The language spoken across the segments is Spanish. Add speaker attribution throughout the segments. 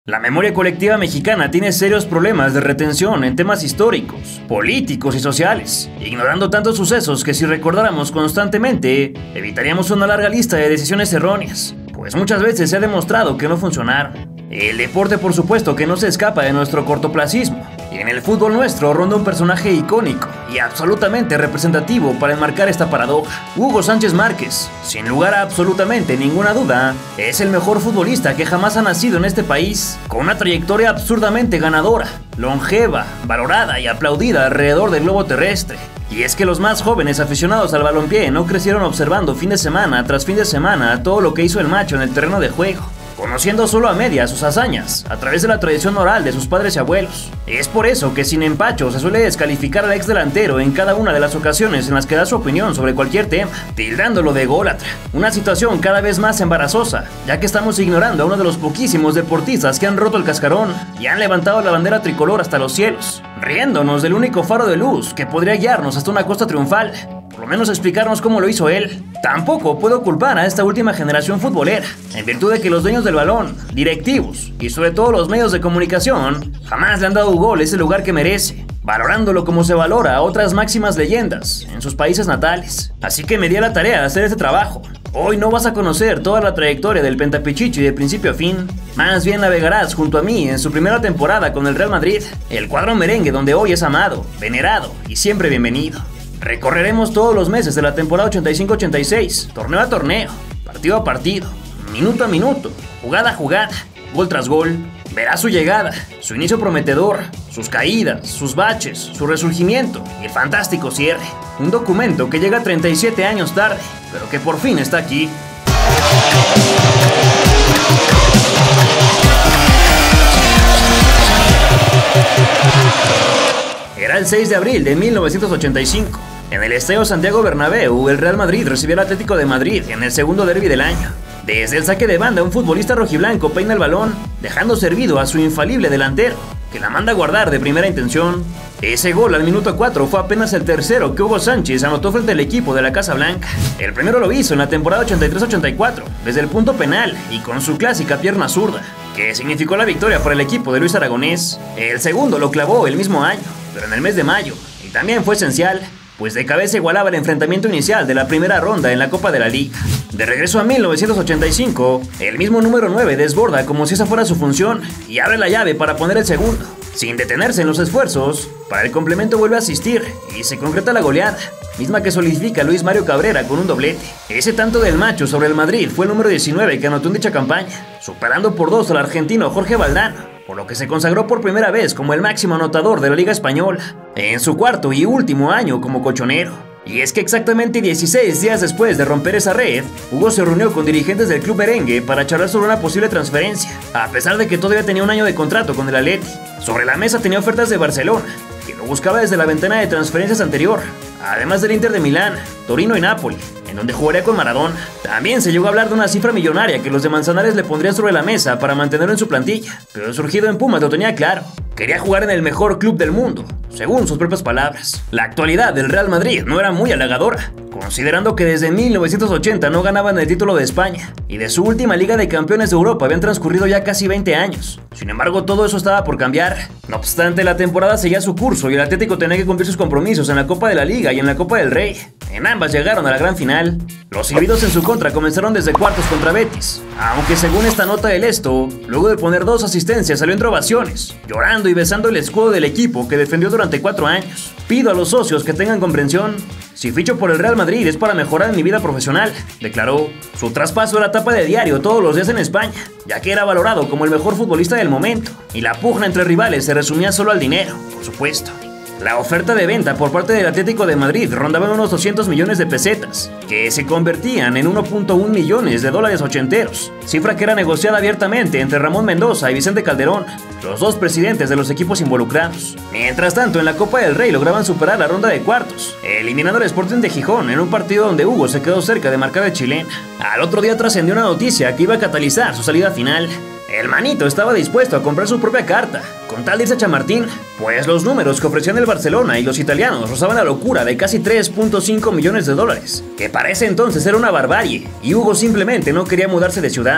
Speaker 1: La memoria colectiva mexicana tiene serios problemas de retención en temas históricos, políticos y sociales, ignorando tantos sucesos que si recordáramos constantemente, evitaríamos una larga lista de decisiones erróneas, pues muchas veces se ha demostrado que no funcionaron. El deporte, por supuesto, que no se escapa de nuestro cortoplacismo, y en el fútbol nuestro ronda un personaje icónico y absolutamente representativo para enmarcar esta paradoja. Hugo Sánchez Márquez, sin lugar a absolutamente ninguna duda, es el mejor futbolista que jamás ha nacido en este país, con una trayectoria absurdamente ganadora, longeva, valorada y aplaudida alrededor del globo terrestre. Y es que los más jóvenes aficionados al balompié no crecieron observando fin de semana tras fin de semana todo lo que hizo el macho en el terreno de juego, conociendo solo a media sus hazañas, a través de la tradición oral de sus padres y abuelos. Es por eso que sin empacho se suele descalificar al ex delantero en cada una de las ocasiones en las que da su opinión sobre cualquier tema, tildándolo de ególatra, una situación cada vez más embarazosa, ya que estamos ignorando a uno de los poquísimos deportistas que han roto el cascarón y han levantado la bandera tricolor hasta los cielos, riéndonos del único faro de luz que podría guiarnos hasta una costa triunfal, por lo menos explicarnos cómo lo hizo él. Tampoco puedo culpar a esta última generación futbolera, en virtud de que los dueños del balón, directivos y sobre todo los medios de comunicación jamás le han dado a Hugo ese lugar que merece, valorándolo como se valora a otras máximas leyendas en sus países natales. Así que me di a la tarea de hacer este trabajo. Hoy no vas a conocer toda la trayectoria del Pentapichichi de principio a fin, más bien navegarás junto a mí en su primera temporada con el Real Madrid, el cuadro merengue donde hoy es amado, venerado y siempre bienvenido. Recorreremos todos los meses de la temporada 85-86, torneo a torneo, partido a partido, minuto a minuto, jugada a jugada, gol tras gol. Verás su llegada, su inicio prometedor, sus caídas, sus baches, su resurgimiento y el fantástico cierre. Un documento que llega 37 años tarde, pero que por fin está aquí. Era el 6 de abril de 1985. En el Estadio Santiago Bernabéu, el Real Madrid recibió al Atlético de Madrid en el segundo derbi del año. Desde el saque de banda, un futbolista rojiblanco peina el balón, dejando servido a su infalible delantero, que la manda a guardar de primera intención. Ese gol al minuto 4 fue apenas el tercero que Hugo Sánchez anotó frente al equipo de la Casa Blanca. El primero lo hizo en la temporada 83-84, desde el punto penal y con su clásica pierna zurda, que significó la victoria por el equipo de Luis Aragonés. El segundo lo clavó el mismo año, pero en el mes de mayo, y también fue esencial, pues de cabeza igualaba el enfrentamiento inicial de la primera ronda en la Copa de la Liga. De regreso a 1985, el mismo número 9 desborda como si esa fuera su función y abre la llave para poner el segundo. Sin detenerse en los esfuerzos, para el complemento vuelve a asistir y se concreta la goleada, misma que solidifica Luis Mario Cabrera con un doblete. Ese tanto del macho sobre el Madrid fue el número 19 que anotó en dicha campaña, superando por 2 al argentino Jorge Valdano, por lo que se consagró por primera vez como el máximo anotador de la Liga Española, en su cuarto y último año como colchonero. Y es que exactamente 16 días después de romper esa red, Hugo se reunió con dirigentes del club merengue para charlar sobre una posible transferencia, a pesar de que todavía tenía un año de contrato con el Atleti. Sobre la mesa tenía ofertas de Barcelona, que lo buscaba desde la ventana de transferencias anterior, además del Inter de Milán, Torino y Napoli, en donde jugaría con Maradona. También se llegó a hablar de una cifra millonaria que los de Manzanares le pondrían sobre la mesa para mantenerlo en su plantilla, pero el surgido en Pumas lo tenía claro: quería jugar en el mejor club del mundo, según sus propias palabras. La actualidad del Real Madrid no era muy halagadora, considerando que desde 1980 no ganaban el título de España, y de su última Liga de Campeones de Europa habían transcurrido ya casi 20 años. Sin embargo, todo eso estaba por cambiar. No obstante, la temporada seguía su curso y el Atlético tenía que cumplir sus compromisos en la Copa de la Liga y en la Copa del Rey. En ambas llegaron a la gran final. Los silbidos en su contra comenzaron desde cuartos contra Betis, aunque según esta nota del Esto, luego de poner 2 asistencias salió entre ovaciones, llorando y besando el escudo del equipo que defendió durante 4 años. Pido a los socios que tengan comprensión. Si ficho por el Real Madrid es para mejorar mi vida profesional, declaró. Su traspaso era tapa de diario todos los días en España, ya que era valorado como el mejor futbolista del momento, y la pugna entre rivales se resumía solo al dinero, por supuesto. La oferta de venta por parte del Atlético de Madrid rondaba en unos 200 millones de pesetas, que se convertían en 1.1 millones de dólares ochenteros, cifra que era negociada abiertamente entre Ramón Mendoza y Vicente Calderón, los dos presidentes de los equipos involucrados. Mientras tanto, en la Copa del Rey lograban superar la ronda de cuartos, eliminando al Sporting de Gijón en un partido donde Hugo se quedó cerca de marcar de chilena. Al otro día trascendió una noticia que iba a catalizar su salida final. El manito estaba dispuesto a comprar su propia carta, con tal de irse a Chamartín, pues los números que ofrecían el Barcelona y los italianos rozaban la locura de casi 3.5 millones de dólares, que para ese entonces era una barbarie, y Hugo simplemente no quería mudarse de ciudad.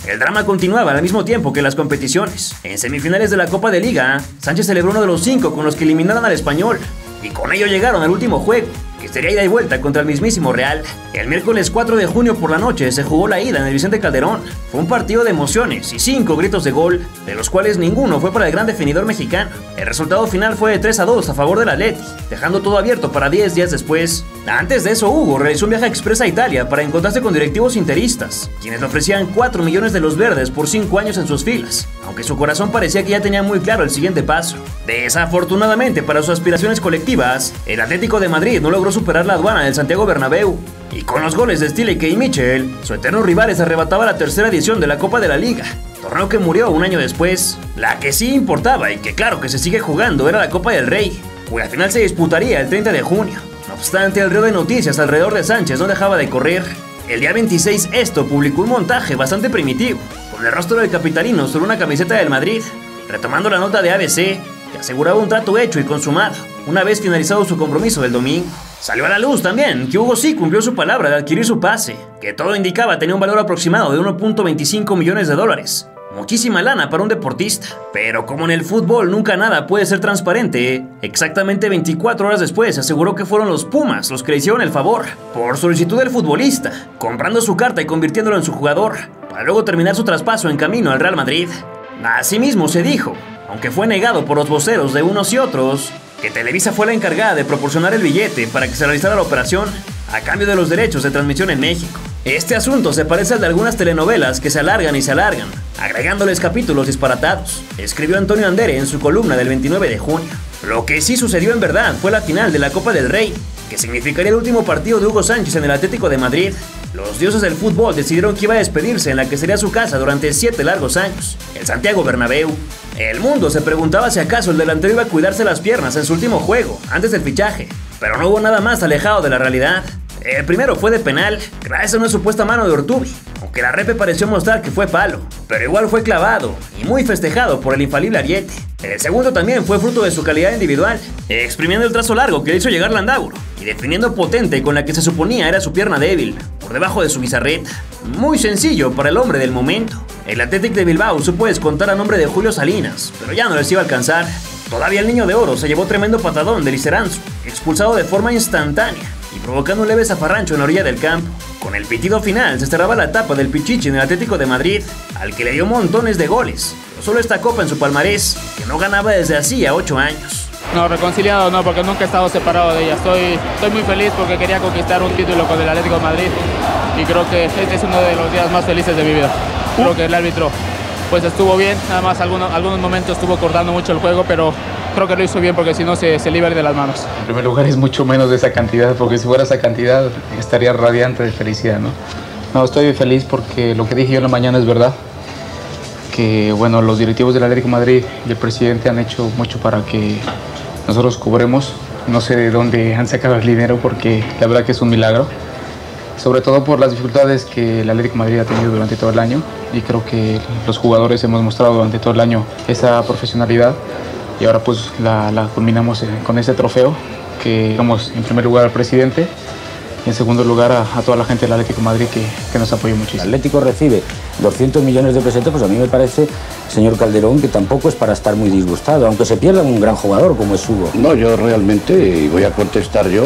Speaker 1: El drama continuaba al mismo tiempo que las competiciones. En semifinales de la Copa de Liga, Sánchez celebró uno de los 5 con los que eliminaron al Español, y con ello llegaron al último juego, que sería ida y vuelta contra el mismísimo Real. El miércoles 4 de junio por la noche se jugó la ida en el Vicente Calderón. Fue un partido de emociones y 5 gritos de gol, de los cuales ninguno fue para el gran definidor mexicano. El resultado final fue de 3-2 a favor del Atleti, dejando todo abierto para 10 días después. Antes de eso, Hugo realizó un viaje express a Italia para encontrarse con directivos interistas, quienes le ofrecían 4 millones de los verdes por 5 años en sus filas, aunque su corazón parecía que ya tenía muy claro el siguiente paso. Desafortunadamente para sus aspiraciones colectivas, el Atlético de Madrid no logró superar la aduana del Santiago Bernabéu, y con los goles de Stileke y Michel, su eterno rival les arrebataba la tercera edición de la Copa de la Liga, torneo que murió un año después. La que sí importaba y que claro que se sigue jugando era la Copa del Rey, cuya final se disputaría el 30 de junio. No obstante, el río de noticias alrededor de Sánchez no dejaba de correr. El día 26 Esto publicó un montaje bastante primitivo, con el rostro del capitalino sobre una camiseta del Madrid, retomando la nota de ABC, que aseguraba un trato hecho y consumado, una vez finalizado su compromiso del domingo. Salió a la luz también que Hugo sí cumplió su palabra de adquirir su pase, que todo indicaba tenía un valor aproximado de 1.25 millones de dólares. Muchísima lana para un deportista. Pero como en el fútbol nunca nada puede ser transparente, exactamente 24 horas después se aseguró que fueron los Pumas los que le hicieron el favor, por solicitud del futbolista, comprando su carta y convirtiéndolo en su jugador, para luego terminar su traspaso en camino al Real Madrid. Asimismo se dijo, aunque fue negado por los voceros de unos y otros, que Televisa fue la encargada de proporcionar el billete para que se realizara la operación, a cambio de los derechos de transmisión en México. Este asunto se parece al de algunas telenovelas que se alargan y se alargan, agregándoles capítulos disparatados, escribió Antonio Andere en su columna del 29 de junio. Lo que sí sucedió en verdad fue la final de la Copa del Rey, que significaría el último partido de Hugo Sánchez en el Atlético de Madrid. Los dioses del fútbol decidieron que iba a despedirse en la que sería su casa durante 7 largos años, el Santiago Bernabéu. El mundo se preguntaba si acaso el delantero iba a cuidarse las piernas en su último juego, antes del fichaje, pero no hubo nada más alejado de la realidad. El primero fue de penal, gracias a una supuesta mano de Ortubi, aunque la repe pareció mostrar que fue palo, pero igual fue clavado y muy festejado por el infalible Ariete. El segundo también fue fruto de su calidad individual, exprimiendo el trazo largo que le hizo llegar Landaburu y definiendo potente con la que se suponía era su pierna débil, por debajo de su bizarreta. Muy sencillo para el hombre del momento. El Athletic de Bilbao supo descontar a nombre de Julio Salinas, pero ya no les iba a alcanzar. Todavía el Niño de Oro se llevó tremendo patadón de Liceranzo, expulsado de forma instantánea y provocando un leve zafarrancho en la orilla del campo. Con el pitido final se cerraba la etapa del Pichichi en el Atlético de Madrid, al que le dio montones de goles, pero solo esta copa en su palmarés, que no ganaba desde hacía 8 años.
Speaker 2: No, reconciliado no, porque nunca he estado separado de ella. Estoy muy feliz porque quería conquistar un título con el Atlético de Madrid y creo que este es uno de los días más felices de mi vida. Creo que el árbitro pues estuvo bien, nada más algunos momentos estuvo cortando mucho el juego, pero creo que lo hizo bien porque si no se libera de las manos.
Speaker 3: En primer lugar es mucho menos de esa cantidad, porque si fuera esa cantidad estaría radiante de felicidad, ¿no? No, estoy feliz porque lo que dije yo en la mañana es verdad, que bueno, los directivos del Atlético de Madrid y el presidente han hecho mucho para que nosotros cobremos. No sé de dónde han sacado el dinero porque la verdad que es un milagro, sobre todo por las dificultades que el Atlético de Madrid ha tenido durante todo el año, y creo que los jugadores hemos mostrado durante todo el año esa profesionalidad y ahora pues la culminamos con ese trofeo que damos en primer lugar al presidente y en segundo lugar a toda la gente del Atlético de Madrid que nos apoyó muchísimo.
Speaker 4: El Atlético recibe 200 millones de pesetas, pues a mí me parece, señor Calderón, que tampoco es para estar muy disgustado, aunque se pierda un gran jugador como es Hugo.
Speaker 5: No, yo realmente, y voy a contestar yo,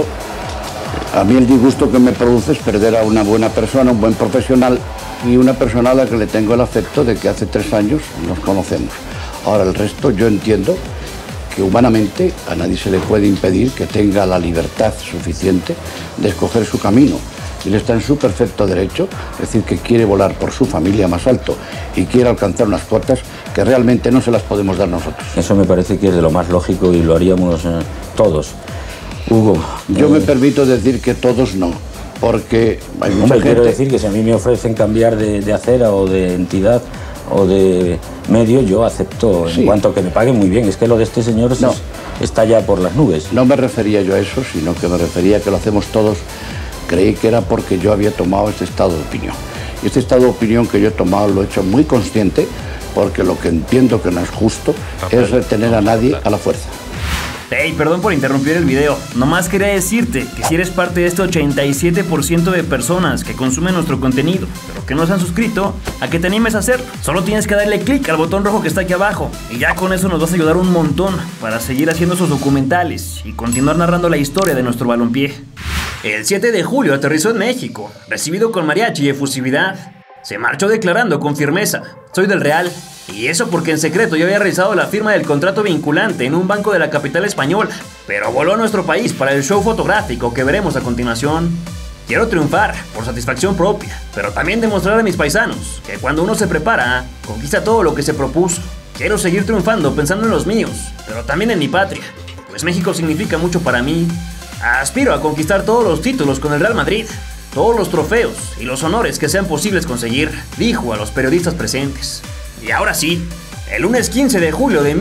Speaker 5: a mí el disgusto que me produce es perder a una buena persona, un buen profesional y una persona a la que le tengo el afecto de que hace 3 años nos conocemos. Ahora el resto yo entiendo que humanamente a nadie se le puede impedir que tenga la libertad suficiente de escoger su camino. Él está en su perfecto derecho, es decir, que quiere volar por su familia más alto y quiere alcanzar unas cuotas que realmente no se las podemos dar nosotros.
Speaker 4: Eso me parece que es de lo más lógico y lo haríamos todos. Hugo...
Speaker 5: Yo me permito decir que todos no, porque hay mucha gente...
Speaker 4: Quiero decir que si a mí me ofrecen cambiar de acera o de entidad o de medio, yo acepto, en cuanto a que me paguen muy bien. Es que lo de este señor está ya por las nubes.
Speaker 5: No me refería yo a eso, sino que me refería a que lo hacemos todos. Creí que era porque yo había tomado este estado de opinión. Y este estado de opinión que yo he tomado lo he hecho muy consciente, porque lo que entiendo que no es justo es retener a nadie a la fuerza.
Speaker 1: Hey, perdón por interrumpir el video, nomás quería decirte que si eres parte de este 87% de personas que consumen nuestro contenido, pero que no se han suscrito, a que te animes a hacerlo. Solo tienes que darle clic al botón rojo que está aquí abajo, y ya con eso nos vas a ayudar un montón para seguir haciendo esos documentales y continuar narrando la historia de nuestro balompié. El 7 de julio aterrizó en México, recibido con mariachi y efusividad. Se marchó declarando con firmeza: soy del Real. Y eso porque en secreto ya había realizado la firma del contrato vinculante en un banco de la capital española, pero voló a nuestro país para el show fotográfico que veremos a continuación. Quiero triunfar por satisfacción propia, pero también demostrar a mis paisanos que cuando uno se prepara, conquista todo lo que se propuso. Quiero seguir triunfando pensando en los míos, pero también en mi patria, pues México significa mucho para mí. Aspiro a conquistar todos los títulos con el Real Madrid, todos los trofeos y los honores que sean posibles conseguir, dijo a los periodistas presentes. Y ahora sí, el lunes 15 de julio de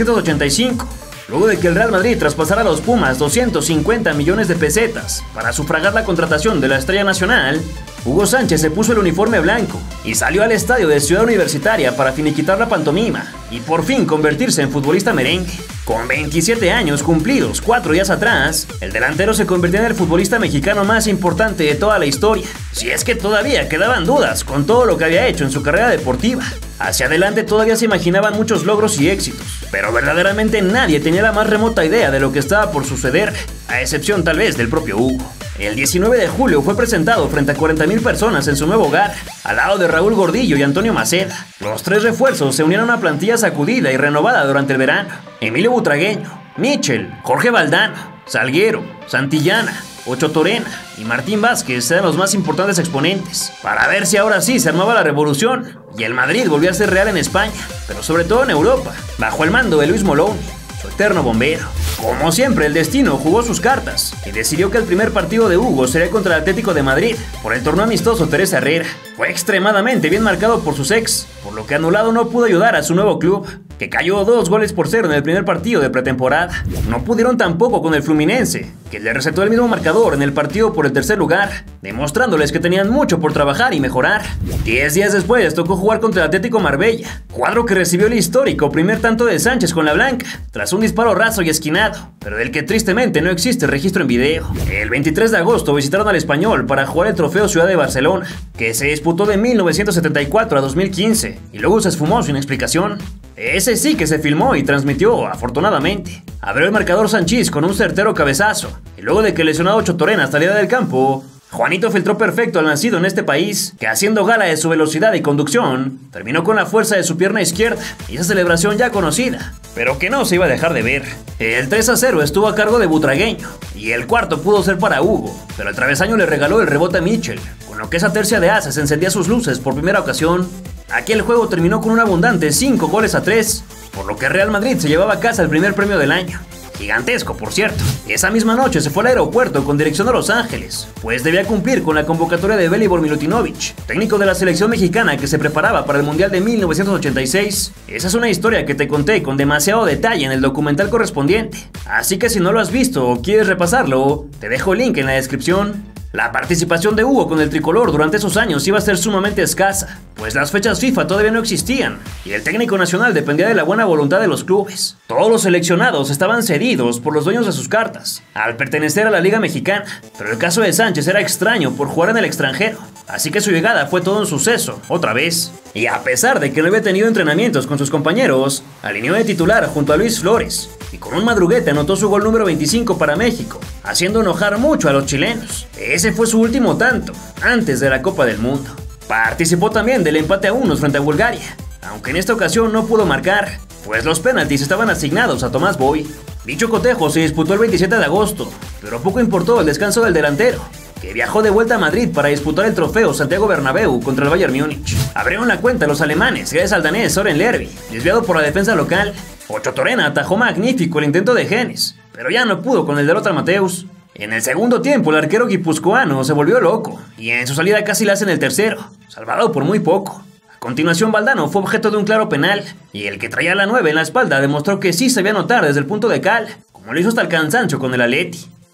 Speaker 1: 1985, luego de que el Real Madrid traspasara a los Pumas 250 millones de pesetas para sufragar la contratación de la estrella nacional, Hugo Sánchez se puso el uniforme blanco y salió al estadio de Ciudad Universitaria para finiquitar la pantomima y por fin convertirse en futbolista merengue. Con 27 años cumplidos 4 días atrás, el delantero se convirtió en el futbolista mexicano más importante de toda la historia, si es que todavía quedaban dudas con todo lo que había hecho en su carrera deportiva. Hacia adelante todavía se imaginaban muchos logros y éxitos, pero verdaderamente nadie tenía la más remota idea de lo que estaba por suceder, a excepción tal vez del propio Hugo. El 19 de julio fue presentado frente a 40,000 personas en su nuevo hogar, al lado de Raúl Gordillo y Antonio Maceda. Los tres refuerzos se unieron a una plantilla sacudida y renovada durante el verano: Emilio Butragueño, Michel, Jorge Valdano, Salguero, Santillana, Ocho Torena y Martín Vázquez eran los más importantes exponentes, para ver si ahora sí se armaba la revolución y el Madrid volvía a ser real en España, pero sobre todo en Europa, bajo el mando de Luis Moloni, su eterno bombero. Como siempre, el destino jugó sus cartas y decidió que el primer partido de Hugo sería contra el Atlético de Madrid por el torneo amistoso Teresa Herrera. Fue extremadamente bien marcado por sus ex, por lo que anulado no pudo ayudar a su nuevo club, que cayó 2-0 en el primer partido de pretemporada. No pudieron tampoco con el Fluminense, que le recetó el mismo marcador en el partido por el tercer lugar, demostrándoles que tenían mucho por trabajar y mejorar. 10 días después tocó jugar contra el Atlético Marbella, cuadro que recibió el histórico primer tanto de Sánchez con la blanca, tras un disparo raso y esquinado, pero del que tristemente no existe registro en video. El 23 de agosto visitaron al Español para jugar el trofeo Ciudad de Barcelona, que se disputó de 1974 a 2015, y luego se esfumó sin explicación. Ese sí que se filmó y transmitió, afortunadamente. Abrió el marcador Sanchís con un certero cabezazo, y luego de que el lesionado Ocho Torena saliera del campo, Juanito filtró perfecto al nacido en este país, que haciendo gala de su velocidad y conducción, terminó con la fuerza de su pierna izquierda, y esa celebración ya conocida, pero que no se iba a dejar de ver. El 3-0 estuvo a cargo de Butragueño, y el cuarto pudo ser para Hugo, pero el travesaño le regaló el rebote a Michel, con lo que esa tercia de ases encendía sus luces por primera ocasión. Aquel juego terminó con un abundante 5-3, por lo que Real Madrid se llevaba a casa el primer premio del año. Gigantesco, por cierto. Esa misma noche se fue al aeropuerto con dirección a Los Ángeles, pues debía cumplir con la convocatoria de Velibor Milutinovic, técnico de la selección mexicana que se preparaba para el Mundial de 1986. Esa es una historia que te conté con demasiado detalle en el documental correspondiente, así que si no lo has visto o quieres repasarlo, te dejo el link en la descripción. La participación de Hugo con el tricolor durante esos años iba a ser sumamente escasa, pues las fechas FIFA todavía no existían, y el técnico nacional dependía de la buena voluntad de los clubes. Todos los seleccionados estaban cedidos por los dueños de sus cartas, al pertenecer a la Liga Mexicana, pero el caso de Sánchez era extraño por jugar en el extranjero, así que su llegada fue todo un suceso, otra vez. Y a pesar de que no había tenido entrenamientos con sus compañeros, alineó de titular junto a Luis Flores, y con un madruguete anotó su gol número 25 para México, haciendo enojar mucho a los chilenos. Ese fue su último tanto, antes de la Copa del Mundo. Participó también del empate a 1 frente a Bulgaria, aunque en esta ocasión no pudo marcar, pues los penaltis estaban asignados a Tomás Boy. Dicho cotejo se disputó el 27 de agosto, pero poco importó el descanso del delantero, que viajó de vuelta a Madrid para disputar el trofeo Santiago Bernabéu contra el Bayern Múnich. Abrieron la cuenta los alemanes gracias al danés Søren Lerby, desviado por la defensa local. Ocho Torena atajó magnífico el intento de Genes, pero ya no pudo con el de Lothar Matthäus. En el segundo tiempo el arquero guipuzcoano se volvió loco, y en su salida casi le hacen el tercero, salvado por muy poco. A continuación Valdano fue objeto de un claro penal, y el que traía la 9 en la espalda demostró que sí sabía anotar desde el punto de cal, como lo hizo hasta el cansancio con el Atleti.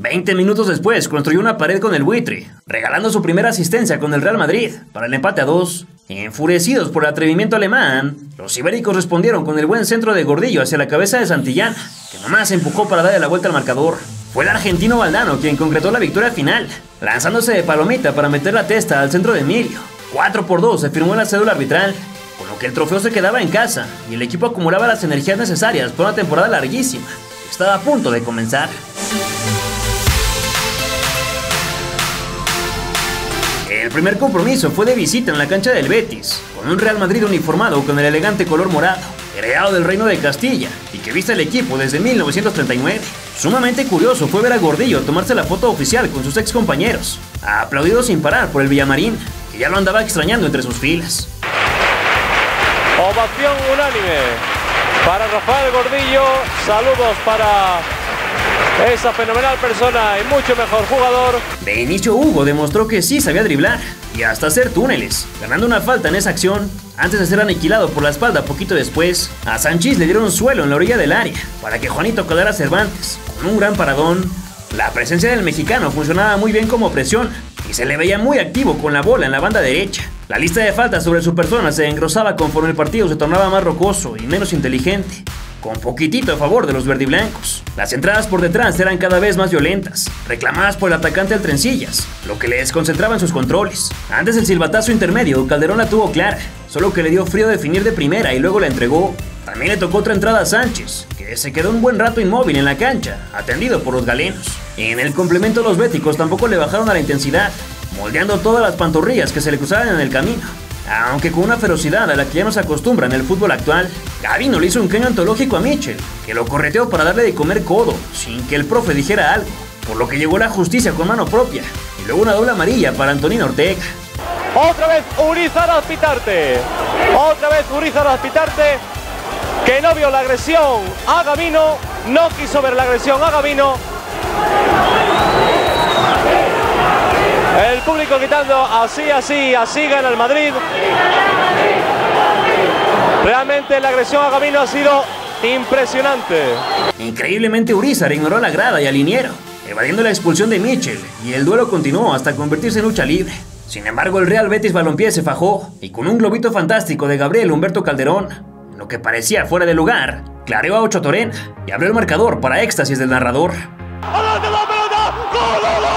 Speaker 1: 20 minutos después construyó una pared con el buitre, regalando su primera asistencia con el Real Madrid para el empate a 2. Enfurecidos por el atrevimiento alemán, los ibéricos respondieron con el buen centro de Gordillo hacia la cabeza de Santillana, que nomás empujó para darle la vuelta al marcador. Fue el argentino Valdano quien concretó la victoria final, lanzándose de palomita para meter la testa al centro de Emilio. 4-2 se firmó en la cédula arbitral, con lo que el trofeo se quedaba en casa y el equipo acumulaba las energías necesarias para una temporada larguísima, que estaba a punto de comenzar. El primer compromiso fue de visita en la cancha del Betis, con un Real Madrid uniformado con el elegante color morado, heredado del Reino de Castilla y que viste el equipo desde 1939. Sumamente curioso fue ver a Gordillo tomarse la foto oficial con sus ex compañeros, aplaudido sin parar por el Villamarín, que ya lo andaba extrañando entre sus filas.
Speaker 6: Ovación unánime para Rafael Gordillo, saludos para esa fenomenal persona y mucho mejor jugador.
Speaker 1: De inicio Hugo demostró que sí sabía driblar y hasta hacer túneles, ganando una falta en esa acción antes de ser aniquilado por la espalda poquito después. A Sanchís le dieron suelo en la orilla del área para que Juanito colara a Cervantes con un gran paradón. La presencia del mexicano funcionaba muy bien como presión y se le veía muy activo con la bola en la banda derecha. La lista de faltas sobre su persona se engrosaba conforme el partido se tornaba más rocoso y menos inteligente, con poquitito a favor de los verdiblancos. Las entradas por detrás eran cada vez más violentas, reclamadas por el atacante al trencillas, lo que le desconcentraba en sus controles. Antes del silbatazo intermedio, Calderón la tuvo clara, solo que le dio frío definir de primera y luego la entregó. También le tocó otra entrada a Sánchez, que se quedó un buen rato inmóvil en la cancha, atendido por los galenos. En el complemento los béticos tampoco le bajaron a la intensidad, moldeando todas las pantorrillas que se le cruzaban en el camino, aunque con una ferocidad a la que ya no se acostumbra en el fútbol actual. Gavino le hizo un caño antológico a Michel, que lo correteó para darle de comer codo, sin que el profe dijera algo, por lo que llegó la justicia con mano propia, y luego una doble amarilla para Antonino Ortega.
Speaker 6: Otra vez Urizar Azpitarte, que no vio la agresión a Gavino, no quiso ver la agresión a Gavino. El público gritando así gana el Madrid. Realmente la agresión a Gavino ha sido impresionante.
Speaker 1: Increíblemente Urizar ignoró a la grada y al liniero, evadiendo la expulsión de Michel, y el duelo continuó hasta convertirse en lucha libre. Sin embargo, el Real Betis Balompié se fajó, y con un globito fantástico de Gabriel Humberto Calderón, en lo que parecía fuera de lugar, clareó a Ocho Torena y abrió el marcador para éxtasis del narrador.
Speaker 6: ¡Adelante la pelota! ¡Gol, gol, gol!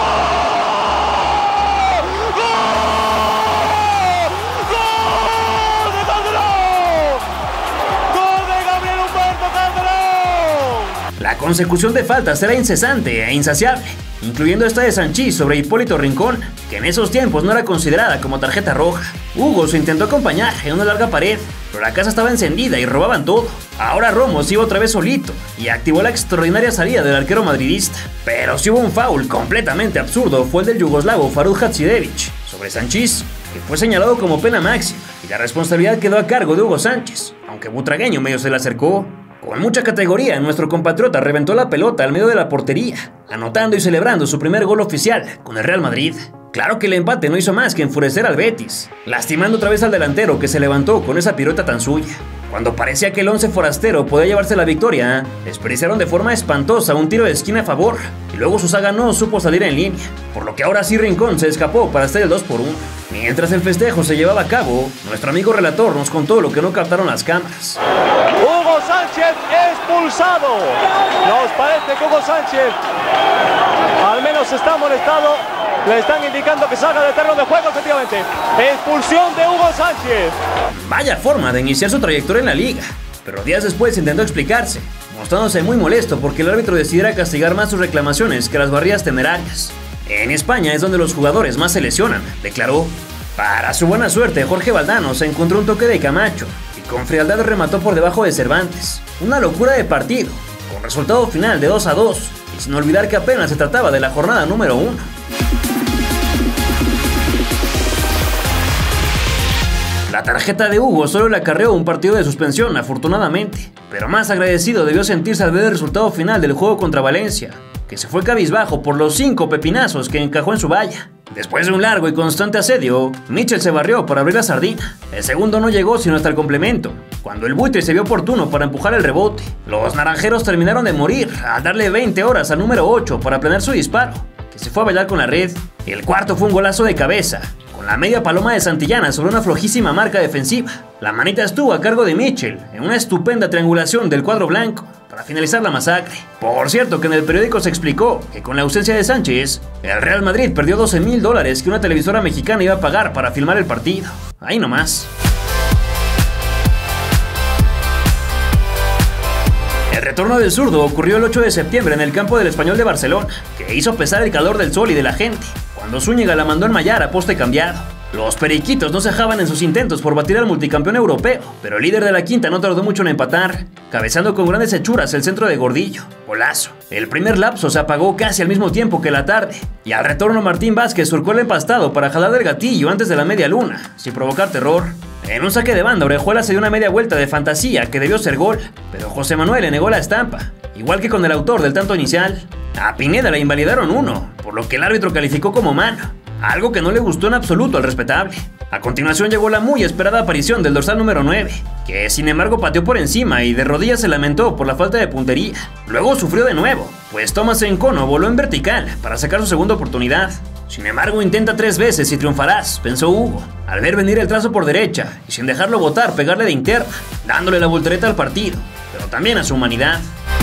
Speaker 1: La consecución de faltas era incesante e insaciable, incluyendo esta de Sanchís sobre Hipólito Rincón, que en esos tiempos no era considerada como tarjeta roja. Hugo se intentó acompañar en una larga pared, pero la casa estaba encendida y robaban todo. Ahora Romo iba otra vez solito y activó la extraordinaria salida del arquero madridista. Pero si hubo un foul completamente absurdo, fue el del yugoslavo Faruk Hadzidevic sobre Sanchís, que fue señalado como pena máxima, y la responsabilidad quedó a cargo de Hugo Sánchez, aunque Butragueño medio se le acercó. Con mucha categoría, nuestro compatriota reventó la pelota al medio de la portería, anotando y celebrando su primer gol oficial con el Real Madrid. Claro que el empate no hizo más que enfurecer al Betis, lastimando otra vez al delantero que se levantó con esa pirueta tan suya. Cuando parecía que el once forastero podía llevarse la victoria, desperdiciaron de forma espantosa un tiro de esquina a favor, y luego su saga no supo salir en línea, por lo que ahora sí Rincón se escapó para hacer el 2-1. Mientras el festejo se llevaba a cabo, nuestro amigo relator nos contó lo que no captaron las cámaras.
Speaker 6: Hugo Sánchez expulsado. Nos parece que Hugo Sánchez al menos está molestado. Le están indicando que salga del terreno de juego, efectivamente. Expulsión de Hugo Sánchez.
Speaker 1: Vaya forma de iniciar su trayectoria en la liga, pero días después intentó explicarse, mostrándose muy molesto porque el árbitro decidiera castigar más sus reclamaciones que las barridas temerarias. En España es donde los jugadores más se lesionan, declaró. Para su buena suerte, Jorge Valdano se encontró un toque de Camacho y con frialdad remató por debajo de Cervantes. Una locura de partido, con resultado final de 2-2, y sin olvidar que apenas se trataba de la jornada número 1. La tarjeta de Hugo solo le acarreó un partido de suspensión, afortunadamente, pero más agradecido debió sentirse al ver el resultado final del juego contra Valencia, que se fue cabizbajo por los 5 pepinazos que encajó en su valla. Después de un largo y constante asedio, Mitchell se barrió para abrir la sardina. El segundo no llegó sino hasta el complemento, cuando el buitre se vio oportuno para empujar el rebote. Los naranjeros terminaron de morir al darle 20 horas al número 8 para planear su disparo, que se fue a bailar con la red. El cuarto fue un golazo de cabeza, con la media paloma de Santillana sobre una flojísima marca defensiva. La manita estuvo a cargo de Mitchell en una estupenda triangulación del cuadro blanco para finalizar la masacre. Por cierto que en el periódico se explicó que con la ausencia de Sánchez, el Real Madrid perdió $12,000 que una televisora mexicana iba a pagar para filmar el partido. Ahí nomás. El retorno del zurdo ocurrió el 8 de septiembre en el campo del Español de Barcelona, que hizo pesar el calor del sol y de la gente, cuando Zúñiga la mandó enmayar a poste cambiado. Los periquitos no cejaban en sus intentos por batir al multicampeón europeo, pero el líder de la quinta no tardó mucho en empatar, cabezando con grandes hechuras el centro de Gordillo. Golazo. El primer lapso se apagó casi al mismo tiempo que la tarde, y al retorno Martín Vázquez surcó el empastado para jalar del gatillo antes de la media luna, sin provocar terror. En un saque de banda, Orejuela se dio una media vuelta de fantasía que debió ser gol, pero José Manuel le negó la estampa, igual que con el autor del tanto inicial. A Pineda le invalidaron uno, por lo que el árbitro calificó como mano, algo que no le gustó en absoluto al respetable. A continuación llegó la muy esperada aparición del dorsal número 9, que sin embargo pateó por encima y de rodillas se lamentó por la falta de puntería. Luego sufrió de nuevo, pues Tomás Encono voló en vertical para sacar su segunda oportunidad. Sin embargo, intenta 3 veces y triunfarás, pensó Hugo, al ver venir el trazo por derecha y sin dejarlo botar, pegarle de interna, dándole la voltereta al partido, pero también a su humanidad.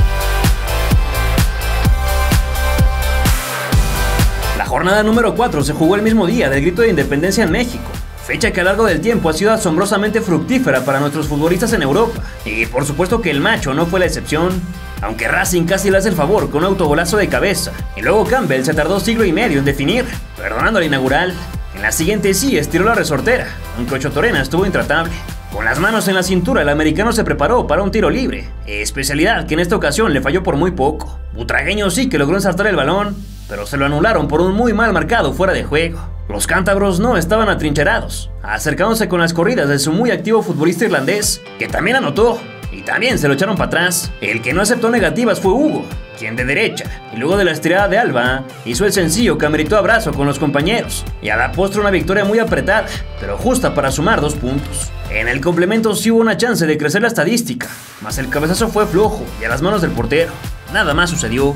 Speaker 1: La jornada número 4 se jugó el mismo día del grito de independencia en México, fecha que a lo largo del tiempo ha sido asombrosamente fructífera para nuestros futbolistas en Europa, y por supuesto que el macho no fue la excepción, aunque Racing casi le hace el favor con un autogolazo de cabeza, y luego Campbell se tardó siglo y medio en definir, perdonando la inaugural. En la siguiente sí estiró la resortera, aunque Ocho Torena estuvo intratable. Con las manos en la cintura, el americano se preparó para un tiro libre, especialidad que en esta ocasión le falló por muy poco. Butragueño sí que logró ensartar el balón, pero se lo anularon por un muy mal marcado fuera de juego. Los cántabros no estaban atrincherados, acercándose con las corridas de su muy activo futbolista irlandés, que también anotó, y también se lo echaron para atrás. El que no aceptó negativas fue Hugo, quien de derecha, y luego de la estirada de Alba, hizo el sencillo que ameritó abrazo con los compañeros, y a la postre una victoria muy apretada, pero justa para sumar 2 puntos. En el complemento sí hubo una chance de crecer la estadística, mas el cabezazo fue flojo y a las manos del portero. Nada más sucedió.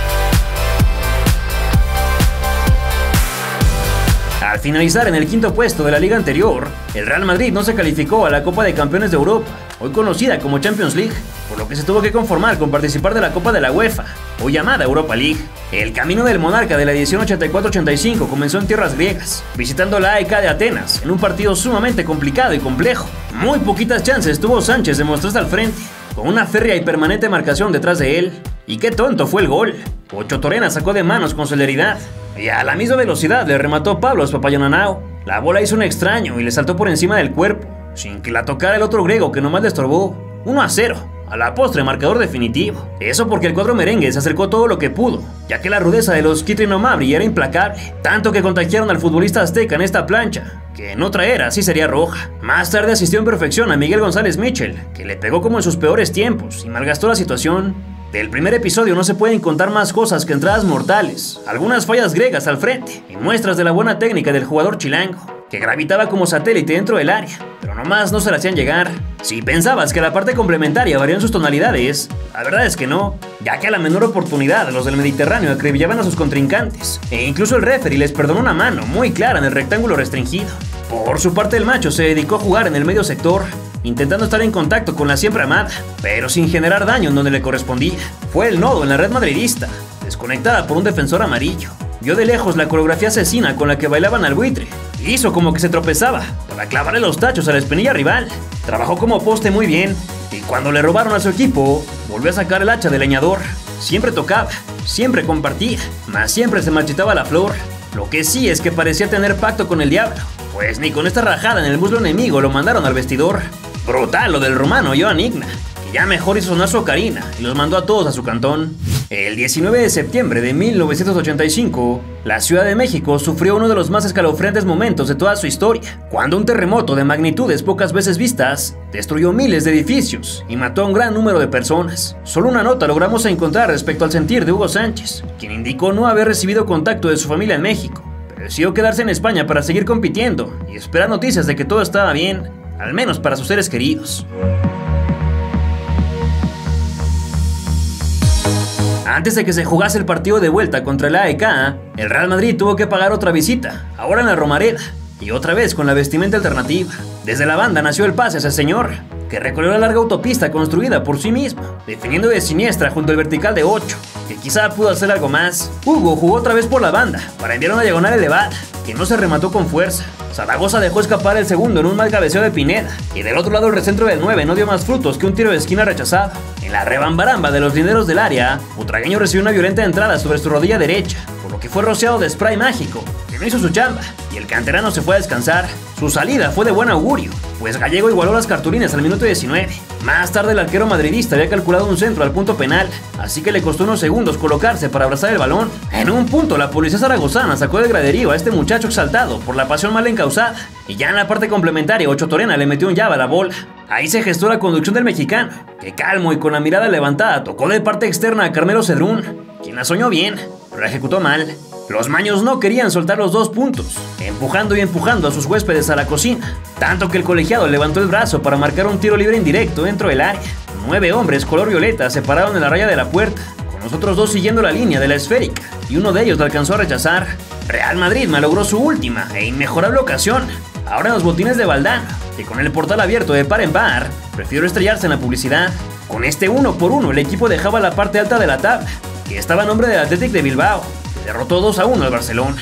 Speaker 1: Al finalizar en el 5º puesto de la liga anterior, el Real Madrid no se calificó a la Copa de Campeones de Europa, hoy conocida como Champions League, por lo que se tuvo que conformar con participar de la Copa de la UEFA, hoy llamada Europa League. El camino del monarca de la edición 84-85 comenzó en tierras griegas, visitando la AEK de Atenas, en un partido sumamente complicado y complejo. Muy poquitas chances tuvo Sánchez de mostrarse al frente, con una férrea y permanente marcación detrás de él. Y qué tonto fue el gol. Ocho Torena sacó de manos con celeridad, y a la misma velocidad le remató Pablos Papayananao. La bola hizo un extraño y le saltó por encima del cuerpo, sin que la tocara el otro griego que nomás le estorbó. 1-0, a la postre marcador definitivo. Eso porque el cuadro merengue se acercó todo lo que pudo, ya que la rudeza de los Kitri-Nomabri era implacable, tanto que contagiaron al futbolista azteca en esta plancha, que en otra era sí sería roja. Más tarde asistió en perfección a Miguel González Mitchell, que le pegó como en sus peores tiempos y malgastó la situación. Del primer episodio no se pueden contar más cosas que entradas mortales, algunas fallas griegas al frente y muestras de la buena técnica del jugador chilango, que gravitaba como satélite dentro del área, pero nomás no se la hacían llegar. Si pensabas que la parte complementaria varía en sus tonalidades, la verdad es que no, ya que a la menor oportunidad los del Mediterráneo acribillaban a sus contrincantes, e incluso el referee les perdonó una mano muy clara en el rectángulo restringido. Por su parte el macho se dedicó a jugar en el medio sector, intentando estar en contacto con la siempre amada, pero sin generar daño en donde le correspondía. Fue el nodo en la red madridista, desconectada por un defensor amarillo. Vio de lejos la coreografía asesina con la que bailaban al buitre, y hizo como que se tropezaba para clavarle los tachos a la espinilla rival. Trabajó como poste muy bien, y cuando le robaron a su equipo, volvió a sacar el hacha de leñador. Siempre tocaba, siempre compartía, mas siempre se marchitaba la flor. Lo que sí es que parecía tener pacto con el diablo, pues ni con esta rajada en el muslo enemigo lo mandaron al vestidor. Brutal lo del rumano Joan Igna, que ya mejor hizo sonar su ocarina y los mandó a todos a su cantón. El 19 de septiembre de 1985, la Ciudad de México sufrió uno de los más escalofriantes momentos de toda su historia, cuando un terremoto de magnitudes pocas veces vistas destruyó miles de edificios y mató a un gran número de personas. Solo una nota logramos encontrar respecto al sentir de Hugo Sánchez, quien indicó no haber recibido contacto de su familia en México, pero decidió quedarse en España para seguir compitiendo y esperar noticias de que todo estaba bien, al menos para sus seres queridos. Antes de que se jugase el partido de vuelta contra el AEK, el Real Madrid tuvo que pagar otra visita, ahora en la Romareda, y otra vez con la vestimenta alternativa. Desde la banda nació el pase a ese señor, que recorrió la larga autopista construida por sí mismo, definiendo de siniestra junto al vertical de 8, que quizá pudo hacer algo más. Hugo jugó otra vez por la banda, para enviar una diagonal elevada, que no se remató con fuerza. Zaragoza dejó escapar el segundo en un mal cabeceo de Pineda, y del otro lado el recentro del 9 no dio más frutos que un tiro de esquina rechazado. En la rebambaramba de los linderos del área, Butragueño recibió una violenta entrada sobre su rodilla derecha, por lo que fue rociado de spray mágico, que no hizo su chamba, y el canterano se fue a descansar. Su salida fue de buen augurio, pues Gallego igualó las cartulinas al minuto 19. Más tarde el arquero madridista había calculado un centro al punto penal, así que le costó unos segundos colocarse para abrazar el balón. En un punto la policía zaragozana sacó del graderío a este muchacho exaltado por la pasión mal encausada, y ya en la parte complementaria Ocho Torena le metió un llave a la bola. Ahí se gestó la conducción del mexicano, que calmo y con la mirada levantada tocó de parte externa a Carmelo Cedrún, quien la soñó bien, pero la ejecutó mal. Los maños no querían soltar los 2 puntos, empujando y empujando a sus huéspedes a la cocina, tanto que el colegiado levantó el brazo para marcar un tiro libre indirecto dentro del área. 9 hombres color violeta se pararon en la raya de la puerta, con los otros 2 siguiendo la línea de la esférica, y uno de ellos la alcanzó a rechazar. Real Madrid malogró su última e inmejorable ocasión, ahora en los botines de Valdano, que con el portal abierto de par en par, prefirió estrellarse en la publicidad. Con este 1 por 1 el equipo dejaba la parte alta de la tabla, que estaba a nombre del Athletic de Bilbao, que derrotó 2-1 al Barcelona.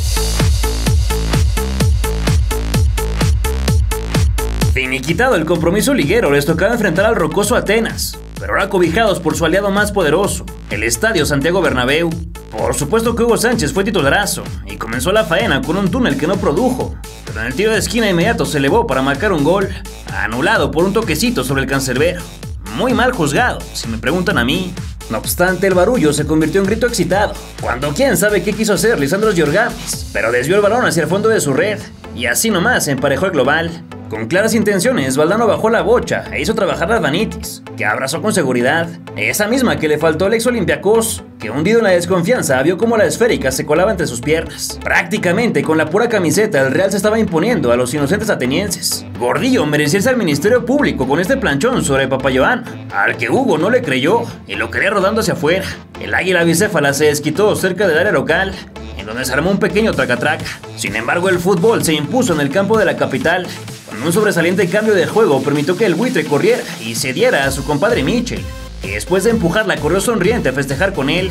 Speaker 1: Finiquitado el compromiso liguero, les tocaba enfrentar al rocoso Atenas, pero ahora cobijados por su aliado más poderoso, el Estadio Santiago Bernabéu. Por supuesto que Hugo Sánchez fue titularazo y comenzó la faena con un túnel que no produjo, pero en el tiro de esquina inmediato se elevó para marcar un gol, anulado por un toquecito sobre el cancerbero. Muy mal juzgado, si me preguntan a mí. No obstante, el barullo se convirtió en grito excitado, cuando quién sabe qué quiso hacer Lisandro Giorgamis, pero desvió el balón hacia el fondo de su red, y así nomás emparejó el global. Con claras intenciones, Valdano bajó la bocha e hizo trabajar a Vanitis, que abrazó con seguridad, esa misma que le faltó al ex Olympiacos, que hundido en la desconfianza vio cómo la esférica se colaba entre sus piernas. Prácticamente con la pura camiseta el Real se estaba imponiendo a los inocentes atenienses. Gordillo merecía irse al Ministerio Público con este planchón sobre Papayoan, al que Hugo no le creyó y lo quería rodando hacia afuera. El águila bicéfala se desquitó cerca del área local, en donde se armó un pequeño tracatraca. Sin embargo, el fútbol se impuso en el campo de la capital, cuando un sobresaliente cambio de juego permitió que el buitre corriera y cediera a su compadre Michel, que después de empujarla corrió sonriente a festejar con él.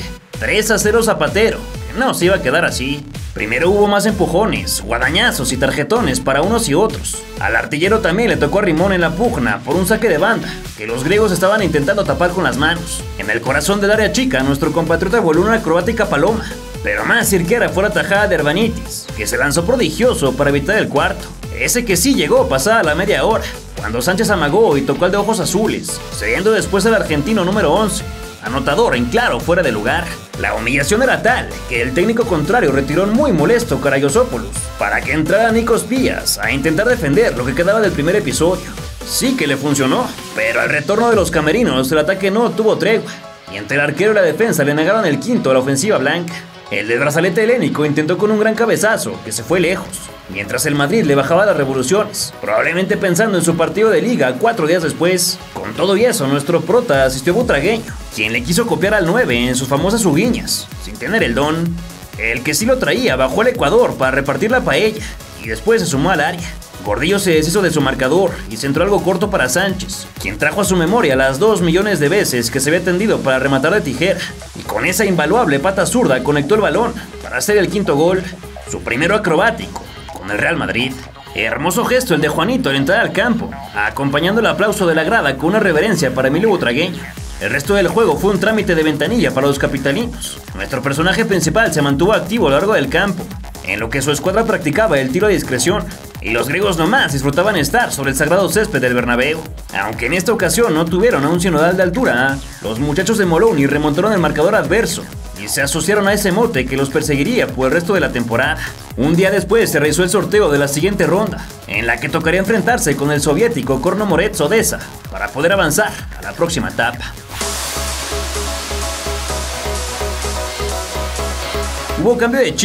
Speaker 1: 3-0 Zapatero, que no se iba a quedar así. Primero hubo más empujones, guadañazos y tarjetones para unos y otros. Al artillero también le tocó a Rimón en la pugna por un saque de banda, que los griegos estaban intentando tapar con las manos. En el corazón del área chica, nuestro compatriota voló una acrobática paloma, pero más cirquera fue la tajada de Herbanitis, que se lanzó prodigioso para evitar el cuarto. Ese que sí llegó pasada la media hora, cuando Sánchez amagó y tocó al de ojos azules, cediendo después al argentino número 11, anotador en claro fuera de lugar. La humillación era tal que el técnico contrario retiró muy molesto Karayosopoulos para que entrara Nikos Pías a intentar defender lo que quedaba del primer episodio. Sí que le funcionó, pero al retorno de los camerinos el ataque no tuvo tregua, y entre el arquero y la defensa le negaron el quinto a la ofensiva blanca. El del brazalete helénico intentó con un gran cabezazo que se fue lejos, mientras el Madrid le bajaba las revoluciones, probablemente pensando en su partido de liga 4 días después. Con todo y eso, nuestro prota asistió a Butragueño, quien le quiso copiar al 9 en sus famosas uguiñas, sin tener el don. El que sí lo traía bajó al Ecuador para repartir la paella, y después se sumó al área. Gordillo se deshizo de su marcador y centró algo corto para Sánchez, quien trajo a su memoria las 2 millones de veces que se había tendido para rematar de tijera, y con esa invaluable pata zurda conectó el balón para hacer el quinto gol, su primero acrobático, con el Real Madrid. Hermoso gesto el de Juanito al entrar al campo, acompañando el aplauso de la grada con una reverencia para Emilio Butragueño. El resto del juego fue un trámite de ventanilla para los capitalinos. Nuestro personaje principal se mantuvo activo a lo largo del campo, en lo que su escuadra practicaba el tiro a discreción, y los griegos nomás disfrutaban estar sobre el sagrado césped del Bernabéu. Aunque en esta ocasión no tuvieron a un sinodal de altura, los muchachos de Moloni remontaron el marcador adverso y se asociaron a ese mote que los perseguiría por el resto de la temporada. Un día después se realizó el sorteo de la siguiente ronda, en la que tocaría enfrentarse con el soviético Kornomorets Odessa para poder avanzar a la próxima etapa. Hubo cambio de chip,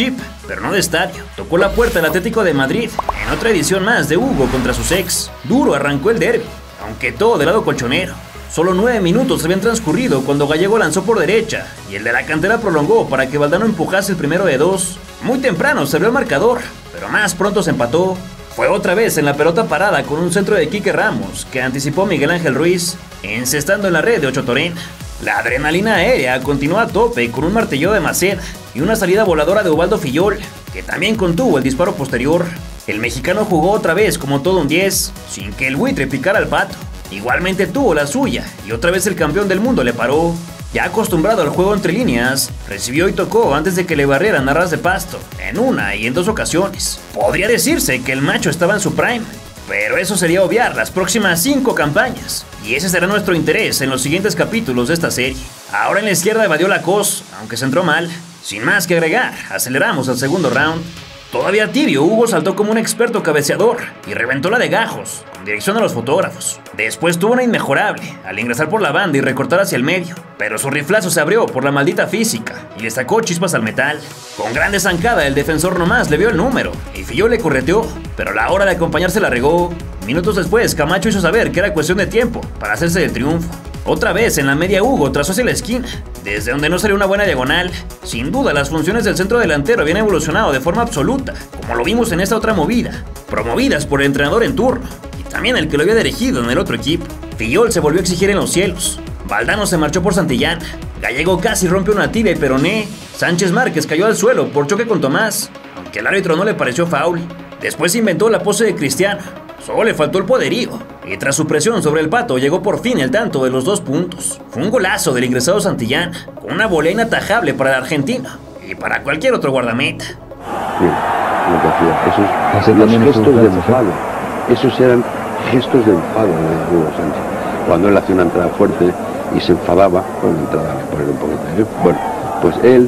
Speaker 1: pero no de estadio. Tocó la puerta el Atlético de Madrid en otra edición más de Hugo contra sus ex. Duro arrancó el derbi, aunque todo del lado colchonero. Solo 9 minutos habían transcurrido cuando Gallego lanzó por derecha y el de la cantera prolongó para que Valdano empujase el primero de 2. Muy temprano se abrió el marcador, pero más pronto se empató. Fue otra vez en la pelota parada con un centro de Quique Ramos que anticipó Miguel Ángel Ruiz, encestando en la red de Ocho Torena. La adrenalina aérea continuó a tope con un martillo de Maceda y una salida voladora de Ubaldo Fillol, que también contuvo el disparo posterior. El mexicano jugó otra vez como todo un 10, sin que el buitre picara al pato. Igualmente tuvo la suya y otra vez el campeón del mundo le paró. Ya acostumbrado al juego entre líneas, recibió y tocó antes de que le barrieran a ras de pasto, en una y en 2 ocasiones. Podría decirse que el macho estaba en su prime, pero eso sería obviar las próximas 5 campañas, y ese será nuestro interés en los siguientes capítulos de esta serie. Ahora en la izquierda evadió la cos, aunque se entró mal. Sin más que agregar, aceleramos al segundo round. Todavía tibio, Hugo saltó como un experto cabeceador y reventó la de gajos, con dirección a los fotógrafos. Después tuvo una inmejorable, al ingresar por la banda y recortar hacia el medio, pero su riflazo se abrió por la maldita física y le sacó chispas al metal. Con grande zancada el defensor nomás le vio el número y Fillol le correteó, pero a la hora de acompañarse la regó. Minutos después Camacho hizo saber que era cuestión de tiempo para hacerse del triunfo. Otra vez en la media Hugo trazó hacia la esquina, desde donde no salió una buena diagonal. Sin duda las funciones del centro delantero habían evolucionado de forma absoluta, como lo vimos en esta otra movida, promovidas por el entrenador en turno, y también el que lo había dirigido en el otro equipo. Fillol se volvió a exigir en los cielos, Valdano se marchó por Santillana, Gallego casi rompe una tibia y peroné, Sánchez Márquez cayó al suelo por choque con Tomás, aunque el árbitro no le pareció foul. Después inventó la pose de Cristiano, solo le faltó el poderío, y tras su presión sobre el pato llegó por fin el tanto de los 2 puntos. Fue un golazo del ingresado Santillana, con una volea inatajable para el argentino y para cualquier otro guardameta.
Speaker 7: Bien, lo que hacía, los gestos de enfado, esos eran gestos de enfado de Hugo Sánchez. Cuando él hacía una entrada fuerte y se enfadaba, con la entrada le poner un poquito de... Bueno, pues él,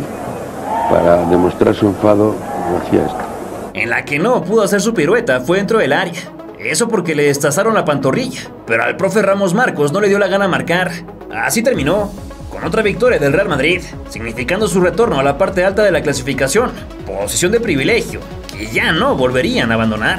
Speaker 7: para demostrar su enfado, hacía esto.
Speaker 1: En la que no pudo hacer su pirueta fue dentro del área. Eso porque le destazaron la pantorrilla, pero al profe Ramos Marcos no le dio la gana marcar. Así terminó, con otra victoria del Real Madrid, significando su retorno a la parte alta de la clasificación, posición de privilegio, que ya no volverían a abandonar.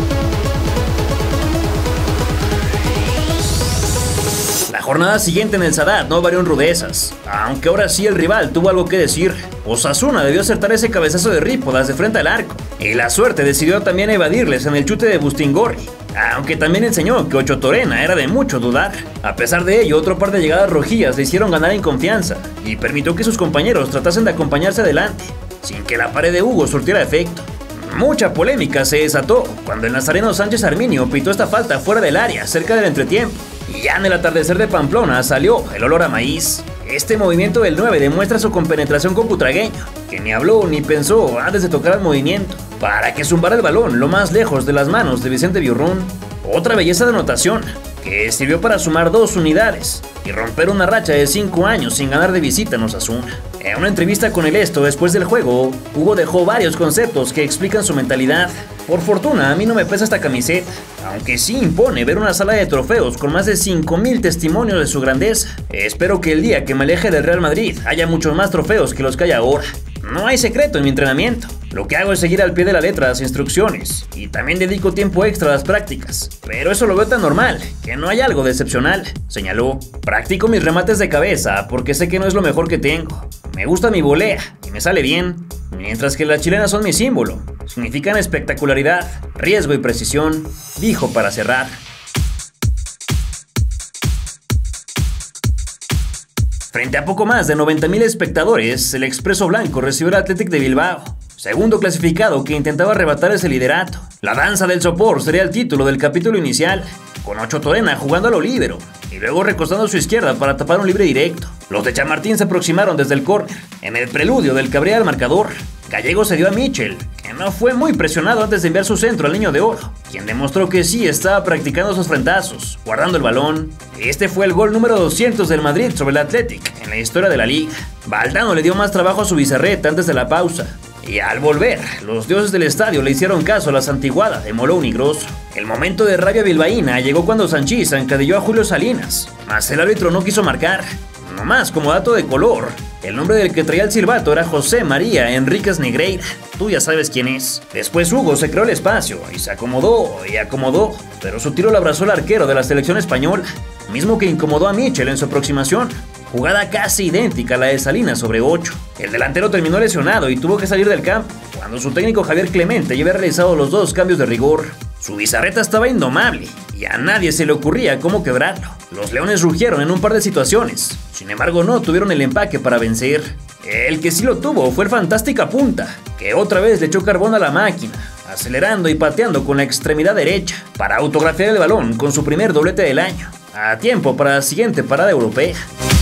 Speaker 1: La jornada siguiente en el Sadar no varió en rudezas, aunque ahora sí el rival tuvo algo que decir. Osasuna debió acertar ese cabezazo de Rípodas de frente al arco, y la suerte decidió también evadirles en el chute de Bustingorri, aunque también enseñó que Ocho Torena era de mucho dudar. A pesar de ello, otro par de llegadas rojillas le hicieron ganar en confianza, y permitió que sus compañeros tratasen de acompañarse adelante, sin que la pared de Hugo surtiera efecto. Mucha polémica se desató cuando el nazareno Sánchez Arminio pitó esta falta fuera del área, cerca del entretiempo. Y ya en el atardecer de Pamplona salió el olor a maíz. Este movimiento del 9 demuestra su compenetración con Butragueño, que ni habló ni pensó antes de tocar el movimiento, para que zumbara el balón lo más lejos de las manos de Vicente Biurrún. Otra belleza de anotación, que sirvió para sumar 2 unidades y romper una racha de 5 años sin ganar de visita en Osasuna. En una entrevista con el Esto después del juego, Hugo dejó varios conceptos que explican su mentalidad. Por fortuna, a mí no me pesa esta camiseta, aunque sí impone ver una sala de trofeos con más de 5,000 testimonios de su grandeza. Espero que el día que me aleje del Real Madrid haya muchos más trofeos que los que hay ahora. No hay secreto en mi entrenamiento. Lo que hago es seguir al pie de la letra las instrucciones y también dedico tiempo extra a las prácticas. Pero eso lo veo tan normal, que no hay algo de excepcional, señaló. Practico mis remates de cabeza porque sé que no es lo mejor que tengo. Me gusta mi volea y me sale bien, mientras que las chilenas son mi símbolo. Significan espectacularidad, riesgo y precisión, dijo para cerrar. Frente a poco más de 90,000 espectadores, el Expreso Blanco recibió al Athletic de Bilbao, segundo clasificado que intentaba arrebatar ese liderato. La danza del sopor sería el título del capítulo inicial, con Ocho Torena jugando a lo líbero y luego recostando a su izquierda para tapar un libre directo. Los de Chamartín se aproximaron desde el córner. En el preludio del que abría el marcador, Gallego se dio a Michel, que no fue muy presionado antes de enviar su centro al Niño de Oro, quien demostró que sí estaba practicando sus frentazos, guardando el balón. Este fue el gol número 200 del Madrid sobre el Athletic en la historia de la liga. Valdano le dio más trabajo a su Bizarreta antes de la pausa, y al volver, los dioses del estadio le hicieron caso a la santiguada de Molón y Grosso. El momento de rabia bilbaína llegó cuando Sanchís encadilló a Julio Salinas, mas el árbitro no quiso marcar. Nomás como dato de color, el nombre del que traía el silbato era José María Enríquez Negreira. Tú ya sabes quién es. Después Hugo se creó el espacio y se acomodó y acomodó, pero su tiro lo abrazó el arquero de la selección española, mismo que incomodó a Michel en su aproximación. Jugada casi idéntica a la de Salinas sobre 8. El delantero terminó lesionado y tuvo que salir del campo, cuando su técnico Javier Clemente ya había realizado los 2 cambios de rigor. Su bizarreta estaba indomable y a nadie se le ocurría cómo quebrarlo. Los leones rugieron en un par de situaciones, sin embargo no tuvieron el empaque para vencer. El que sí lo tuvo fue el Fantástica Punta, que otra vez le echó carbón a la máquina, acelerando y pateando con la extremidad derecha para autografiar el balón con su primer doblete del año, a tiempo para la siguiente parada europea.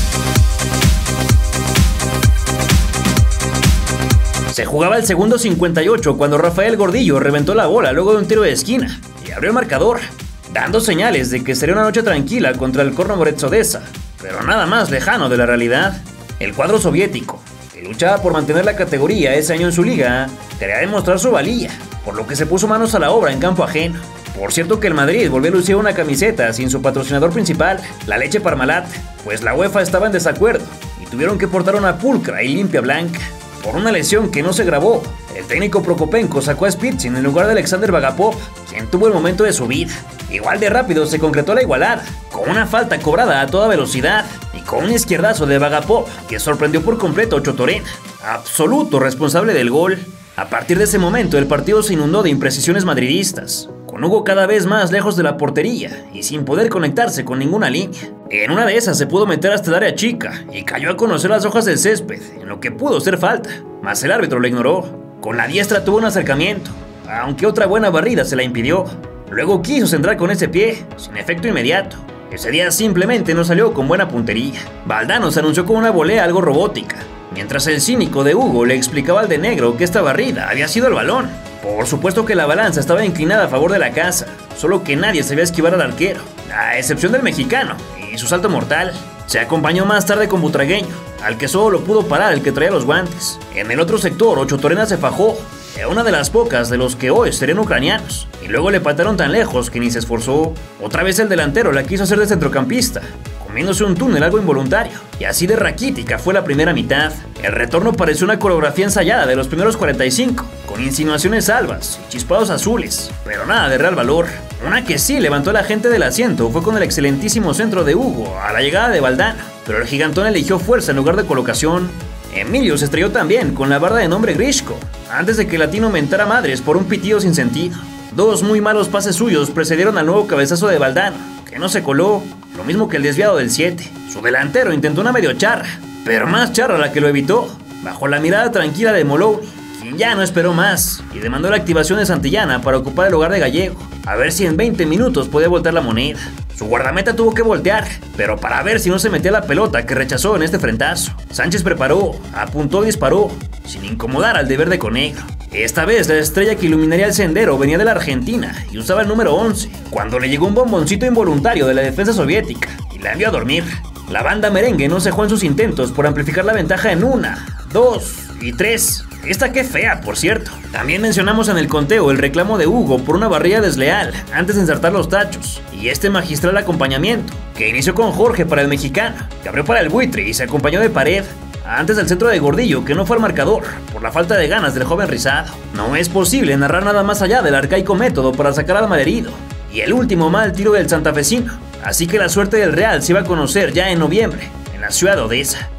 Speaker 1: Se jugaba el segundo 58 cuando Rafael Gordillo reventó la bola luego de un tiro de esquina y abrió el marcador, dando señales de que sería una noche tranquila contra el Corno Moretz Odesa, pero nada más lejano de la realidad. El cuadro soviético, que luchaba por mantener la categoría ese año en su liga, quería demostrar su valía, por lo que se puso manos a la obra en campo ajeno. Por cierto que el Madrid volvió a lucir una camiseta sin su patrocinador principal, la leche Parmalat, pues la UEFA estaba en desacuerdo y tuvieron que portar una pulcra y limpia blanca. Por una lesión que no se grabó, el técnico Prokopenko sacó a Spitsin en lugar de Alexander Bagapov, quien tuvo el momento de su vida. Igual de rápido se concretó la igualada, con una falta cobrada a toda velocidad y con un izquierdazo de Bagapov que sorprendió por completo a Ocho Torena, absoluto responsable del gol. A partir de ese momento el partido se inundó de imprecisiones madridistas, con Hugo cada vez más lejos de la portería y sin poder conectarse con ninguna línea. En una de esas se pudo meter hasta el área chica y cayó a conocer las hojas del césped, en lo que pudo ser falta, mas el árbitro lo ignoró. Con la diestra tuvo un acercamiento, aunque otra buena barrida se la impidió. Luego quiso centrar con ese pie, sin efecto inmediato. Ese día simplemente no salió con buena puntería. Valdano se anunció con una volea algo robótica, mientras el cínico de Hugo le explicaba al de negro que esta barrida había sido el balón. Por supuesto que la balanza estaba inclinada a favor de la casa, solo que nadie sabía esquivar al arquero, a excepción del mexicano y su salto mortal. Se acompañó más tarde con Butragueño, al que solo lo pudo parar el que traía los guantes. En el otro sector, Ocho Torena se fajó, una de las pocas de los que hoy serían ucranianos, y luego le patearon tan lejos que ni se esforzó. Otra vez el delantero la quiso hacer de centrocampista, comiéndose un túnel algo involuntario, y así de raquítica fue la primera mitad. El retorno pareció una coreografía ensayada de los primeros 45, con insinuaciones albas y chispados azules, pero nada de real valor. Una que sí levantó a la gente del asiento fue con el excelentísimo centro de Hugo a la llegada de Valdano, pero el gigantón eligió fuerza en lugar de colocación. Emilio se estrelló también con la barda de nombre Grishko, antes de que el latino mentara madres por un pitido sin sentido. 2 muy malos pases suyos precedieron al nuevo cabezazo de Valdano, que no se coló, lo mismo que el desviado del 7. Su delantero intentó una medio charra, pero más charra la que lo evitó, bajo la mirada tranquila de Molowny, quien ya no esperó más y demandó la activación de Santillana para ocupar el lugar de Gallego, a ver si en 20 minutos podía voltear la moneda. Su guardameta tuvo que voltear, pero para ver si no se metía la pelota que rechazó en este frentazo. Sánchez preparó, apuntó y disparó, sin incomodar al de verde con negro. Esta vez la estrella que iluminaría el sendero venía de la Argentina y usaba el número 11, cuando le llegó un bomboncito involuntario de la defensa soviética y la envió a dormir. La banda merengue no cejó en sus intentos por amplificar la ventaja en 1, 2 y 3. Esta qué fea, por cierto. También mencionamos en el conteo el reclamo de Hugo por una barrilla desleal antes de ensartar los tachos, y este magistral acompañamiento, que inició con Jorge para el mexicano, que abrió para el buitre y se acompañó de Pared, antes del centro de Gordillo, que no fue al marcador, por la falta de ganas del joven rizado. No es posible narrar nada más allá del arcaico método para sacar al malherido, y el último mal tiro del santafesino, así que la suerte del Real se iba a conocer ya en noviembre, en la ciudad de Odesa.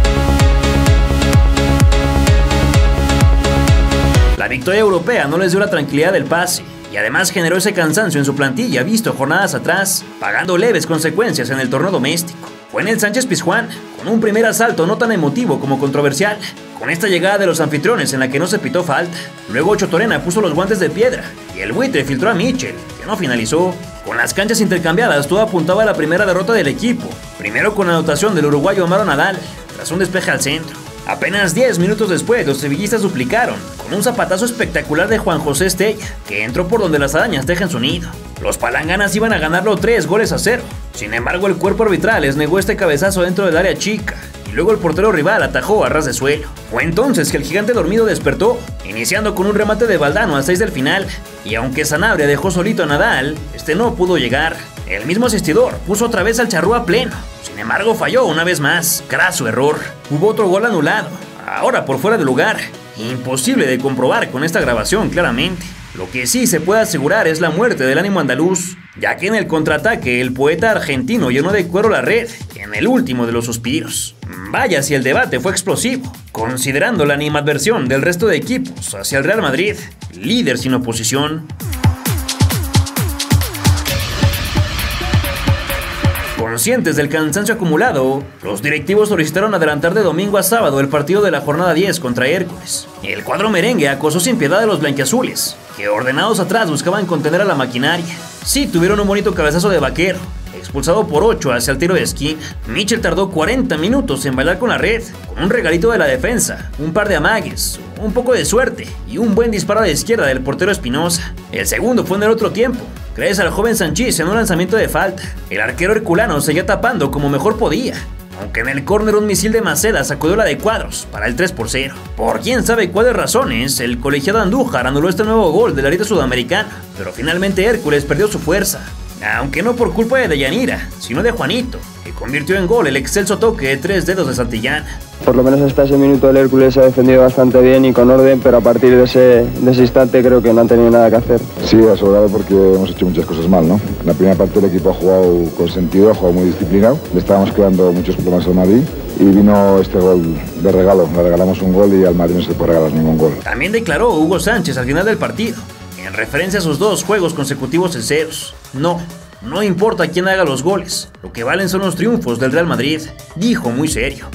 Speaker 1: La victoria europea no les dio la tranquilidad del pase, y además generó ese cansancio en su plantilla visto jornadas atrás, pagando leves consecuencias en el torneo doméstico. Fue en el Sánchez Pizjuán, con un primer asalto no tan emotivo como controversial, con esta llegada de los anfitriones en la que no se pitó falta. Luego Ocho Torena puso los guantes de piedra, y el buitre filtró a Michel, que no finalizó. Con las canchas intercambiadas todo apuntaba a la primera derrota del equipo, primero con la anotación del uruguayo Amaro Nadal, tras un despeje al centro. Apenas 10 minutos después, los sevillistas duplicaron, con un zapatazo espectacular de Juan José Estella, que entró por donde las arañas tejen su nido. Los palanganas iban a ganarlo 3-0. Sin embargo, el cuerpo arbitral les negó este cabezazo dentro del área chica, y luego el portero rival atajó a ras de suelo. Fue entonces que el gigante dormido despertó, iniciando con un remate de Valdano al 6 del final, y aunque Sanabria dejó solito a Nadal, este no pudo llegar. El mismo asistidor puso otra vez al charrúa pleno, sin embargo falló una vez más, craso error. Hubo otro gol anulado, ahora por fuera de lugar, imposible de comprobar con esta grabación claramente. Lo que sí se puede asegurar es la muerte del ánimo andaluz, ya que en el contraataque el poeta argentino llenó de cuero la red en el último de los suspiros. Vaya si el debate fue explosivo, considerando la animadversión del resto de equipos hacia el Real Madrid, líder sin oposición. Conscientes del cansancio acumulado, los directivos solicitaron adelantar de domingo a sábado el partido de la jornada 10 contra Hércules. El cuadro merengue acosó sin piedad a los blanquiazules, que ordenados atrás buscaban contener a la maquinaria. Sí tuvieron un bonito cabezazo de Vaquero, expulsado por 8 hacia el tiro de esquina. Mitchell tardó 40 minutos en bailar con la red, con un regalito de la defensa, un par de amagues, un poco de suerte y un buen disparo de izquierda del portero Espinosa. El segundo fue en el otro tiempo, gracias al joven Sanchís en un lanzamiento de falta. El arquero herculano seguía tapando como mejor podía, aunque en el córner un misil de Maceda sacudió la de Cuadros para el 3-0. Por quién sabe cuáles razones, el colegiado Andújar anuló este nuevo gol del ariete sudamericano, pero finalmente Hércules perdió su fuerza, aunque no por culpa de Deyanira, sino de Juanito, que convirtió en gol el excelso toque de 3 dedos de Santillana.
Speaker 8: Por lo menos hasta ese minuto el Hércules se ha defendido bastante bien y con orden, pero a partir de ese instante creo que no han tenido nada que hacer.
Speaker 9: Sí, ha sobrado porque hemos hecho muchas cosas mal, ¿no? En la primera parte el equipo ha jugado con sentido, ha jugado muy disciplinado, le estábamos creando muchos problemas al Madrid y vino este gol de regalo, le regalamos un gol y al Madrid no se le puede regalar ningún gol.
Speaker 1: También declaró Hugo Sánchez al final del partido, en referencia a sus 2 juegos consecutivos en ceros. No importa quién haga los goles, lo que valen son los triunfos del Real Madrid, dijo muy serio.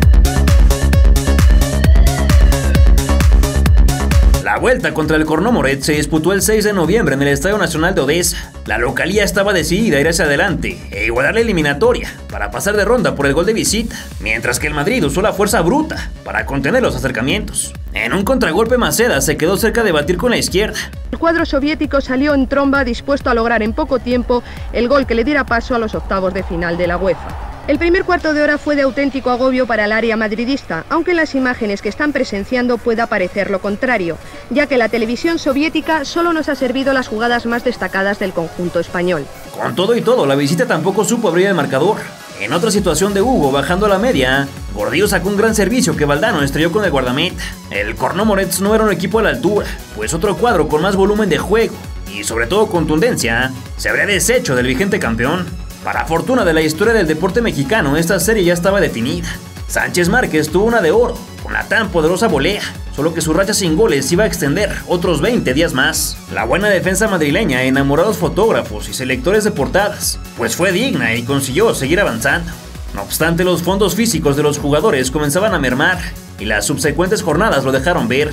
Speaker 1: La vuelta contra el Cornomoret se disputó el 6 de noviembre en el Estadio Nacional de Odessa. La localía estaba decidida a ir hacia adelante e igualar la eliminatoria para pasar de ronda por el gol de visita, mientras que el Madrid usó la fuerza bruta para contener los acercamientos. En un contragolpe Maceda se quedó cerca de batir con la izquierda.
Speaker 10: El cuadro soviético salió en tromba dispuesto a lograr en poco tiempo el gol que le diera paso a los octavos de final de la UEFA. El primer cuarto de hora fue de auténtico agobio para el área madridista, aunque en las imágenes que están presenciando pueda parecer lo contrario, ya que la televisión soviética solo nos ha servido las jugadas más destacadas del conjunto español.
Speaker 1: Con todo y todo, la visita tampoco supo abrir el marcador. En otra situación de Hugo, bajando a la media, Gordillo sacó un gran servicio que Valdano estrelló con el guardameta. El Cornomorets no era un equipo a la altura, pues otro cuadro con más volumen de juego y sobre todo contundencia se habría deshecho del vigente campeón. Para fortuna de la historia del deporte mexicano, esta serie ya estaba definida. Sánchez Márquez tuvo una de oro, con la tan poderosa volea, solo que su racha sin goles iba a extender otros 20 días más. La buena defensa madrileña enamoró a los fotógrafos y selectores de portadas, pues fue digna y consiguió seguir avanzando. No obstante, los fondos físicos de los jugadores comenzaban a mermar, y las subsecuentes jornadas lo dejaron ver.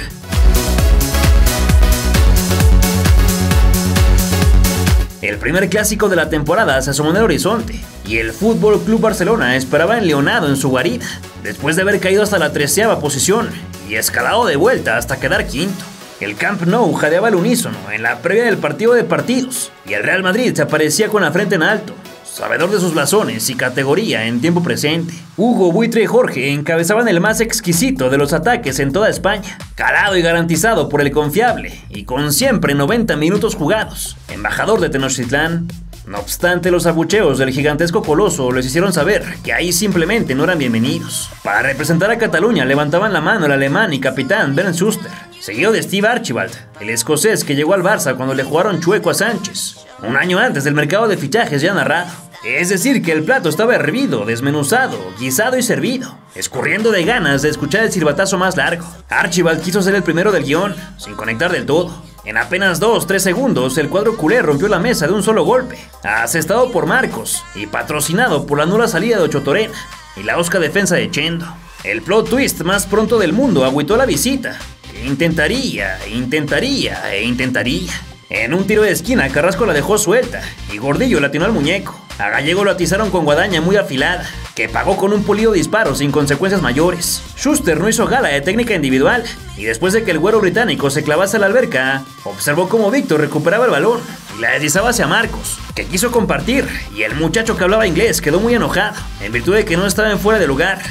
Speaker 1: El primer clásico de la temporada se asomó en el horizonte y el Fútbol Club Barcelona esperaba enleonado en su guarida, después de haber caído hasta la 13ª posición y escalado de vuelta hasta quedar quinto. El Camp Nou jadeaba al unísono en la previa del partido de partidos y el Real Madrid se aparecía con la frente en alto, sabedor de sus blasones y categoría en tiempo presente. Hugo, Buitre y Jorge encabezaban el más exquisito de los ataques en toda España, calado y garantizado por el confiable y con siempre 90 minutos jugados, embajador de Tenochtitlán. No obstante, los abucheos del gigantesco coloso les hicieron saber que ahí simplemente no eran bienvenidos. Para representar a Cataluña levantaban la mano el alemán y capitán Bernd Schuster, seguido de Steve Archibald, el escocés que llegó al Barça cuando le jugaron chueco a Sánchez, un año antes del mercado de fichajes ya narrado. Es decir, que el plato estaba hervido, desmenuzado, guisado y servido, escurriendo de ganas de escuchar el silbatazo más largo. Archibald quiso ser el primero del guión, sin conectar del todo. En apenas 2-3 segundos, el cuadro culé rompió la mesa de un solo golpe, asestado por Marcos y patrocinado por la nula salida de Ocho Torena y la osca defensa de Chendo. El plot twist más pronto del mundo agüitó la visita, que intentaría. En un tiro de esquina, Carrasco la dejó suelta y Gordillo la atinó al muñeco. A Gallego lo atizaron con guadaña muy afilada, que pagó con un pulido disparo sin consecuencias mayores. Schuster no hizo gala de técnica individual y después de que el güero británico se clavase a la alberca, observó cómo Víctor recuperaba el balón y la deslizaba hacia Marcos, que quiso compartir, y el muchacho que hablaba inglés quedó muy enojado, en virtud de que no estaba en fuera de lugar.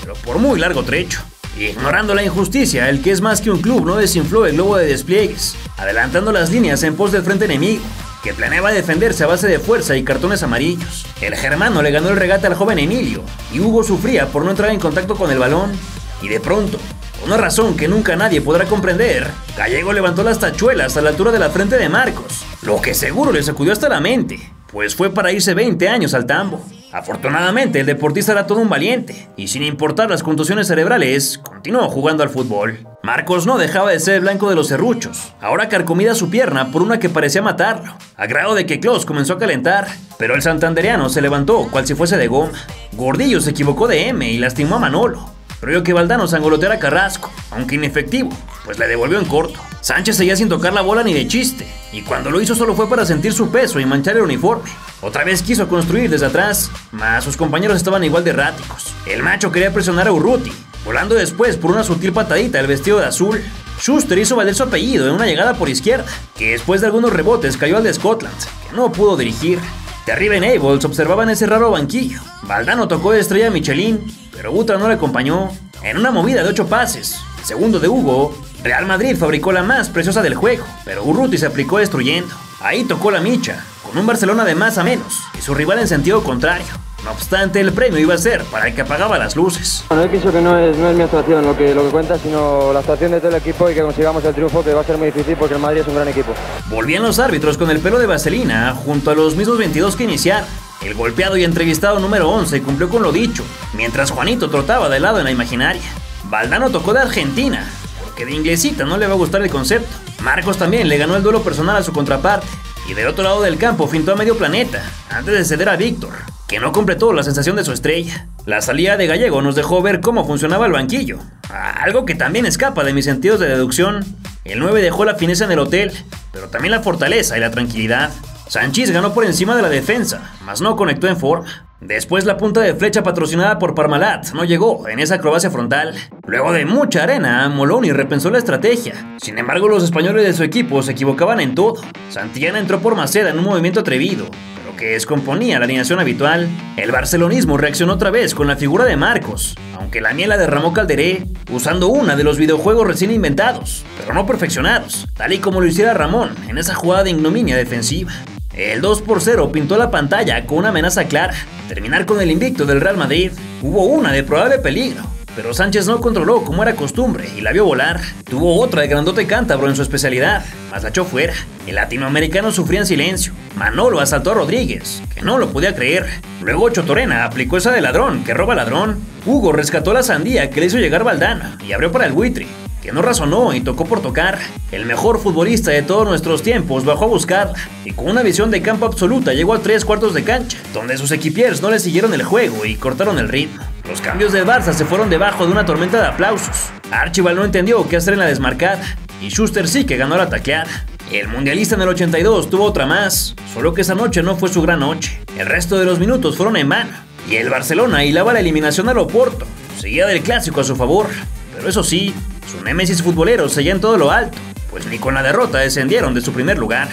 Speaker 1: pero por muy largo trecho. Ignorando la injusticia, el que es más que un club no desinfló el globo de despliegues, adelantando las líneas en pos del frente enemigo, que planeaba defenderse a base de fuerza y cartones amarillos. El germano le ganó el regate al joven Emilio, y Hugo sufría por no entrar en contacto con el balón, y de pronto, por una razón que nunca nadie podrá comprender, Gallego levantó las tachuelas a la altura de la frente de Marcos, lo que seguro le sacudió hasta la mente, pues fue para irse 20 años al tambo. Afortunadamente, el deportista era todo un valiente, y sin importar las contusiones cerebrales, continuó jugando al fútbol. Marcos no dejaba de ser el blanco de los serruchos, ahora carcomida su pierna por una que parecía matarlo, a grado de que Klos comenzó a calentar, pero el santandereano se levantó cual si fuese de goma. Gordillo se equivocó de M y lastimó a Manolo. Creyó que Valdano sangoloteara a Carrasco, aunque inefectivo, pues le devolvió en corto. Sánchez seguía sin tocar la bola ni de chiste, y cuando lo hizo solo fue para sentir su peso y manchar el uniforme. Otra vez quiso construir desde atrás, mas sus compañeros estaban igual de erráticos. El macho quería presionar a Urruti, volando después por una sutil patadita el vestido de azul. Schuster hizo valer su apellido en una llegada por izquierda, que después de algunos rebotes cayó al de Scotland, que no pudo dirigir. Terrible Neighbols observaba en ese raro banquillo. Valdano tocó de estrella a Michelin, pero Butra no le acompañó. En una movida de 8 pases, segundo de Hugo, Real Madrid fabricó la más preciosa del juego, pero Urruti se aplicó destruyendo. Ahí tocó la micha, con un Barcelona de más a menos, y su rival en sentido contrario. No obstante, el premio iba a ser para el que apagaba las luces.
Speaker 8: Bueno, yo pienso que no es mi actuación lo que cuenta, sino la actuación de todo el equipo y que consigamos el triunfo, que va a ser muy difícil porque el Madrid es un gran equipo.
Speaker 1: Volvían los árbitros con el pelo de vaselina, junto a los mismos 22 que iniciaron. El golpeado y entrevistado número 11 cumplió con lo dicho, mientras Juanito trotaba de lado en la imaginaria. Valdano tocó de Argentina, porque de inglesita no le va a gustar el concepto. Marcos también le ganó el duelo personal a su contraparte, y del otro lado del campo fintó a medio planeta, antes de ceder a Víctor, que no completó la sensación de su estrella. La salida de Gallego nos dejó ver cómo funcionaba el banquillo, algo que también escapa de mis sentidos de deducción. El 9 dejó la fineza en el hotel, pero también la fortaleza y la tranquilidad. Sanchís ganó por encima de la defensa, mas no conectó en forma. Después la punta de flecha patrocinada por Parmalat no llegó en esa acrobacia frontal. Luego de mucha arena, Moloni repensó la estrategia. Sin embargo, los españoles de su equipo se equivocaban en todo. Santillana entró por Maceda en un movimiento atrevido, pero que descomponía la alineación habitual. El barcelonismo reaccionó otra vez con la figura de Marcos, aunque la miel la derramó Calderé, usando una de los videojuegos recién inventados, pero no perfeccionados, tal y como lo hiciera Ramón en esa jugada de ignominia defensiva. El 2-0 pintó la pantalla con una amenaza clara: terminar con el invicto del Real Madrid. Hubo una de probable peligro, pero Sánchez no controló como era costumbre y la vio volar. Tuvo otra de grandote cántabro en su especialidad, mas la echó fuera. El latinoamericano sufría en silencio. Manolo asaltó a Rodríguez, que no lo podía creer. Luego Chotorena aplicó esa de ladrón que roba ladrón. Hugo rescató la sandía que le hizo llegar Valdano y abrió para el buitre, que no razonó y tocó por tocar. El mejor futbolista de todos nuestros tiempos bajó a buscarla, y con una visión de campo absoluta llegó a 3/4 de cancha, donde sus equipiers no le siguieron el juego y cortaron el ritmo. Los cambios del Barça se fueron debajo de una tormenta de aplausos. Archibald no entendió qué hacer en la desmarcada, y Schuster sí que ganó la tacleada. El mundialista en el 82 tuvo otra más, solo que esa noche no fue su gran noche. El resto de los minutos fueron en vano, y el Barcelona hilaba la eliminación al Oporto, seguida del clásico a su favor. Pero eso sí, su némesis futbolero seguía en todo lo alto, pues ni con la derrota descendieron de su primer lugar.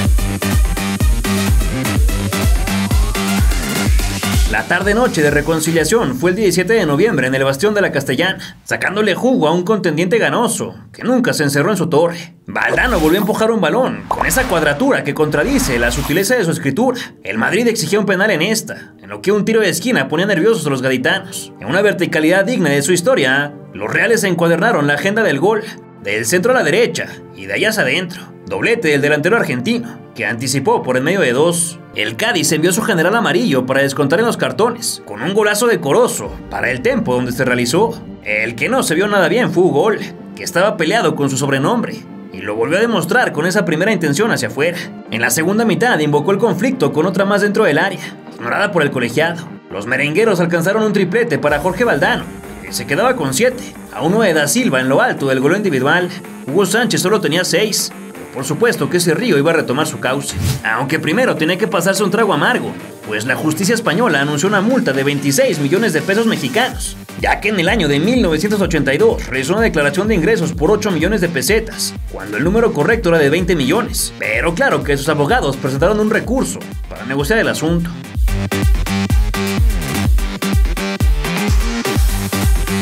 Speaker 1: La tarde-noche de reconciliación fue el 17 de noviembre en el Bastión de la Castellana, sacándole jugo a un contendiente ganoso, que nunca se encerró en su torre. Valdano volvió a empujar un balón, con esa cuadratura que contradice la sutileza de su escritura. El Madrid exigía un penal en esta, en lo que un tiro de esquina ponía nerviosos a los gaditanos. En una verticalidad digna de su historia, los reales encuadernaron la agenda del gol, del centro a la derecha y de allá hacia adentro. Doblete del delantero argentino, que anticipó por en medio de dos. El Cádiz envió su general amarillo para descontar en los cartones, con un golazo decoroso para el tempo donde se realizó. El que no se vio nada bien fue Hugo, que estaba peleado con su sobrenombre, y lo volvió a demostrar con esa primera intención hacia afuera. En la segunda mitad invocó el conflicto con otra más dentro del área, ignorada por el colegiado. Los merengueros alcanzaron un triplete para Jorge Valdano, que se quedaba con 7, a uno de Da Silva en lo alto del gol individual. Hugo Sánchez solo tenía 6. Por supuesto que ese río iba a retomar su cauce, aunque primero tenía que pasarse un trago amargo, pues la justicia española anunció una multa de 26 millones de pesos mexicanos, ya que en el año de 1982 realizó una declaración de ingresos por 8 millones de pesetas, cuando el número correcto era de 20 millones. Pero claro que sus abogados presentaron un recurso para negociar el asunto.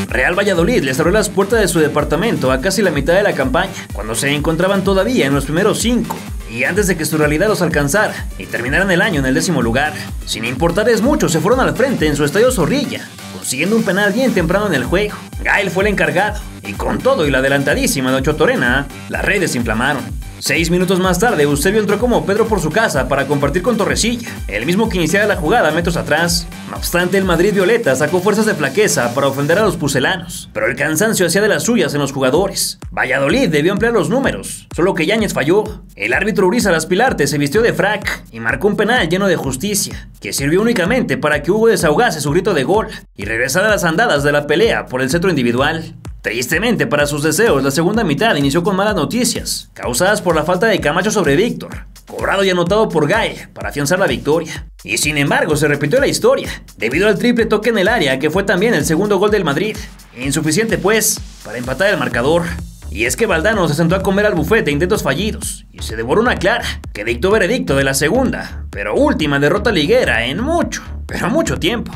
Speaker 1: Real Valladolid les abrió las puertas de su departamento a casi la mitad de la campaña, cuando se encontraban todavía en los primeros 5. Y antes de que su realidad los alcanzara y terminaran el año en el 10º lugar. Sin importarles mucho, se fueron al frente en su estadio Zorrilla, consiguiendo un penal bien temprano en el juego. Gael fue el encargado, y con todo y la adelantadísima de Ocho Torena, las redes se inflamaron. 6 minutos más tarde, Eusebio entró como Pedro por su casa para compartir con Torrecilla, el mismo que iniciara la jugada metros atrás. No obstante, el Madrid Violeta sacó fuerzas de flaqueza para ofender a los pucelanos, pero el cansancio hacía de las suyas en los jugadores. Valladolid debió ampliar los números, solo que Yáñez falló. El árbitro Urizar Aspilarte se vistió de frac y marcó un penal lleno de justicia, que sirvió únicamente para que Hugo desahogase su grito de gol y regresara a las andadas de la pelea por el cetro individual. Tristemente para sus deseos, la segunda mitad inició con malas noticias, causadas por la falta de Camacho sobre Víctor, cobrado y anotado por Gael para afianzar la victoria. Y sin embargo se repitió la historia, debido al triple toque en el área que fue también el segundo gol del Madrid, insuficiente pues para empatar el marcador. Y es que Valdano se sentó a comer al bufete de intentos fallidos y se devoró una clara que dictó veredicto de la segunda, pero última derrota liguera en mucho, pero mucho tiempo.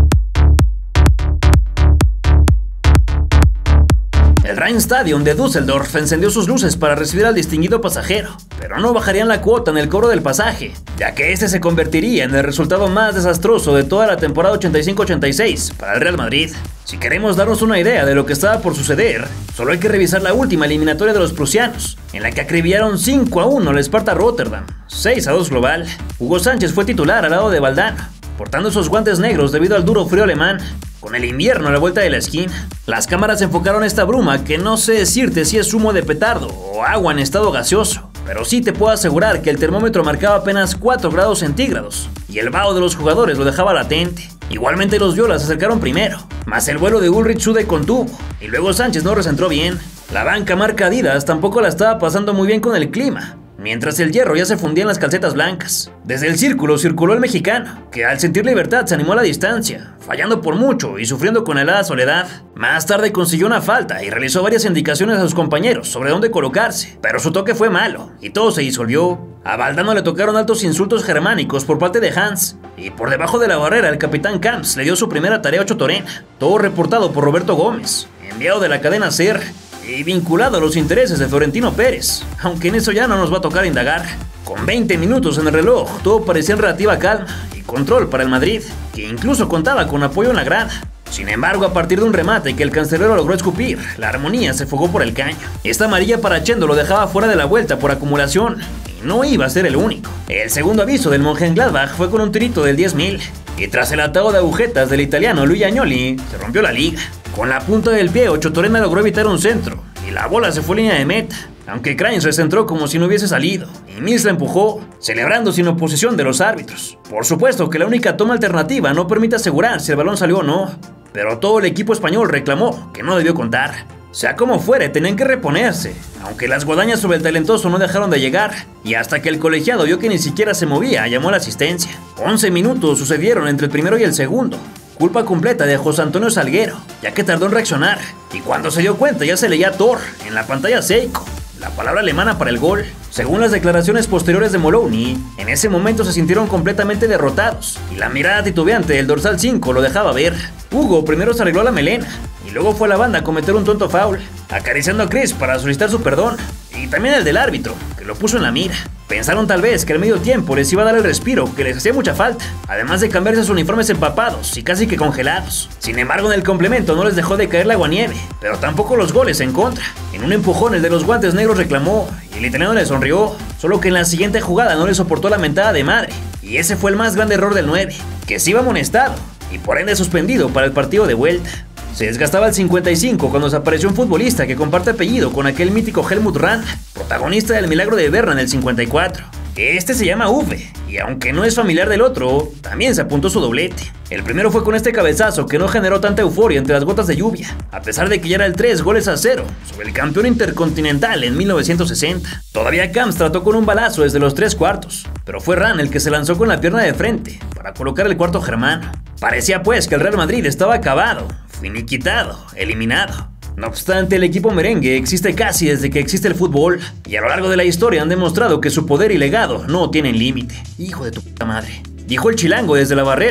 Speaker 1: El Rheinstadion de Düsseldorf encendió sus luces para recibir al distinguido pasajero, pero no bajarían la cuota en el cobro del pasaje, ya que este se convertiría en el resultado más desastroso de toda la temporada 85-86 para el Real Madrid. Si queremos darnos una idea de lo que estaba por suceder, solo hay que revisar la última eliminatoria de los prusianos, en la que acribillaron 5-1 al Sparta Rotterdam, 6-2 global. Hugo Sánchez fue titular al lado de Valdano, portando esos guantes negros debido al duro frío alemán. Con el invierno a la vuelta de la esquina, las cámaras enfocaron esta bruma que no sé decirte si es humo de petardo o agua en estado gaseoso, pero sí te puedo asegurar que el termómetro marcaba apenas 4 grados centígrados y el vaho de los jugadores lo dejaba latente. Igualmente los violas se acercaron primero, mas el vuelo de Ulrich Sude contuvo y luego Sánchez no recentró bien. La banca marca Adidas tampoco la estaba pasando muy bien con el clima, mientras el hierro ya se fundía en las calcetas blancas. Desde el círculo circuló el mexicano, que al sentir libertad se animó a la distancia, fallando por mucho y sufriendo con helada soledad. Más tarde consiguió una falta y realizó varias indicaciones a sus compañeros sobre dónde colocarse, pero su toque fue malo y todo se disolvió. A Valdano le tocaron altos insultos germánicos por parte de Hans, y por debajo de la barrera el capitán Camps le dio su primera tarea a Ocho Torena, todo reportado por Roberto Gómez, enviado de la cadena SER y vinculado a los intereses de Florentino Pérez, aunque en eso ya no nos va a tocar indagar. Con 20 minutos en el reloj, todo parecía en relativa calma y control para el Madrid, que incluso contaba con apoyo en la grada. Sin embargo, a partir de un remate que el cancerbero logró escupir, la armonía se fugó por el caño. Esta amarilla para Chendo lo dejaba fuera de la vuelta por acumulación, y no iba a ser el único. El segundo aviso del Mönchengladbach fue con un tirito del 10.000, y tras el atado de agujetas del italiano Luigi Agnoli, se rompió la liga. Con la punta del pie, Ocho Torena logró evitar un centro, y la bola se fue a línea de meta, aunque Krains recentró como si no hubiese salido, y Mills la empujó, celebrando sin oposición de los árbitros. Por supuesto que la única toma alternativa no permite asegurar si el balón salió o no, pero todo el equipo español reclamó que no debió contar. Sea como fuere, tenían que reponerse, aunque las guadañas sobre el talentoso no dejaron de llegar, y hasta que el colegiado vio que ni siquiera se movía, llamó a la asistencia. 11 minutos sucedieron entre el primero y el segundo, culpa completa de José Antonio Salguero, ya que tardó en reaccionar, y cuando se dio cuenta ya se leía Tor en la pantalla Seiko, la palabra alemana para el gol. Según las declaraciones posteriores de Moloney, en ese momento se sintieron completamente derrotados, y la mirada titubeante del dorsal 5 lo dejaba ver. Hugo primero se arregló la melena, y luego fue a la banda a cometer un tonto foul, acariciando a Chris para solicitar su perdón, y también el del árbitro, que lo puso en la mira. Pensaron tal vez que al medio tiempo les iba a dar el respiro que les hacía mucha falta, además de cambiarse sus uniformes empapados y casi que congelados. Sin embargo, en el complemento no les dejó de caer la aguanieve, pero tampoco los goles en contra. En un empujón el de los guantes negros reclamó, y el italiano le sonrió, solo que en la siguiente jugada no le soportó la mentada de madre, y ese fue el más grande error del 9, que se iba amonestado, y por ende suspendido para el partido de vuelta. Se desgastaba el 55 cuando desapareció un futbolista que comparte apellido con aquel mítico Helmut Rahn, protagonista del milagro de Berna en el 54. Este se llama Uwe, y aunque no es familiar del otro, también se apuntó su doblete. El primero fue con este cabezazo que no generó tanta euforia entre las gotas de lluvia, a pesar de que ya era el 3-0 sobre el campeón intercontinental en 1960. Todavía Camps trató con un balazo desde los 3 cuartos, pero fue Rahn el que se lanzó con la pierna de frente para colocar el cuarto germano. Parecía pues que el Real Madrid estaba acabado, finiquitado, eliminado. No obstante, el equipo merengue existe casi desde que existe el fútbol, y a lo largo de la historia han demostrado que su poder y legado no tienen límite. Hijo de tu puta madre, dijo el chilango desde la barrera,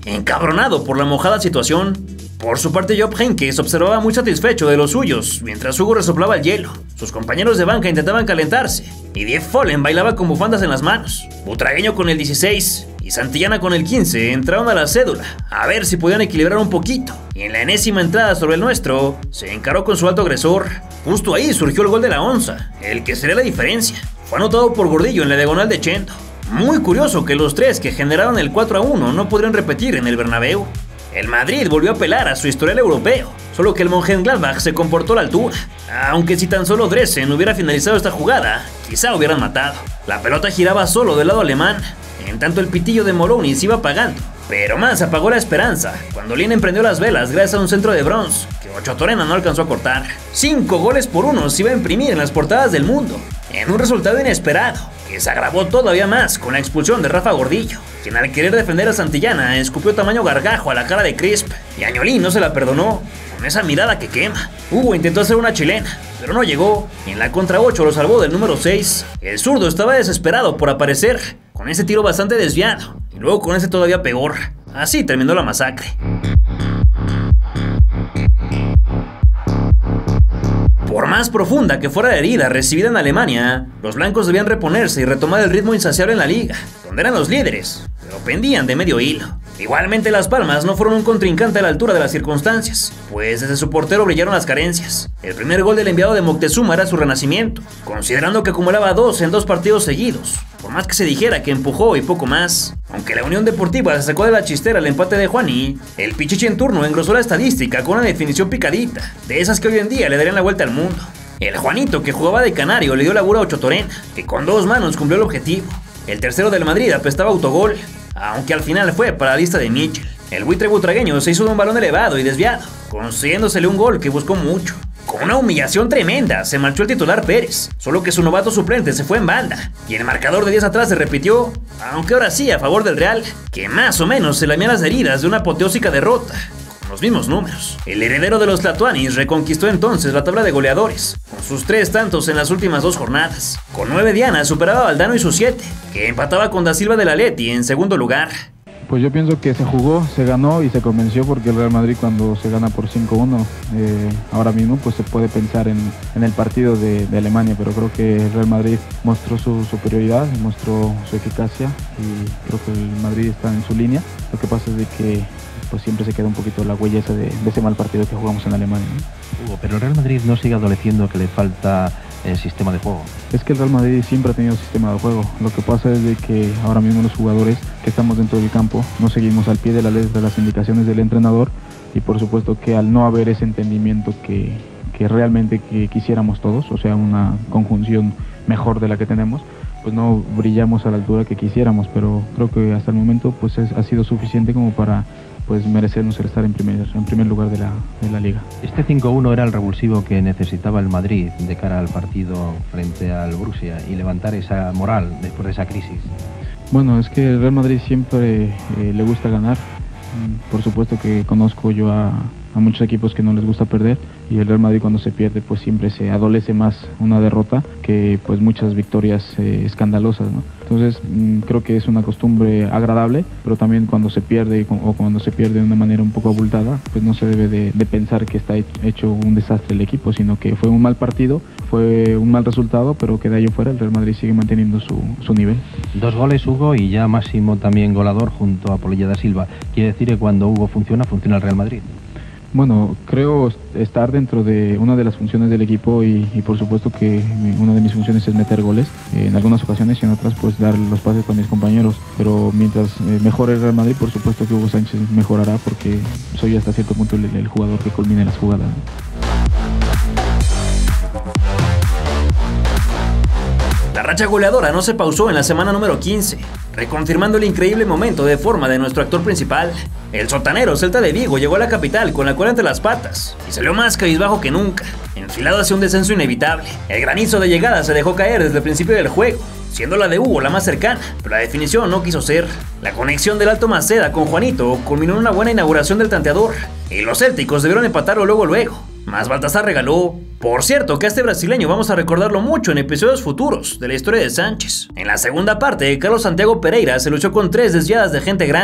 Speaker 1: encabronado por la mojada situación. Por su parte, Jupp Heynckes observaba muy satisfecho de los suyos, mientras Hugo resoplaba el hielo. Sus compañeros de banca intentaban calentarse, y Diego Follen bailaba con bufandas en las manos. Butragueño con el 16 y Santillana con el 15 entraron a la cédula, a ver si podían equilibrar un poquito. Y en la enésima entrada sobre el nuestro, se encaró con su alto agresor. Justo ahí surgió el gol de la onza, el que sería la diferencia. Fue anotado por Gordillo en la diagonal de Chendo. Muy curioso que los tres que generaron el 4-1 no podrían repetir en el Bernabéu. El Madrid volvió a apelar a su historial europeo, solo que el Mönchengladbach se comportó a la altura. Aunque si tan solo Dresen hubiera finalizado esta jugada, quizá hubieran matado. La pelota giraba solo del lado alemán, en tanto el pitillo de Moroni se iba apagando. Pero más apagó la esperanza cuando Lien emprendió las velas gracias a un centro de Bronze que Ocho Torena no alcanzó a cortar. 5-1 se iba a imprimir en las portadas del mundo, en un resultado inesperado, que se agravó todavía más con la expulsión de Rafa Gordillo, quien al querer defender a Santillana escupió tamaño gargajo a la cara de Crisp, y Añolín no se la perdonó, con esa mirada que quema. Hugo intentó hacer una chilena, pero no llegó, y en la contra 8 lo salvó del número 6. El zurdo estaba desesperado por aparecer, con ese tiro bastante desviado, y luego con ese todavía peor. Así terminó la masacre. Por más profunda que fuera la herida recibida en Alemania, los blancos debían reponerse y retomar el ritmo insaciable en la liga, donde eran los líderes, pero pendían de medio hilo. Igualmente Las Palmas no fueron un contrincante a la altura de las circunstancias, pues desde su portero brillaron las carencias. El primer gol del enviado de Moctezuma era su renacimiento, considerando que acumulaba 2 en 2 partidos seguidos, por más que se dijera que empujó y poco más. Aunque la Unión Deportiva se sacó de la chistera el empate de Juaní, el Pichichi en turno engrosó la estadística con una definición picadita, de esas que hoy en día le darían la vuelta al mundo. El Juanito, que jugaba de canario, le dio laburo a Ocho Torena, que con 2 manos cumplió el objetivo. El tercero del Madrid apestaba autogol, aunque al final fue para la lista de Mitchell. El buitre butragueño se hizo de un balón elevado y desviado, consiguiéndosele un gol que buscó mucho. Con una humillación tremenda se marchó el titular Pérez, solo que su novato suplente se fue en banda, y el marcador de 10 atrás se repitió, aunque ahora sí a favor del Real, que más o menos se lamía las heridas de una apoteósica derrota, con los mismos números. El heredero de los Tlatoanis reconquistó entonces la tabla de goleadores, con sus 3 tantos en las últimas 2 jornadas. Con 9 dianas superaba a Valdano y sus 7, que empataba con Da Silva del Atleti en segundo lugar.
Speaker 3: Pues yo pienso que se jugó, se ganó y se convenció, porque el Real Madrid cuando se gana por 5-1, ahora mismo pues se puede pensar en el partido de Alemania, pero creo que el Real Madrid mostró su superioridad, mostró su eficacia, y creo que el Madrid está en su línea. Lo que pasa es de que pues siempre se queda un poquito la huella de ese mal partido que jugamos en Alemania, ¿no?
Speaker 11: Hugo, pero el Real Madrid no sigue adoleciendo que le falta sistema de juego.
Speaker 3: Es que el Real Madrid siempre ha tenido sistema de juego. Lo que pasa es de que ahora mismo los jugadores que estamos dentro del campo no seguimos al pie de la letra las indicaciones del entrenador, y por supuesto que al no haber ese entendimiento que realmente quisiéramos todos, o sea, una conjunción mejor de la que tenemos, pues no brillamos a la altura que quisiéramos, pero creo que hasta el momento pues ha sido suficiente como para pues merecernos el estar en primer lugar de la liga.
Speaker 11: Este 5-1 era el revulsivo que necesitaba el Madrid de cara al partido frente al Borussia y levantar esa moral después de esa crisis.
Speaker 3: Bueno, es que el Real Madrid siempre le gusta ganar. Por supuesto que conozco yo a muchos equipos que no les gusta perder, y el Real Madrid cuando se pierde pues siempre se adolece más una derrota que pues muchas victorias escandalosas, ¿no? Entonces creo que es una costumbre agradable, pero también cuando se pierde o cuando se pierde de una manera un poco abultada, pues no se debe de pensar que está hecho un desastre el equipo, sino que fue un mal partido, fue un mal resultado, pero que de ahí fuera el Real Madrid sigue manteniendo su nivel.
Speaker 11: 2 goles Hugo, y ya máximo también goleador junto a Polilla da Silva. Quiere decir que cuando Hugo funciona el Real Madrid.
Speaker 3: Bueno, creo estar dentro de una de las funciones del equipo, y por supuesto que una de mis funciones es meter goles, en algunas ocasiones, y en otras pues dar los pases con mis compañeros, pero mientras mejore el Real Madrid, por supuesto que Hugo Sánchez mejorará, porque soy hasta cierto punto el jugador que culmine las jugadas, ¿no?
Speaker 1: La racha goleadora no se pausó en la semana número 15, reconfirmando el increíble momento de forma de nuestro actor principal. El sotanero Celta de Vigo llegó a la capital con la cola entre las patas y salió más cabizbajo que nunca, enfilado hacia un descenso inevitable. El granizo de llegada se dejó caer desde el principio del juego, siendo la de Hugo la más cercana, pero la definición no quiso ser. La conexión del Alto Maceda con Juanito culminó en una buena inauguración del tanteador, y los célticos debieron empatarlo luego. Más Baltasar regaló. Por cierto, que a este brasileño vamos a recordarlo mucho en episodios futuros de la historia de Sánchez. En la segunda parte, Carlos Santiago Pereira se luchó con 3 desviadas de gente grande.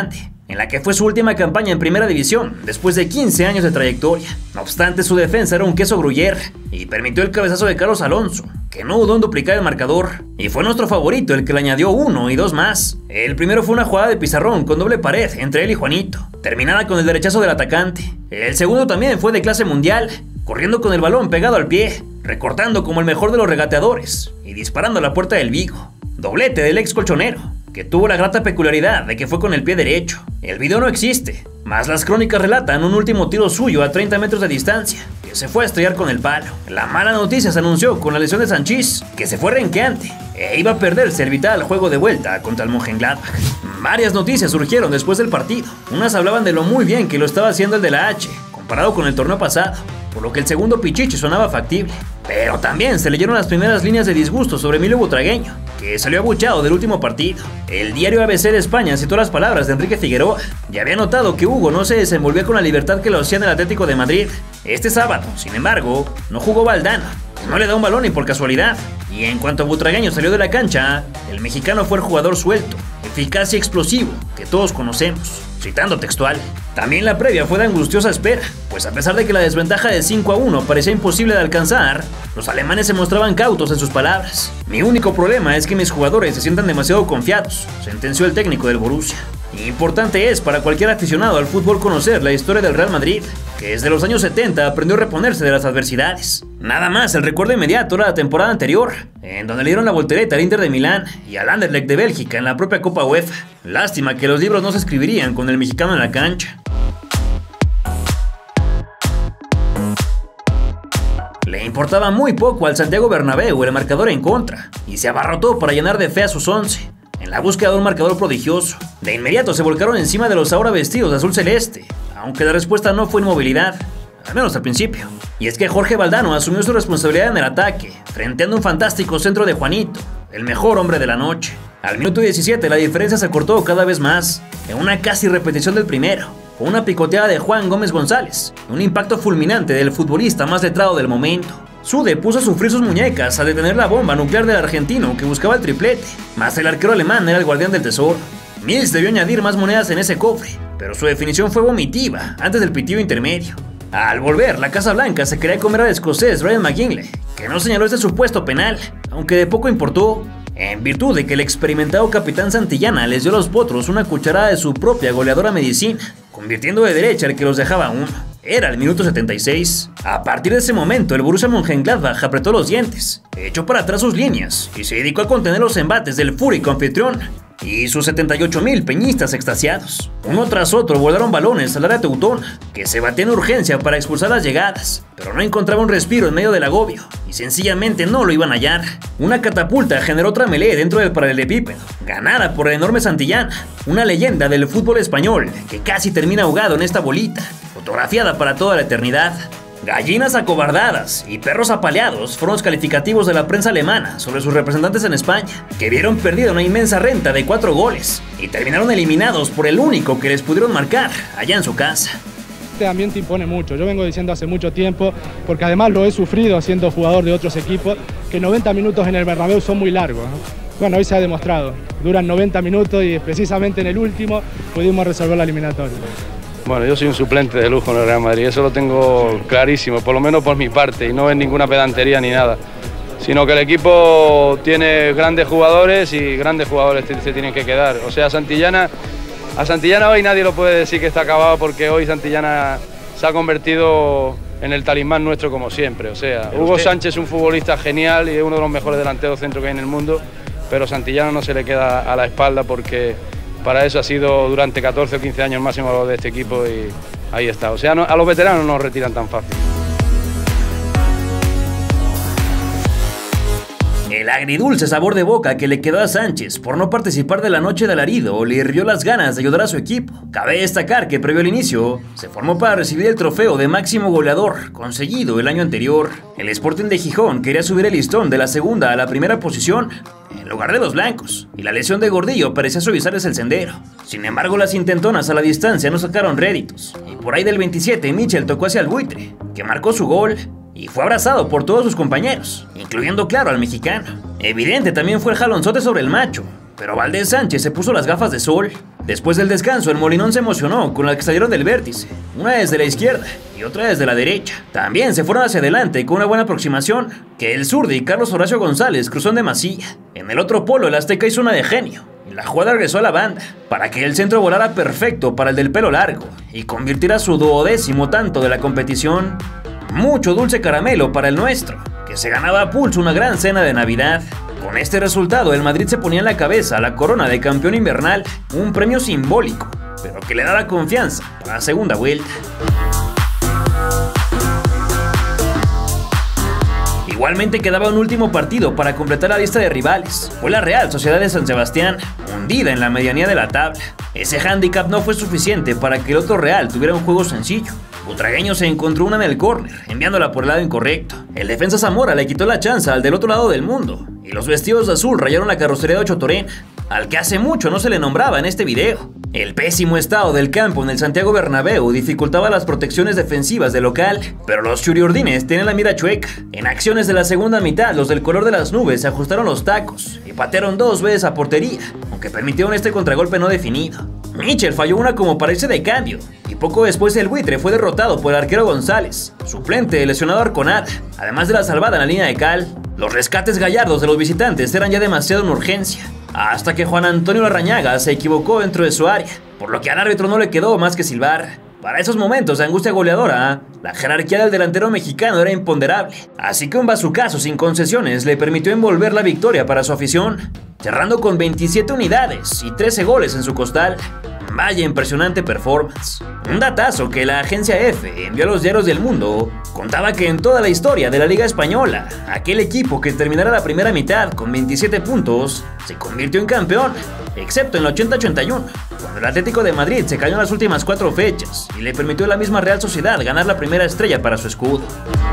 Speaker 1: en la que fue su última campaña en primera división, después de 15 años de trayectoria. No obstante, su defensa era un queso gruyere y permitió el cabezazo de Carlos Alonso, que no dudó en duplicar el marcador, y fue nuestro favorito el que le añadió 1 y 2 más. El primero fue una jugada de pizarrón con doble pared entre él y Juanito, terminada con el derechazo del atacante. El segundo también fue de clase mundial, corriendo con el balón pegado al pie, recortando como el mejor de los regateadores y disparando a la puerta del Vigo. Doblete del ex colchonero, que tuvo la grata peculiaridad de que fue con el pie derecho. El video no existe, mas las crónicas relatan un último tiro suyo a 30 metros de distancia, que se fue a estrellar con el palo. La mala noticia se anunció con la lesión de Sanchís, que se fue renqueante e iba a perderse el vital juego de vuelta contra el Mönchengladbach. Varias noticias surgieron después del partido. Unas hablaban de lo muy bien que lo estaba haciendo el de la H, comparado con el torneo pasado, por lo que el segundo pichichi sonaba factible. Pero también se leyeron las primeras líneas de disgusto sobre Emilio Butragueño, que salió abucheado del último partido. El diario ABC de España citó las palabras de Enrique Figueroa y había notado que Hugo no se desenvolvía con la libertad que lo hacía en el Atlético de Madrid. Este sábado, sin embargo, no jugó Valdano, no le da un balón ni por casualidad. Y en cuanto Butragueño salió de la cancha, el mexicano fue el jugador suelto, eficaz y explosivo que todos conocemos. Citando textual, también la previa fue de angustiosa espera, pues a pesar de que la desventaja de 5-1 parecía imposible de alcanzar, los alemanes se mostraban cautos en sus palabras. Mi único problema es que mis jugadores se sientan demasiado confiados, sentenció el técnico del Borussia. Importante es para cualquier aficionado al fútbol conocer la historia del Real Madrid, que desde los años 70 aprendió a reponerse de las adversidades. Nada más el recuerdo inmediato era la temporada anterior, en donde le dieron la voltereta al Inter de Milán y al Anderlecht de Bélgica en la propia Copa UEFA. Lástima que los libros no se escribirían con el mexicano en la cancha. Le importaba muy poco al Santiago Bernabéu el marcador en contra, y se abarrotó para llenar de fe a sus 11, en la búsqueda de un marcador prodigioso. De inmediato se volcaron encima de los ahora vestidos de azul celeste, aunque la respuesta no fue inmovilidad, al menos al principio. Y es que Jorge Valdano asumió su responsabilidad en el ataque, frenteando un fantástico centro de Juanito, el mejor hombre de la noche. Al minuto 17 la diferencia se acortó cada vez más, en una casi repetición del primero, con una picoteada de Juan Gómez González, y un impacto fulminante del futbolista más letrado del momento. Sude puso a sufrir sus muñecas a detener la bomba nuclear del argentino que buscaba el triplete, mas el arquero alemán era el guardián del tesoro. Mills debió añadir más monedas en ese cofre, pero su definición fue vomitiva antes del pitido intermedio. Al volver, la Casa Blanca se quería comer al escocés Ryan McGinley, que no señaló este supuesto penal, aunque de poco importó, en virtud de que el experimentado capitán Santillana les dio a los potros una cucharada de su propia goleadora medicina, convirtiendo de derecha al que los dejaba a uno. Era el minuto 76. A partir de ese momento, el Borussia Mönchengladbach apretó los dientes, echó para atrás sus líneas y se dedicó a contener los embates del fúrico anfitrión y sus 78,000 peñistas extasiados. Uno tras otro volaron balones al área teutona, que se batía en urgencia para expulsar las llegadas, pero no encontraba un respiro en medio del agobio y sencillamente no lo iban a hallar. Una catapulta generó otra melee dentro del paralelepípedo, ganada por el enorme Santillana, una leyenda del fútbol español que casi termina ahogado en esta bolita, fotografiada para toda la eternidad. Gallinas acobardadas y perros apaleados fueron los calificativos de la prensa alemana sobre sus representantes en España, que vieron perdida una inmensa renta de 4 goles y terminaron eliminados por el único que les pudieron marcar allá en su casa.
Speaker 12: Este ambiente impone mucho, yo vengo diciendo hace mucho tiempo, porque además lo he sufrido siendo jugador de otros equipos, que 90 minutos en el Bernabéu son muy largos, ¿no? Bueno, hoy se ha demostrado, duran 90 minutos y precisamente en el último pudimos resolver la eliminatoria.
Speaker 13: Bueno, yo soy un suplente de lujo en el Real Madrid, eso lo tengo clarísimo, por lo menos por mi parte, y no es ninguna pedantería ni nada, sino que el equipo tiene grandes jugadores y grandes jugadores se tienen que quedar. O sea, a Santillana hoy nadie lo puede decir que está acabado, porque hoy Santillana se ha convertido en el talismán nuestro como siempre. O sea, Hugo Sánchez es un futbolista genial y es uno de los mejores delanteros centro que hay en el mundo, pero Santillana no se le queda a la espalda, porque para eso ha sido durante 14 o 15 años máximo de este equipo y ahí está. O sea, a los veteranos no nos retiran tan fácil.
Speaker 1: El agridulce sabor de boca que le quedó a Sánchez por no participar de la noche de alarido le hirvió las ganas de ayudar a su equipo. Cabe destacar que previo al inicio se formó para recibir el trofeo de máximo goleador conseguido el año anterior. El Sporting de Gijón quería subir el listón de la segunda a la primera posición en lugar de los blancos, y la lesión de Gordillo parecía suavizarles el sendero. Sin embargo, las intentonas a la distancia no sacaron réditos, y por ahí del 27 Michel tocó hacia el buitre, que marcó su gol y fue abrazado por todos sus compañeros, incluyendo claro al mexicano. Evidente también fue el jalonzote sobre el macho, pero Valdés Sánchez se puso las gafas de sol Después del descanso, el Molinón se emocionó con las que salieron del vértice, una desde la izquierda y otra desde la derecha. También se fueron hacia adelante con una buena aproximación, que el zurdi Carlos Horacio González cruzó en demasía. En el otro polo, el Azteca hizo una de genio, y la jugada regresó a la banda, para que el centro volara perfecto para el del pelo largo, y convirtiera su 12º tanto de la competición. Mucho dulce caramelo para el nuestro, que se ganaba a pulso una gran cena de Navidad. Con este resultado, el Madrid se ponía en la cabeza la corona de campeón invernal, un premio simbólico, pero que le da la confianza para la segunda vuelta. Igualmente quedaba un último partido para completar la lista de rivales. Fue la Real Sociedad de San Sebastián, hundida en la medianía de la tabla. Ese hándicap no fue suficiente para que el otro Real tuviera un juego sencillo. Butragueño se encontró una en el córner, enviándola por el lado incorrecto. El defensa Zamora le quitó la chance al del otro lado del mundo, y los vestidos de azul rayaron la carrocería de Ocho Torena, al que hace mucho no se le nombraba en este video. El pésimo estado del campo en el Santiago Bernabéu dificultaba las protecciones defensivas del local, pero los churiordines tienen la mira chueca. En acciones de la segunda mitad, los del color de las nubes se ajustaron los tacos y patearon 2 veces a portería, aunque permitieron este contragolpe no definido. Michel falló una como para irse de cambio, y poco después el buitre fue derrotado por el arquero González, suplente del lesionado Arconada. Además de la salvada en la línea de cal, los rescates gallardos de los visitantes eran ya demasiado en urgencia, hasta que Juan Antonio Larrañaga se equivocó dentro de su área, por lo que al árbitro no le quedó más que silbar. Para esos momentos de angustia goleadora, la jerarquía del delantero mexicano era imponderable, así que un bazucazo sin concesiones le permitió envolver la victoria para su afición, cerrando con 27 unidades y 13 goles en su costal. Vaya impresionante performance. Un datazo que la agencia F envió a los diarios del mundo contaba que en toda la historia de la Liga Española, aquel equipo que terminara la primera mitad con 27 puntos se convirtió en campeón, excepto en la 80-81, cuando el Atlético de Madrid se cayó en las últimas 4 fechas y le permitió a la misma Real Sociedad ganar la primera estrella para su escudo.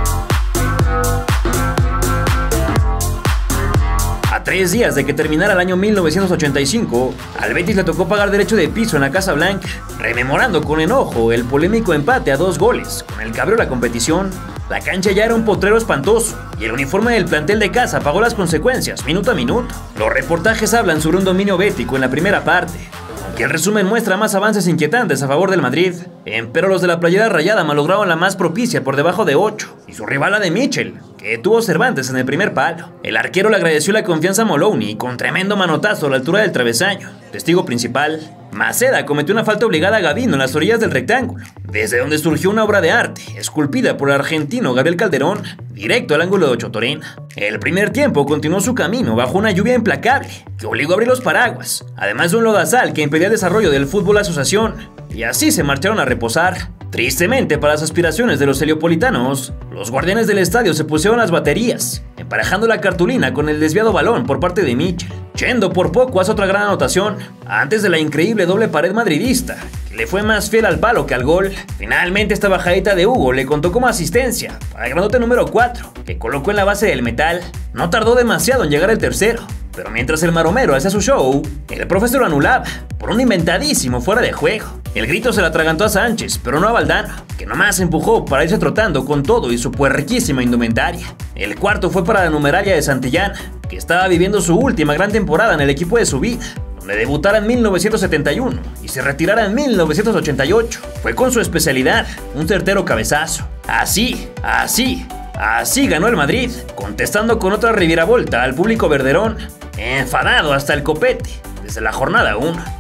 Speaker 1: A 3 días de que terminara el año 1985, al Betis le tocó pagar derecho de piso en la Casa Blanca, rememorando con enojo el polémico empate a 2 goles, con el que abrió la competición. La cancha ya era un potrero espantoso, y el uniforme del plantel de casa pagó las consecuencias minuto a minuto. Los reportajes hablan sobre un dominio bético en la primera parte, aunque el resumen muestra más avances inquietantes a favor del Madrid. Pero los de la playera rayada malograron la más propicia por debajo de 8, y su rival la de Michel, que tuvo Cervantes en el primer palo. El arquero le agradeció la confianza a Moloney con tremendo manotazo a la altura del travesaño. Testigo principal, Maceda cometió una falta obligada a Gavino en las orillas del rectángulo, desde donde surgió una obra de arte, esculpida por el argentino Gabriel Calderón, directo al ángulo de Ocho Torena. El primer tiempo continuó su camino bajo una lluvia implacable, que obligó a abrir los paraguas, además de un lodazal que impedía el desarrollo del fútbol asociación, y así se marcharon a reposar. Tristemente para las aspiraciones de los heliopolitanos, los guardianes del estadio se pusieron las baterías, emparejando la cartulina con el desviado balón por parte de Michel. Chendo por poco hace otra gran anotación, antes de la increíble doble pared madridista, que le fue más fiel al palo que al gol. Finalmente esta bajadita de Hugo le contó como asistencia para el grandote número 4, que colocó en la base del metal. No tardó demasiado en llegar el tercero, pero mientras el maromero hacía su show, el profesor lo anulaba por un inventadísimo fuera de juego. El grito se le atragantó a Sánchez, pero no a Valdano, que nomás empujó para irse trotando con todo y su puerquísima indumentaria. El cuarto fue para la numeralia de Santillana, que estaba viviendo su última gran temporada en el equipo de su vida, donde debutara en 1971 y se retirara en 1988. Fue con su especialidad, un certero cabezazo. Así ganó el Madrid, contestando con otra reviravolta al público verderón, enfadado hasta el copete, desde la jornada 1.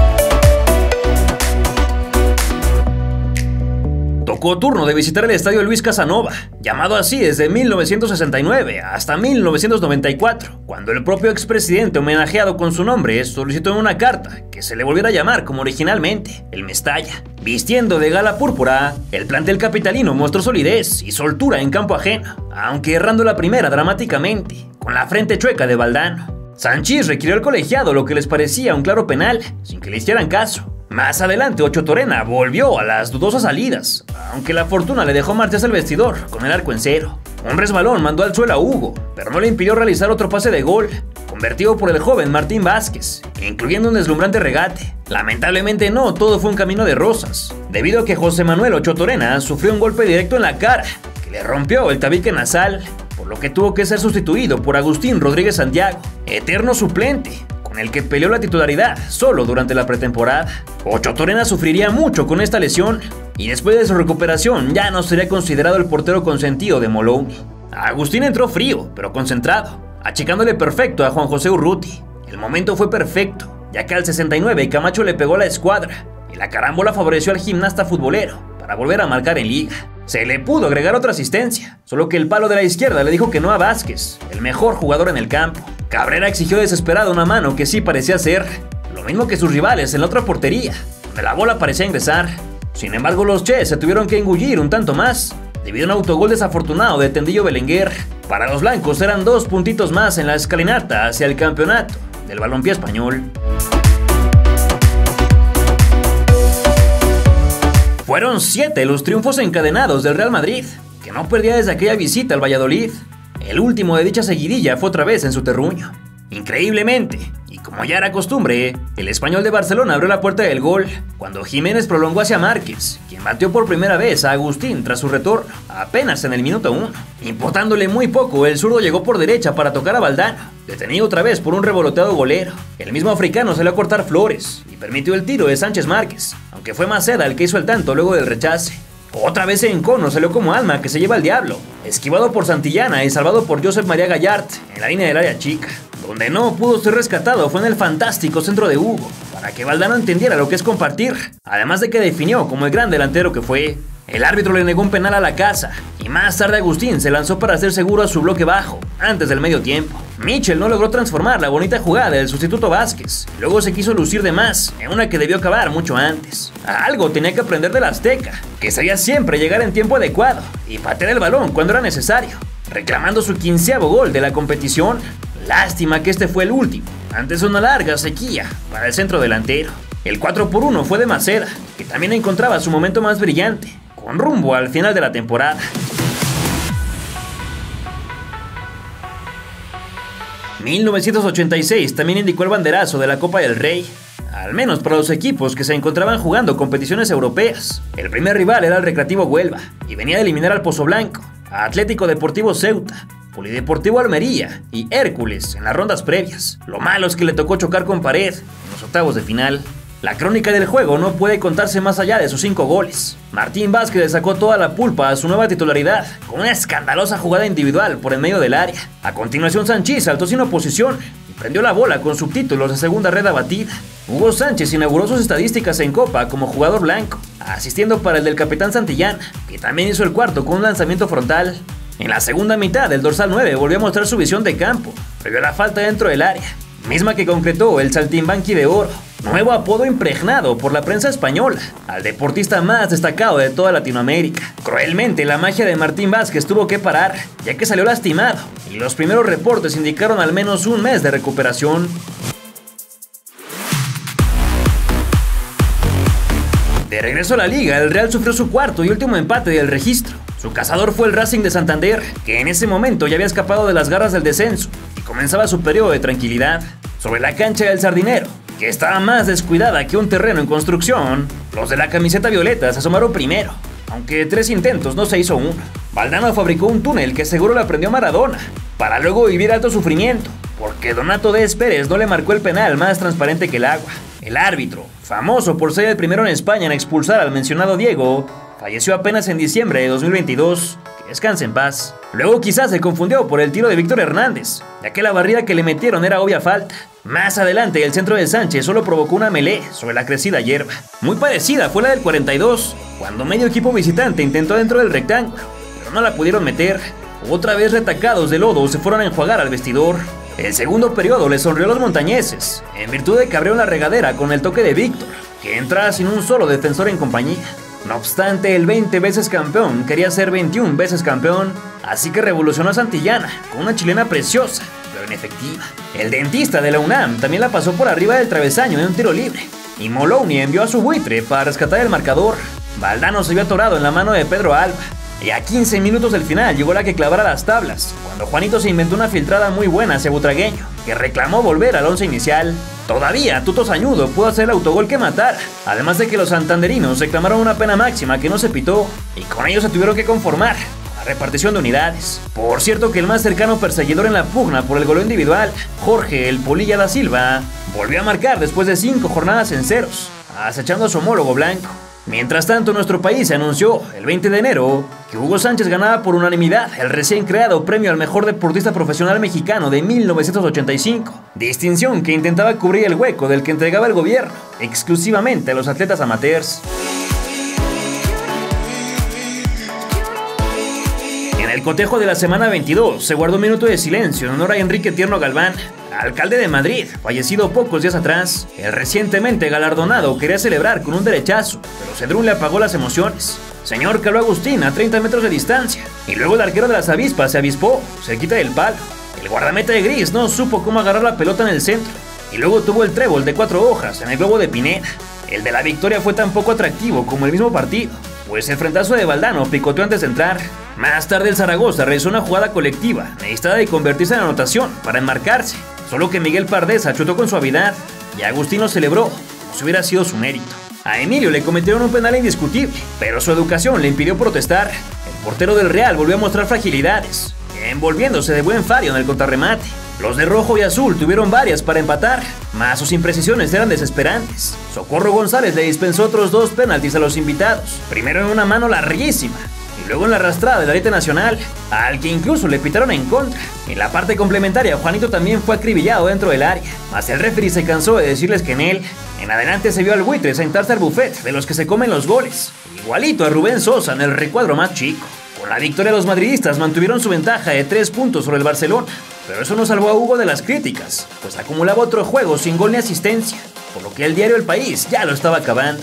Speaker 1: Tocó turno de visitar el estadio Luis Casanova, llamado así desde 1969 hasta 1994, cuando el propio expresidente homenajeado con su nombre solicitó en una carta que se le volviera a llamar como originalmente, el Mestalla. Vistiendo de gala púrpura, el plantel capitalino mostró solidez y soltura en campo ajeno, aunque errando la primera dramáticamente, con la frente chueca de Valdano. Sanchís requirió al colegiado lo que les parecía un claro penal, sin que le hicieran caso. Más adelante, Ocho Torena volvió a las dudosas salidas, aunque la fortuna le dejó marcharse al vestidor con el arco en cero. Un resbalón mandó al suelo a Hugo, pero no le impidió realizar otro pase de gol, convertido por el joven Martín Vázquez, incluyendo un deslumbrante regate. Lamentablemente no todo fue un camino de rosas, debido a que José Manuel Ocho Torena sufrió un golpe directo en la cara, que le rompió el tabique nasal, por lo que tuvo que ser sustituido por Agustín Rodríguez Santiago, eterno suplente, con el que peleó la titularidad solo durante la pretemporada. Ocho Torena sufriría mucho con esta lesión y después de su recuperación ya no sería considerado el portero consentido de Moloney. Agustín entró frío, pero concentrado, achicándole perfecto a Juan José Urruti. El momento fue perfecto, ya que al 69 Camacho le pegó a la escuadra y la carambola favoreció al gimnasta futbolero para volver a marcar en liga. Se le pudo agregar otra asistencia, solo que el palo de la izquierda le dijo que no a Vázquez, el mejor jugador en el campo. Cabrera exigió desesperado una mano que sí parecía ser, lo mismo que sus rivales en la otra portería, donde la bola parecía ingresar. Sin embargo, los Che se tuvieron que engullir un tanto más, debido a un autogol desafortunado de Tendillo Belenguer. Para los blancos eran 2 puntitos más en la escalinata hacia el campeonato del balompié español. Fueron 7 los triunfos encadenados del Real Madrid, que no perdía desde aquella visita al Valladolid. El último de dicha seguidilla fue otra vez en su terruño. Increíblemente, y como ya era costumbre, el Español de Barcelona abrió la puerta del gol cuando Jiménez prolongó hacia Márquez, quien batió por primera vez a Agustín tras su retorno, apenas en el minuto 1. Importándole muy poco, el zurdo llegó por derecha para tocar a Valdano, detenido otra vez por un revoloteado golero. El mismo africano salió a cortar flores y permitió el tiro de Sánchez Márquez, aunque fue Maceda el que hizo el tanto luego del rechace. Otra vez en cono salió como alma que se lleva al diablo, esquivado por Santillana y salvado por Josep María Gallart en la línea del área chica. Donde no pudo ser rescatado fue en el fantástico centro de Hugo, para que Valdano entendiera lo que es compartir, además de que definió como el gran delantero que fue. El árbitro le negó un penal a la casa, y más tarde Agustín se lanzó para hacer seguro a su bloque bajo, antes del medio tiempo. Mitchell no logró transformar la bonita jugada del sustituto Vázquez, y luego se quiso lucir de más, en una que debió acabar mucho antes. Algo tenía que aprender del Azteca, que sabía siempre llegar en tiempo adecuado, y patear el balón cuando era necesario, reclamando su 15º gol de la competición. Lástima que este fue el último, antes de una larga sequía para el centro delantero. El 4-1 fue de Maceda, que también encontraba su momento más brillante, con rumbo al final de la temporada. ...1986 también indicó el banderazo de la Copa del Rey, al menos para los equipos que se encontraban jugando competiciones europeas. El primer rival era el Recreativo Huelva, y venía de eliminar al Pozo Blanco, a Atlético Deportivo Ceuta, Polideportivo Almería y Hércules en las rondas previas. Lo malo es que le tocó chocar con pared en los octavos de final. La crónica del juego no puede contarse más allá de sus 5 goles. Martín Vázquez le sacó toda la pulpa a su nueva titularidad con una escandalosa jugada individual por el medio del área. A continuación Sanchís saltó sin oposición y prendió la bola con subtítulos de segunda red abatida. Hugo Sánchez inauguró sus estadísticas en Copa como jugador blanco, asistiendo para el del capitán Santillana, que también hizo el cuarto con un lanzamiento frontal. En la segunda mitad, el dorsal 9 volvió a mostrar su visión de campo, previo a la falta dentro del área, misma que concretó el Saltimbanqui de Oro, nuevo apodo impregnado por la prensa española, al deportista más destacado de toda Latinoamérica. Cruelmente, la magia de Martín Vázquez tuvo que parar, ya que salió lastimado, y los primeros reportes indicaron al menos un mes de recuperación. De regreso a la liga, el Real sufrió su cuarto y último empate del registro. Su cazador fue el Racing de Santander, que en ese momento ya había escapado de las garras del descenso y comenzaba su periodo de tranquilidad. Sobre la cancha del Sardinero, que estaba más descuidada que un terreno en construcción, los de la camiseta violeta se asomaron primero, aunque de 3 intentos no se hizo uno. Valdano fabricó un túnel que seguro le aprendió Maradona, para luego vivir alto sufrimiento, porque Donato Dez Pérez no le marcó el penal más transparente que el agua. El árbitro, famoso por ser el primero en España en expulsar al mencionado Diego, falleció apenas en diciembre de 2022, que descanse en paz. Luego quizás se confundió por el tiro de Víctor Hernández, ya que la barrida que le metieron era obvia falta. Más adelante el centro de Sánchez solo provocó una melé sobre la crecida hierba. Muy parecida fue la del 42, cuando medio equipo visitante intentó dentro del rectángulo, pero no la pudieron meter. Otra vez retacados de lodo se fueron a enjuagar al vestidor. El segundo periodo le sonrió a los montañeses, en virtud de que abrió la regadera con el toque de Víctor, que entraba sin un solo defensor en compañía. No obstante, el 20 veces campeón quería ser 21 veces campeón, así que revolucionó a Santillana con una chilena preciosa, pero inefectiva. El dentista de la UNAM también la pasó por arriba del travesaño en un tiro libre, y Moloney envió a su buitre para rescatar el marcador. Valdano se vio atorado en la mano de Pedro Alba, y a 15 minutos del final llegó la que clavara las tablas, cuando Juanito se inventó una filtrada muy buena hacia Butragueño, que reclamó volver al 11 inicial. Todavía Tuto Sañudo pudo hacer el autogol que matara, además de que los santanderinos reclamaron una pena máxima que no se pitó, y con ello se tuvieron que conformar, a repartición de unidades. Por cierto que el más cercano perseguidor en la pugna por el goleo individual, Jorge el Polilla da Silva, volvió a marcar después de 5 jornadas en ceros, acechando a su homólogo blanco. Mientras tanto, nuestro país se anunció el 20 de enero que Hugo Sánchez ganaba por unanimidad el recién creado premio al mejor deportista profesional mexicano de 1985, distinción que intentaba cubrir el hueco del que entregaba el gobierno exclusivamente a los atletas amateurs. En el cotejo de la semana 22 se guardó un minuto de silencio en honor a Enrique Tierno Galván, alcalde de Madrid, fallecido pocos días atrás. El recientemente galardonado quería celebrar con un derechazo, pero Cedrún le apagó las emociones. Señor caló a Agustín a 30 metros de distancia, y luego el arquero de las avispas se avispó, cerquita del palo. El guardameta de gris no supo cómo agarrar la pelota en el centro, y luego tuvo el trébol de 4 hojas en el globo de Pineda. El de la victoria fue tan poco atractivo como el mismo partido, pues el frentazo de Valdano picoteó antes de entrar. Más tarde el Zaragoza realizó una jugada colectiva, necesitada de convertirse en anotación para enmarcarse, solo que Miguel Pardesa chutó con suavidad, y Agustín lo celebró como si hubiera sido su mérito. A Emilio le cometieron un penal indiscutible, pero su educación le impidió protestar. El portero del Real volvió a mostrar fragilidades, envolviéndose de buen fario en el contrarremate. Los de rojo y azul tuvieron varias para empatar, mas sus imprecisiones eran desesperantes. Socorro González le dispensó otros 2 penaltis a los invitados, primero en una mano larguísima, y luego en la arrastrada del Ariete Nacional, al que incluso le pitaron en contra. En la parte complementaria, Juanito también fue acribillado dentro del área, mas el referee se cansó de decirles que en adelante se vio al buitre sentarse al buffet de los que se comen los goles, igualito a Rubén Sosa en el recuadro más chico. Con la victoria los madridistas mantuvieron su ventaja de 3 puntos sobre el Barcelona, pero eso no salvó a Hugo de las críticas, pues acumulaba otro juego sin gol ni asistencia, por lo que el diario El País ya lo estaba acabando.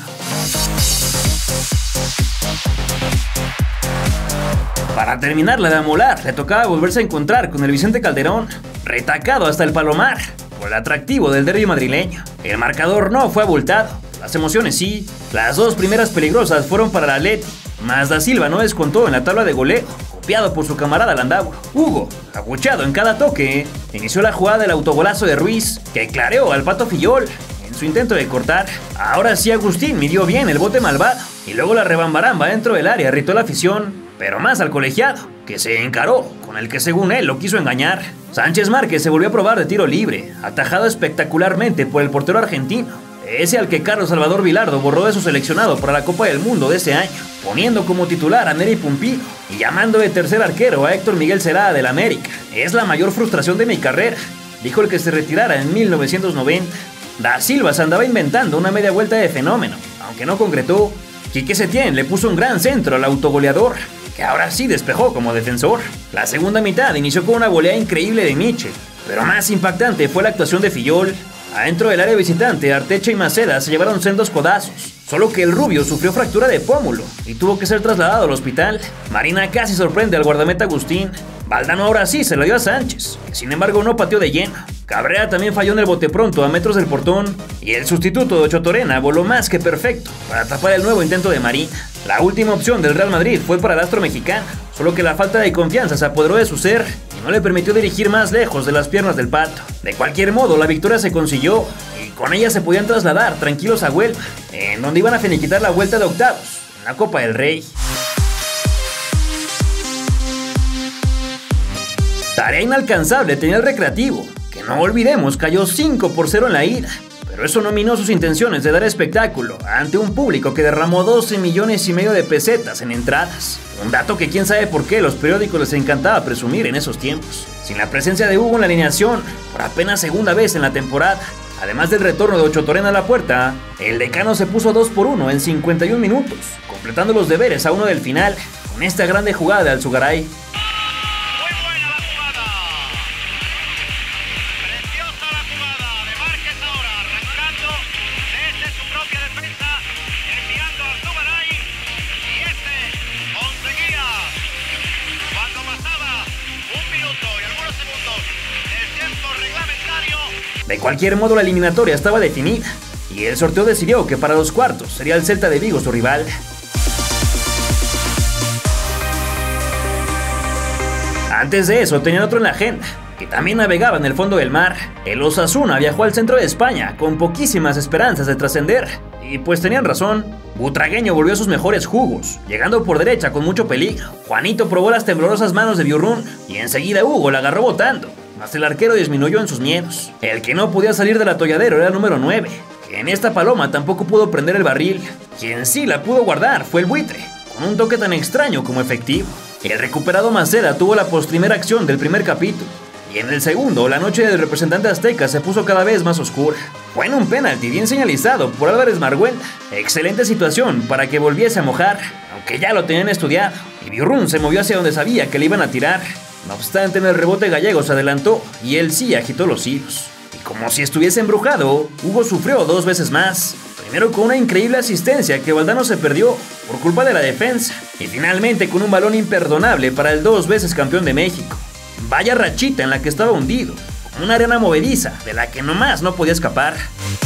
Speaker 1: Para terminar la de amolar, le tocaba volverse a encontrar con el Vicente Calderón, retacado hasta el palomar, por el atractivo del derbi madrileño. El marcador no fue abultado, las emociones sí. Las 2 primeras peligrosas fueron para el Atleti, mas da Silva no descontó en la tabla de goleo, copiado por su camarada Landaburu. Hugo, abucheado en cada toque, inició la jugada del autogolazo de Ruiz, que clareó al Pato Fillol en su intento de cortar. Ahora sí Agustín midió bien el bote malvado, y luego la rebambaramba dentro del área irritó la afición, pero más al colegiado, que se encaró con el que según él lo quiso engañar. Sánchez Márquez se volvió a probar de tiro libre, atajado espectacularmente por el portero argentino, ese al que Carlos Salvador Vilardo borró de su seleccionado para la Copa del Mundo de ese año, poniendo como titular a Neri Pumpino y llamando de tercer arquero a Héctor Miguel Cerada del América. Es la mayor frustración de mi carrera, dijo el que se retirara en 1990. Da Silva se andaba inventando una media vuelta de fenómeno, aunque no concretó. Quique Setién le puso un gran centro al autogoleador, que ahora sí despejó como defensor. La segunda mitad inició con una volea increíble de Michel, pero más impactante fue la actuación de Fillol. Adentro del área visitante, Artecha y Maceda se llevaron sendos codazos, solo que el rubio sufrió fractura de pómulo y tuvo que ser trasladado al hospital. Marina casi sorprende al guardameta Agustín. Valdano ahora sí se la dio a Sánchez, que sin embargo no pateó de lleno. Cabrera también falló en el bote pronto a metros del portón, y el sustituto de Ocho Torena voló más que perfecto para tapar el nuevo intento de Marina. La última opción del Real Madrid fue para el astro mexicano, solo que la falta de confianza se apoderó de su ser y no le permitió dirigir más lejos de las piernas del Pato. De cualquier modo, la victoria se consiguió y con ella se podían trasladar tranquilos a Huelva, en donde iban a finiquitar la vuelta de octavos en la Copa del Rey. Tarea inalcanzable tenía el Recreativo, que no olvidemos cayó 5-0 en la ida, pero eso no minó sus intenciones de dar espectáculo ante un público que derramó 12,5 millones de pesetas en entradas. Un dato que quién sabe por qué los periódicos les encantaba presumir en esos tiempos. Sin la presencia de Hugo en la alineación, por apenas segunda vez en la temporada, además del retorno de Ocho Torena a la puerta, el decano se puso 2-1 en 51 minutos, completando los deberes a uno del final, con esta grande jugada de Alzugaray. De cualquier modo, la eliminatoria estaba definida y el sorteo decidió que para los cuartos sería el Celta de Vigo su rival. Antes de eso tenían otro en la agenda, que también navegaba en el fondo del mar. El Osasuna viajó al centro de España con poquísimas esperanzas de trascender, y pues tenían razón. Butragueño volvió a sus mejores jugos, llegando por derecha con mucho peligro. Juanito probó las temblorosas manos de Biurrún y enseguida Hugo la agarró botando, mas el arquero disminuyó en sus miedos. El que no podía salir del atolladero era el número 9, que en esta paloma tampoco pudo prender el barril. Quien sí la pudo guardar fue el Buitre, con un toque tan extraño como efectivo. El recuperado Maceda tuvo la postrimera acción del primer capítulo, y en el segundo, la noche del representante azteca se puso cada vez más oscura. Fue en un penalti bien señalizado por Álvarez Marguenda. Excelente situación para que volviese a mojar, aunque ya lo tenían estudiado, y Biurrún se movió hacia donde sabía que le iban a tirar. No obstante, en el rebote Gallego se adelantó, y él sí agitó los hilos. Y como si estuviese embrujado, Hugo sufrió 2 veces más. Primero con una increíble asistencia que Valdano se perdió por culpa de la defensa, y finalmente con un balón imperdonable para el 2 veces campeón de México. Vaya rachita en la que estaba hundido, como una arena movediza de la que nomás no podía escapar.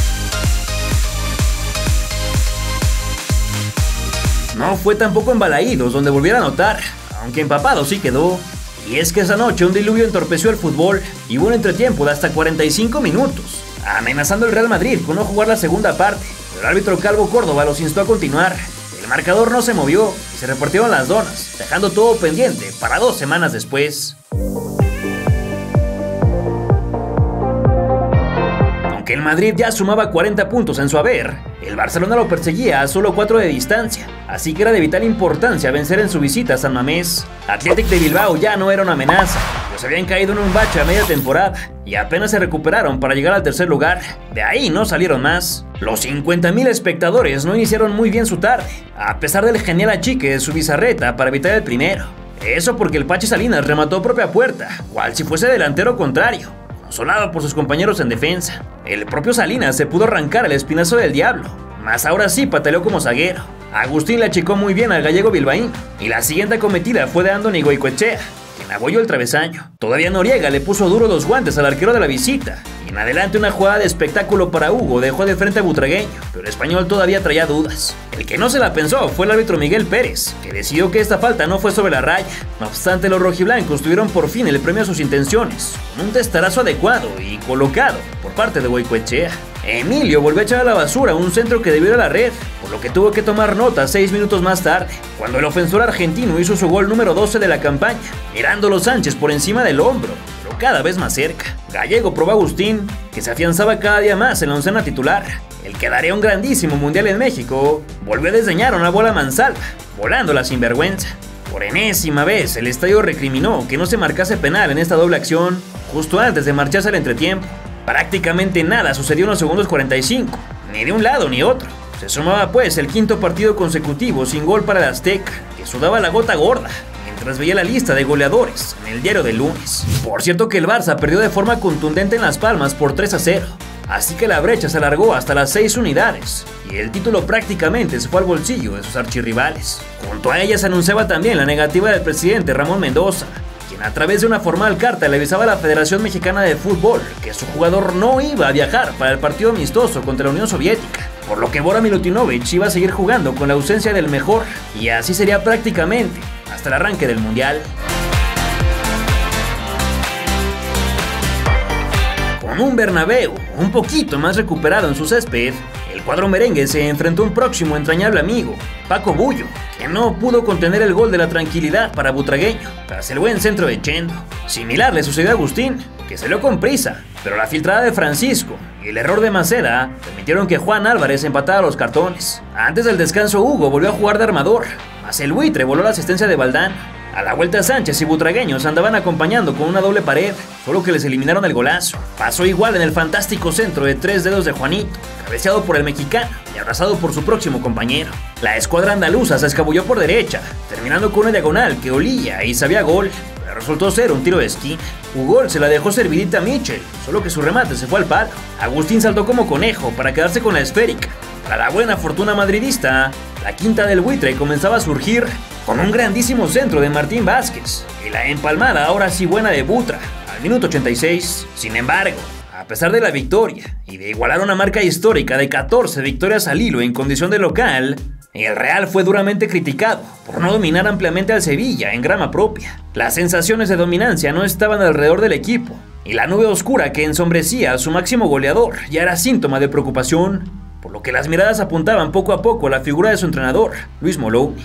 Speaker 1: No fue tampoco en Balaídos donde volviera a anotar, aunque empapado sí quedó. Y es que esa noche un diluvio entorpeció el fútbol y hubo un entretiempo de hasta 45 minutos, amenazando el Real Madrid con no jugar la segunda parte, pero el árbitro Calvo Córdoba los instó a continuar. El marcador no se movió y se repartieron las donas, dejando todo pendiente para 2 semanas después. Aunque el Madrid ya sumaba 40 puntos en su haber, el Barcelona lo perseguía a solo 4 de distancia, así que era de vital importancia vencer en su visita a San Mamés. Athletic de Bilbao ya no era una amenaza, pues habían caído en un bache a media temporada y apenas se recuperaron para llegar al tercer lugar. De ahí no salieron más. Los 50.000 espectadores no iniciaron muy bien su tarde, a pesar del genial achique de su Bizarreta para evitar el primero. Eso porque el Pachi Salinas remató propia puerta, cual si fuese delantero contrario, consolado por sus compañeros en defensa. El propio Salinas se pudo arrancar el espinazo del diablo, mas ahora sí pataleó como zaguero. Agustín le achicó muy bien al gallego bilbaíno, y la siguiente acometida fue de Andoni Goicoechea, quien abolló el travesaño. Todavía Noriega le puso duro los guantes al arquero de la visita, y en adelante una jugada de espectáculo para Hugo dejó de frente a Butragueño, pero el español todavía traía dudas. El que no se la pensó fue el árbitro Miguel Pérez, que decidió que esta falta no fue sobre la raya. No obstante, los rojiblancos tuvieron por fin el premio a sus intenciones, con un testarazo adecuado y colocado por parte de Goicoechea. Emilio volvió a echar a la basura un centro que debió ir a la red, por lo que tuvo que tomar nota 6 minutos más tarde, cuando el ofensor argentino hizo su gol número 12 de la campaña, mirándolo Sánchez por encima del hombro, pero cada vez más cerca. Gallego probó a Agustín, que se afianzaba cada día más en la oncena titular. El que daría un grandísimo mundial en México volvió a desdeñar una bola mansalva, volándola sin vergüenza. Por enésima vez, el estadio recriminó que no se marcase penal en esta doble acción, justo antes de marcharse al entretiempo. Prácticamente nada sucedió en los segundos 45, ni de un lado ni otro. Se sumaba pues el 5º partido consecutivo sin gol para el Azteca, que sudaba la gota gorda mientras veía la lista de goleadores en el diario del lunes. Por cierto que el Barça perdió de forma contundente en Las Palmas por 3-0, así que la brecha se alargó hasta las 6 unidades, y el título prácticamente se fue al bolsillo de sus archirrivales. Junto a ella se anunciaba también la negativa del presidente Ramón Mendoza, quien a través de una formal carta le avisaba a la Federación Mexicana de Fútbol que su jugador no iba a viajar para el partido amistoso contra la Unión Soviética, por lo que Bora Milutinovic iba a seguir jugando con la ausencia del mejor, y así sería prácticamente hasta el arranque del Mundial. Con un Bernabéu un poquito más recuperado en su césped, el cuadro merengue se enfrentó a un próximo entrañable amigo, Paco Bullo, que no pudo contener el gol de la tranquilidad para Butragueño, tras el buen centro de Chendo. Similar le sucedió a Agustín, que salió con prisa, pero la filtrada de Francisco y el error de Maceda permitieron que Juan Álvarez empatara los cartones. Antes del descanso, Hugo volvió a jugar de armador, mas el Buitre voló la asistencia de Valdán. A la vuelta, Sánchez y Butragueños andaban acompañando con una doble pared, solo que les eliminaron el golazo. Pasó igual en el fantástico centro de 3 dedos de Juanito, cabeceado por el mexicano y abrazado por su próximo compañero. La escuadra andaluza se escabulló por derecha, terminando con una diagonal que olía y sabía gol, pero resultó ser un tiro de esquina. Hugo se la dejó servidita a Mitchell, solo que su remate se fue al palo. Agustín saltó como conejo para quedarse con la esférica. Para la buena fortuna madridista, la quinta del Buitre comenzaba a surgir con un grandísimo centro de Martín Vázquez y la empalmada ahora sí buena de Butra al minuto 86. Sin embargo, a pesar de la victoria y de igualar una marca histórica de 14 victorias al hilo en condición de local, El Real fue duramente criticado por no dominar ampliamente al Sevilla en grama propia. Las sensaciones de dominancia no estaban alrededor del equipo, y la nube oscura que ensombrecía a su máximo goleador ya era síntoma de preocupación, por lo que las miradas apuntaban poco a poco a la figura de su entrenador, Luis Molowny.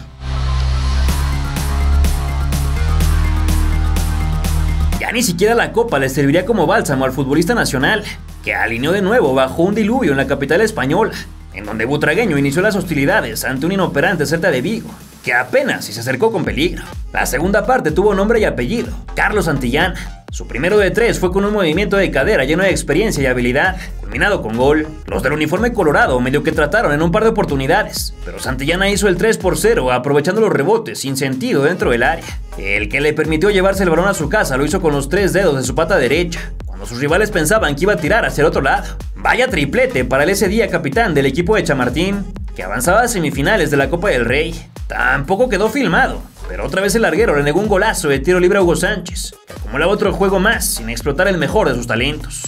Speaker 1: Ya ni siquiera la copa le serviría como bálsamo al futbolista nacional, que alineó de nuevo bajo un diluvio en la capital española, en donde Butragueño inició las hostilidades ante un inoperante Celta de Vigo, que apenas si se acercó con peligro. La segunda parte tuvo nombre y apellido, Carlos Santillana. Su primero de 3 fue con un movimiento de cadera lleno de experiencia y habilidad, culminado con gol. Los del uniforme colorado medio que trataron en un par de oportunidades, pero Santillana hizo el 3-0 aprovechando los rebotes sin sentido dentro del área. El que le permitió llevarse el balón a su casa lo hizo con los 3 dedos de su pata derecha, cuando sus rivales pensaban que iba a tirar hacia el otro lado. Vaya triplete para el ese día capitán del equipo de Chamartín, que avanzaba a semifinales de la Copa del Rey. Tampoco quedó filmado, pero otra vez el larguero le negó un golazo de tiro libre a Hugo Sánchez, que acumulaba otro juego más sin explotar el mejor de sus talentos.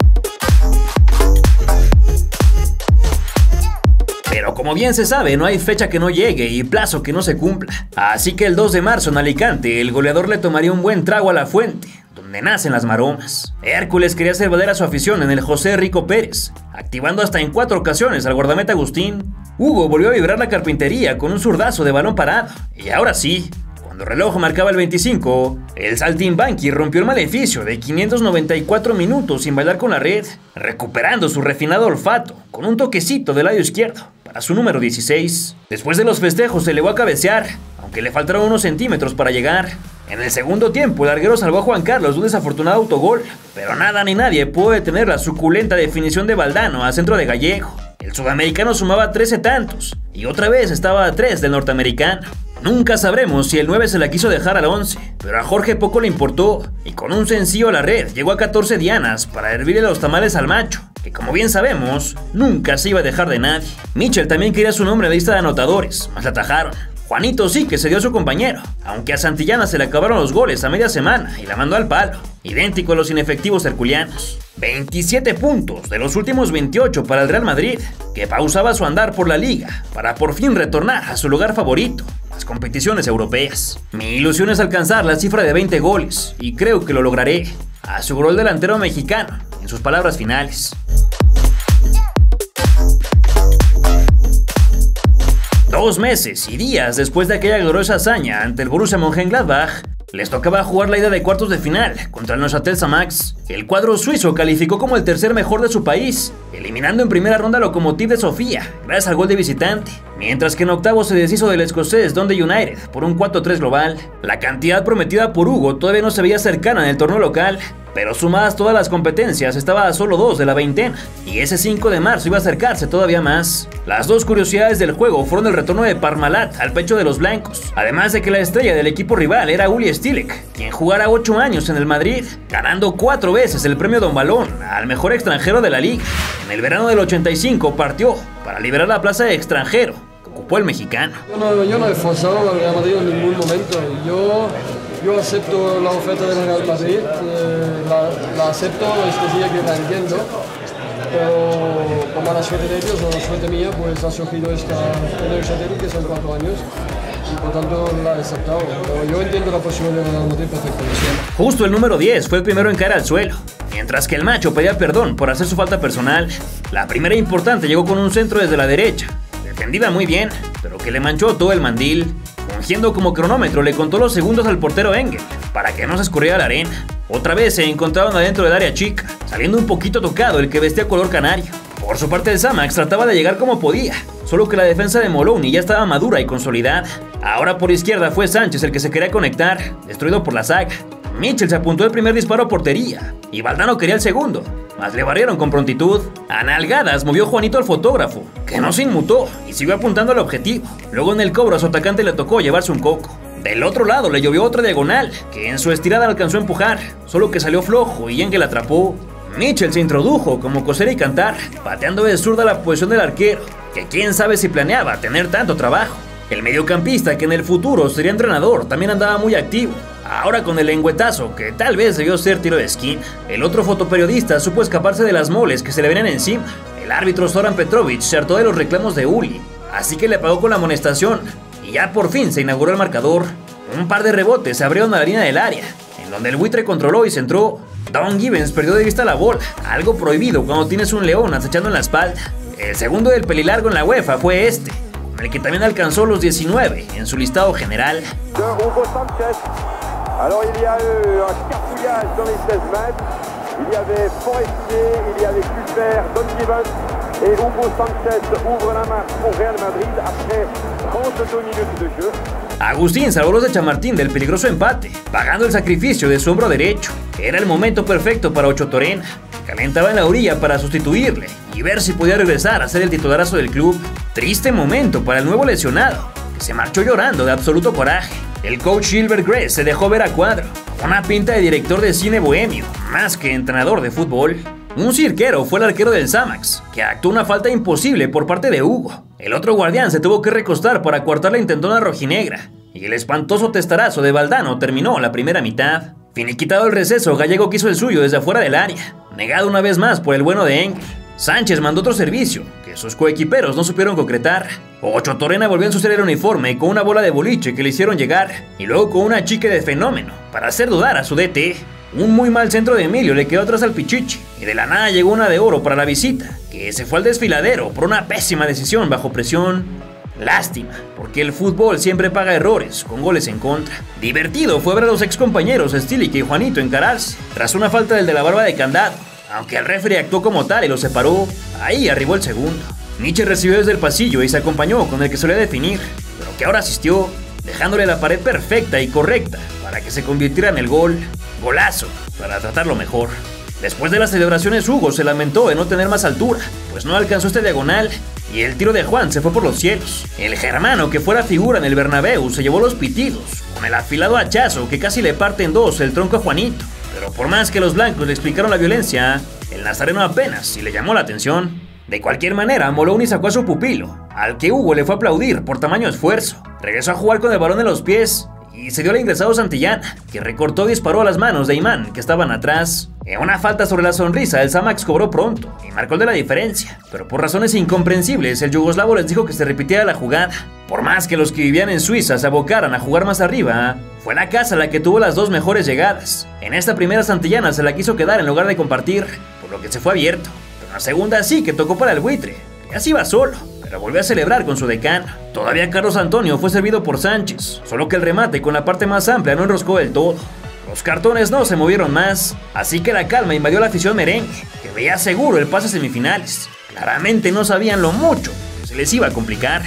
Speaker 1: Pero como bien se sabe, no hay fecha que no llegue y plazo que no se cumpla. Así que el 2 de marzo en Alicante, el goleador le tomaría un buen trago a la fuente, donde nacen las maromas. Hércules quería hacer valer a su afición en el José Rico Pérez, activando hasta en 4 ocasiones al guardameta Agustín. Hugo volvió a vibrar la carpintería con un zurdazo de balón parado, y ahora sí, cuando el reloj marcaba el 25, el Saltimbanqui rompió el maleficio de 594 minutos sin bailar con la red, recuperando su refinado olfato con un toquecito del lado izquierdo para su número 16. Después de los festejos se elevó a cabecear, aunque le faltaron unos centímetros para llegar. En el segundo tiempo, el larguero salvó a Juan Carlos de un desafortunado autogol, pero nada ni nadie pudo detener la suculenta definición de Valdano a centro de Gallego. El sudamericano sumaba 13 tantos, y otra vez estaba a 3 del norteamericano. Nunca sabremos si el 9 se la quiso dejar al 11, pero a Jorge poco le importó, y con un sencillo a la red llegó a 14 dianas para hervirle los tamales al macho, que como bien sabemos, nunca se iba a dejar de nadie. Mitchell también quería su nombre en la lista de anotadores, mas la atajaron. Juanito sí que se dio a su compañero, aunque a Santillana se le acabaron los goles a media semana y la mandó al palo, idéntico a los inefectivos herculianos. 27 puntos de los últimos 28 para el Real Madrid, que pausaba su andar por la liga para por fin retornar a su lugar favorito, las competiciones europeas. Mi ilusión es alcanzar la cifra de 20 goles, y creo que lo lograré, aseguró el delantero mexicano en sus palabras finales. Dos meses y días después de aquella gloriosa hazaña ante el Borussia Mönchengladbach, les tocaba jugar la ida de cuartos de final contra el Neuchâtel Xamax. El cuadro suizo calificó como el tercer mejor de su país, eliminando en primera ronda al Lokomotiv de Sofía, gracias al gol de visitante, mientras que en octavos se deshizo del escocés Dundee United por un 4-3 global. La cantidad prometida por Hugo todavía no se veía cercana en el torneo local, pero sumadas todas las competencias estaba a solo 2 de la veintena, y ese 5 de marzo iba a acercarse todavía más. Las dos curiosidades del juego fueron el retorno de Parmalat al pecho de los blancos, además de que la estrella del equipo rival era Uli Stilek, quien jugara 8 años en el Madrid, ganando 4 veces el premio Don Balón al mejor extranjero de la liga. En el verano del 85 partió para liberar la plaza de extranjero que ocupó el mexicano.
Speaker 14: Yo no he forzado al Real Madrid en ningún momento. Yo acepto la oferta del Real Madrid, la acepto, es decir, que la entiendo, pero como la suerte de ellos o la suerte mía, pues ha surgido esta Neuchâtel, que son 4 años, y por tanto la he aceptado, pero yo entiendo la posibilidad del Real Madrid perfectamente.
Speaker 1: Justo el número 10 fue el primero en caer al suelo, mientras que el macho pedía perdón por hacer su falta personal. La primera importante llegó con un centro desde la derecha, defendida muy bien, pero que le manchó todo el mandil. Fungiendo como cronómetro, le contó los segundos al portero Engel para que no se escurriera la arena. Otra vez se encontraban adentro del área chica, saliendo un poquito tocado el que vestía color canario. Por su parte, el Xamax trataba de llegar como podía, solo que la defensa de Molowny ya estaba madura y consolidada. Ahora por izquierda fue Sánchez el que se quería conectar, destruido por la saga. Mitchell se apuntó el primer disparo a portería, y Valdano quería el segundo, mas le barrieron con prontitud. A nalgadas movió Juanito al fotógrafo, que no se inmutó y siguió apuntando al objetivo. Luego en el cobro a su atacante le tocó llevarse un coco. Del otro lado le llovió otra diagonal, que en su estirada alcanzó a empujar, solo que salió flojo y Engel atrapó. Mitchell se introdujo como coser y cantar, pateando de zurda la posición del arquero, que quién sabe si planeaba tener tanto trabajo. El mediocampista, que en el futuro sería entrenador, también andaba muy activo, ahora con el lengüetazo que tal vez debió ser tiro de esquina. El otro fotoperiodista supo escaparse de las moles que se le venían encima. El árbitro Zoran Petrovic se hartó de los reclamos de Uli, así que le pagó con la amonestación y ya por fin se inauguró el marcador. Un par de rebotes se abrieron a la línea del área, en donde el buitre controló y centró. Don Gibbons perdió de vista la bola, algo prohibido cuando tienes un león acechando en la espalda. El segundo del pelilargo en la UEFA fue este, con el que también alcanzó los 19 en su listado general.
Speaker 15: Hugo Sánchez. Alors il y a eu un cafouillage dans les 16 mètres. Il y avait Forestier, il y avait Culbert, Don Gibbons et Hugo Sánchez ouvre la marque pour Real Madrid après 32 minutes de jeu.
Speaker 1: Agustín salvó los de Chamartín del peligroso empate, pagando el sacrificio de su hombro derecho. Era el momento perfecto para Ocho Torena. Calentaba en la orilla para sustituirle y ver si podía regresar a ser el titularazo del club. Triste momento para el nuevo lesionado, que se marchó llorando de absoluto coraje. El coach Gilbert Gress se dejó ver a cuadro, con una pinta de director de cine bohemio, más que entrenador de fútbol. Un cirquero fue el arquero del Xamax, que actuó una falta imposible por parte de Hugo. El otro guardián se tuvo que recostar para coartar la intentona rojinegra, y el espantoso testarazo de Valdano terminó la primera mitad. Finiquitado el receso, Gallego quiso el suyo desde afuera del área, negado una vez más por el bueno de Engel. Sánchez mandó otro servicio, que sus coequiperos no supieron concretar. Ocho Torena volvió a ensuciar el uniforme con una bola de boliche que le hicieron llegar, y luego con una chique de fenómeno, para hacer dudar a su DT. Un muy mal centro de Emilio le quedó atrás al Pichichi, y de la nada llegó una de oro para la visita, que se fue al desfiladero por una pésima decisión bajo presión. Lástima, porque el fútbol siempre paga errores, con goles en contra. Divertido fue ver a los ex compañeros Stilic y Juanito encararse, tras una falta del de la barba de candado. Aunque el referee actuó como tal y los separó, ahí arribó el segundo. Nietzsche recibió desde el pasillo y se acompañó con el que solía definir, pero que ahora asistió, dejándole la pared perfecta y correcta para que se convirtiera en el gol. Golazo, para tratarlo mejor. Después de las celebraciones, Hugo se lamentó de no tener más altura, pues no alcanzó este diagonal, y el tiro de Juan se fue por los cielos. El germano, que fuera figura en el Bernabéu, se llevó los pitidos, con el afilado hachazo que casi le parte en dos el tronco a Juanito. Pero por más que los blancos le explicaron la violencia, el nazareno apenas si le llamó la atención. De cualquier manera, Moloni sacó a su pupilo, al que Hugo le fue a aplaudir por tamaño esfuerzo. Regresó a jugar con el balón en los pies y se dio al ingresado Santillana, que recortó y disparó a las manos de Imán, que estaban atrás. En una falta sobre la sonrisa, el Xamax cobró pronto y marcó el de la diferencia, pero por razones incomprensibles, el yugoslavo les dijo que se repitiera la jugada. Por más que los que vivían en Suiza se abocaran a jugar más arriba, fue la casa la que tuvo las dos mejores llegadas. En esta primera, Santillana se la quiso quedar en lugar de compartir, por lo que se fue abierto. Pero en la segunda sí que tocó para el buitre, que así iba solo, pero volvió a celebrar con su decano. Todavía Carlos Antonio fue servido por Sánchez, solo que el remate con la parte más amplia no enroscó del todo. Los cartones no se movieron más, así que la calma invadió la afición merengue, que veía seguro el pase a semifinales. Claramente no sabían lo mucho que se les iba a complicar.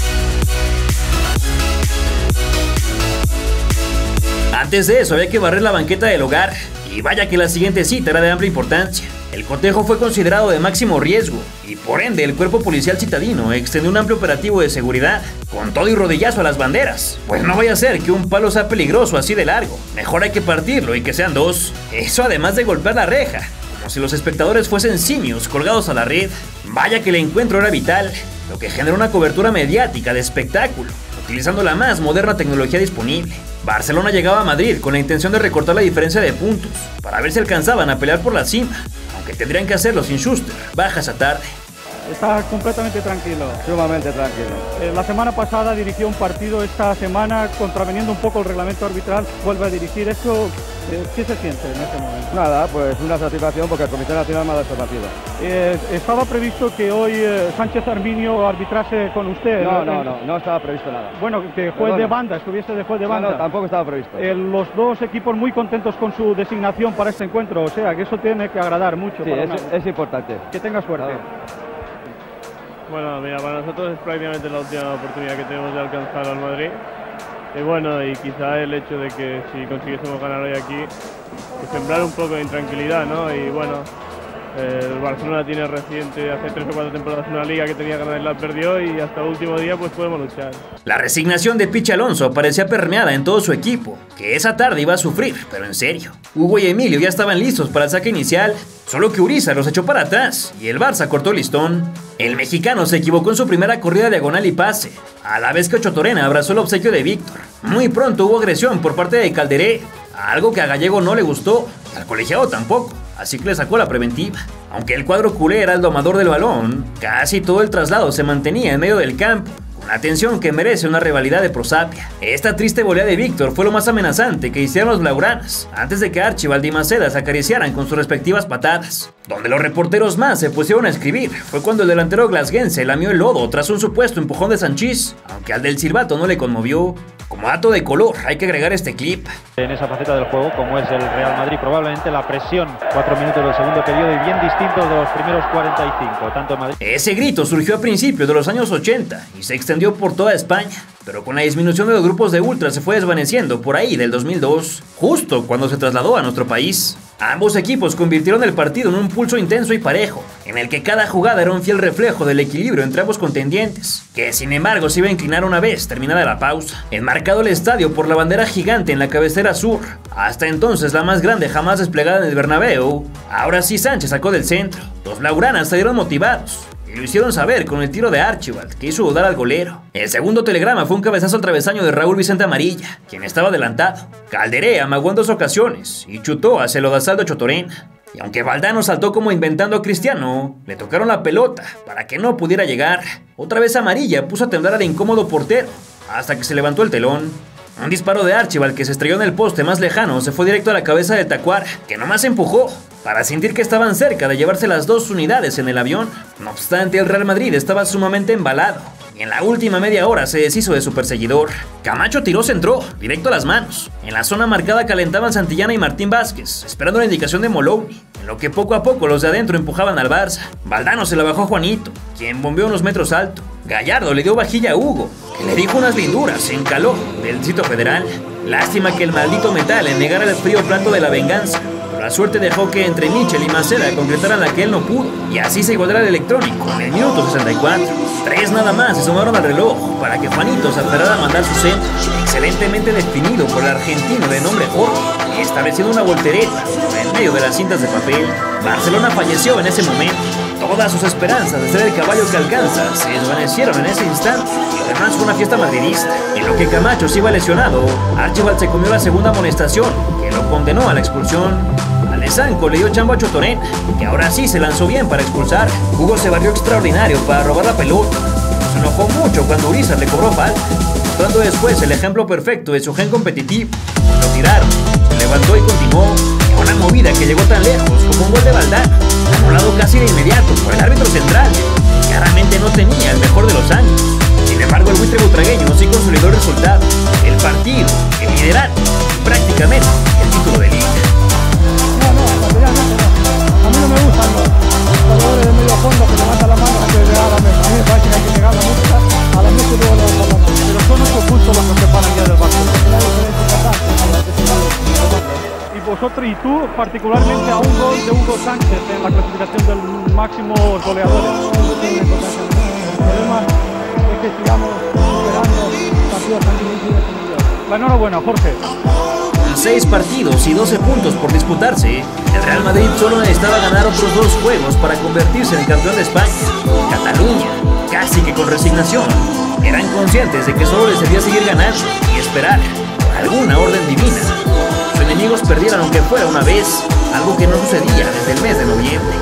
Speaker 1: Antes de eso había que barrer la banqueta del hogar, y vaya que la siguiente cita era de amplia importancia. El cotejo fue considerado de máximo riesgo, y por ende el cuerpo policial citadino extendió un amplio operativo de seguridad, con todo y rodillazo a las banderas, pues no vaya a ser que un palo sea peligroso así de largo. Mejor hay que partirlo y que sean dos. Eso además de golpear la reja, como si los espectadores fuesen simios colgados a la red. Vaya que el encuentro era vital, lo que generó una cobertura mediática de espectáculo, utilizando la más moderna tecnología disponible. Barcelona llegaba a Madrid con la intención de recortar la diferencia de puntos, para ver si alcanzaban a pelear por la cima, aunque tendrían que hacerlo sin Schuster, baja esa tarde.
Speaker 16: Está completamente tranquilo.
Speaker 17: Sumamente tranquilo.
Speaker 16: La semana pasada dirigió un partido, esta semana, contraveniendo un poco el reglamento arbitral, vuelve a dirigir. ¿Esto qué se siente en este momento?
Speaker 17: Nada, pues una satisfacción porque el Comité Nacional me ha dado esta partido.
Speaker 16: Estaba previsto que hoy Sánchez Arminio arbitrase con usted.
Speaker 17: No estaba previsto nada.
Speaker 16: Bueno, que juez de banda, estuviese de juez de banda.
Speaker 17: No, tampoco estaba previsto.
Speaker 16: Los dos equipos muy contentos con su designación para este encuentro, o sea, que eso tiene que agradar mucho.
Speaker 17: Sí, es importante.
Speaker 16: Que tenga suerte.
Speaker 18: Bueno, mira, para nosotros es prácticamente la última oportunidad que tenemos de alcanzar al Madrid. Y bueno, y quizá el hecho de que si consiguiésemos ganar hoy aquí, pues sembrar un poco de intranquilidad, ¿no? Y bueno, el Barcelona tiene reciente, hace 3 o 4 temporadas, una liga que tenía ganas y la perdió, y hasta el último día pues podemos luchar.
Speaker 1: La resignación de Pichi Alonso parecía permeada en todo su equipo, que esa tarde iba a sufrir, pero en serio. Hugo y Emilio ya estaban listos para el saque inicial, solo que Uriza los echó para atrás y el Barça cortó el listón. El mexicano se equivocó en su primera corrida diagonal y pase, a la vez que Ocho Torena abrazó el obsequio de Víctor. Muy pronto hubo agresión por parte de Calderé, algo que a Gallego no le gustó, al colegiado tampoco, así que le sacó la preventiva. Aunque el cuadro culé era el domador del balón, casi todo el traslado se mantenía en medio del campo, con la atención que merece una rivalidad de prosapia. Esta triste volea de Víctor fue lo más amenazante que hicieron los blaugranas, antes de que Archibald y Maceda se acariciaran con sus respectivas patadas. Donde los reporteros más se pusieron a escribir fue cuando el delantero glasguense lamió el lodo tras un supuesto empujón de Sanchís, aunque al del silbato no le conmovió. Como dato de color, hay que agregar este clip.
Speaker 19: En esa faceta del juego, como es el Real Madrid, probablemente la presión, 4 minutos del segundo periodo y bien distinto de los primeros 45, tanto en Madrid.
Speaker 1: Ese grito surgió a principios de los años 80 y se extendió por toda España, pero con la disminución de los grupos de ultras se fue desvaneciendo por ahí del 2002, justo cuando se trasladó a nuestro país. Ambos equipos convirtieron el partido en un pulso intenso y parejo, en el que cada jugada era un fiel reflejo del equilibrio entre ambos contendientes, que sin embargo se iba a inclinar una vez terminada la pausa. Enmarcado el estadio por la bandera gigante en la cabecera sur, hasta entonces la más grande jamás desplegada en el Bernabéu, ahora sí Sánchez sacó del centro. Los blaugranas salieron motivados y lo hicieron saber con el tiro de Archibald, que hizo dudar al golero. El segundo telegrama fue un cabezazo al travesaño de Raúl Vicente Amarilla, quien estaba adelantado. Calderé amagó en 2 ocasiones y chutó hacia el lodazal de Chotorena. Y aunque Valdano saltó como inventando a Cristiano, le tocaron la pelota para que no pudiera llegar. Otra vez Amarilla puso a temblar al incómodo portero, hasta que se levantó el telón. Un disparo de Archibald que se estrelló en el poste más lejano se fue directo a la cabeza de Tacuara, que nomás empujó para sentir que estaban cerca de llevarse las 2 unidades en el avión. No obstante, el Real Madrid estaba sumamente embalado y en la última media hora se deshizo de su perseguidor. Camacho tiró centró, directo a las manos. En la zona marcada calentaban Santillana y Martín Vázquez, esperando la indicación de Molowny, en lo que poco a poco los de adentro empujaban al Barça. Valdano se la bajó a Juanito, quien bombeó unos metros alto. Gallardo le dio vajilla a Hugo, que le dijo unas linduras, se encaló del Distrito Federal. Lástima que el maldito metal le negara el frío plato de la venganza. La suerte dejó que entre Michel y Maceda concretaran la que él no pudo, y así se igualara el electrónico en el minuto 64. 3 nada más se sumaron al reloj para que Juanito se aferrara a mandar su centro, excelentemente definido por el argentino de nombre Jorge, estableciendo una voltereta en medio de las cintas de papel. Barcelona falleció en ese momento. Todas sus esperanzas de ser el caballo que alcanza se desvanecieron en ese instante, y además fue una fiesta madridista. En lo que Camacho se iba lesionado, Archibald se comió la segunda amonestación, que lo condenó a la expulsión. Alessanco le dio chamba a Chotorena, que ahora sí se lanzó bien para expulsar. Hugo se barrió extraordinario para robar la pelota. Se enojó mucho cuando Urizar le cobró falta, mostrando después el ejemplo perfecto de su gen competitivo. Lo tiraron, se levantó y continuó. Una movida que llegó tan lejos como un gol de Valdano, anulado casi de inmediato por el árbitro central. Claramente no tenía el mejor de los años. Sin embargo, el buitre butragueño sí consolidó el resultado, el partido, el liderato y prácticamente el título de liga.
Speaker 16: A mí no me gustan los jugadores de medio fondo que levantan la mano antes de llegar a la mesa. A mí me parece que hay que llegar a la mesa y luego levantar la mano. Pero son 8 puntos los que separan ya del Barcelona. Y vosotros y tú, particularmente a un gol de Hugo Sánchez en la clasificación del máximo goleador. El problema es que sigamos superando partidos tan difíciles. La enhorabuena, Jorge.
Speaker 1: 6 partidos y 12 puntos por disputarse, el Real Madrid solo necesitaba ganar otros 2 juegos para convertirse en el campeón de España. Cataluña, casi que con resignación, eran conscientes de que solo les debía seguir ganando y esperar por alguna orden divina. Sus enemigos perdieran aunque fuera una vez, algo que no sucedía desde el mes de noviembre.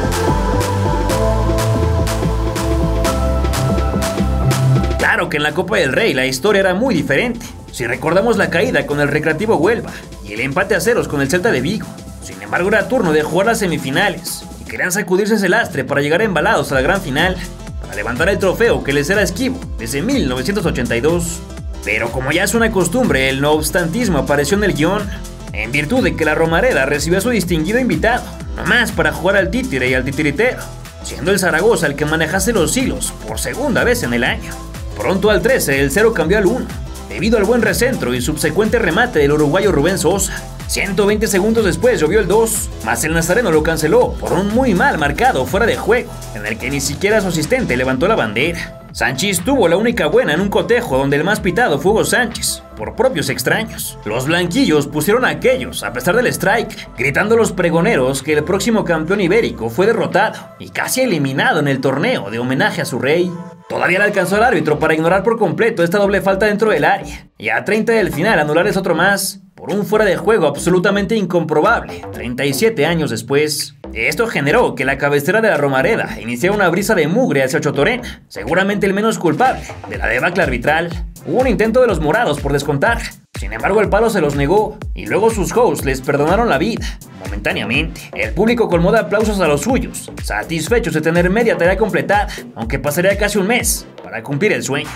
Speaker 1: Claro que en la Copa del Rey la historia era muy diferente. Si recordamos la caída con el Recreativo Huelva y el empate a 0 con el Celta de Vigo. Sin embargo, era turno de jugar las semifinales y querían sacudirse ese lastre para llegar embalados a la gran final, para levantar el trofeo que les era esquivo desde 1982. Pero como ya es una costumbre, el no obstantismo apareció en el guión, en virtud de que la Romareda recibió a su distinguido invitado, nomás para jugar al títere y al titiritero, siendo el Zaragoza el que manejase los hilos por segunda vez en el año. Pronto al 13 el 0 cambió al 1, debido al buen recentro y subsecuente remate del uruguayo Rubén Sosa. 120 segundos después llovió el 2, mas el nazareno lo canceló por un muy mal marcado fuera de juego, en el que ni siquiera su asistente levantó la bandera. Sanchís tuvo la única buena en un cotejo donde el más pitado fue Hugo Sánchez, por propios extraños. Los blanquillos pusieron a aquellos, a pesar del strike, gritando los pregoneros que el próximo campeón ibérico fue derrotado y casi eliminado en el torneo de homenaje a su rey. Todavía le alcanzó al árbitro para ignorar por completo esta doble falta dentro del área, y a 30 del final anularles otro más, por un fuera de juego absolutamente incomprobable, 37 años después. Esto generó que la cabecera de la Romareda iniciara una brisa de mugre hacia Ocho Torena, seguramente el menos culpable de la debacle arbitral. Hubo un intento de los morados por descontar, sin embargo el palo se los negó y luego sus hosts les perdonaron la vida, momentáneamente. El público colmó de aplausos a los suyos, satisfechos de tener media tarea completada, aunque pasaría casi un mes para cumplir el sueño.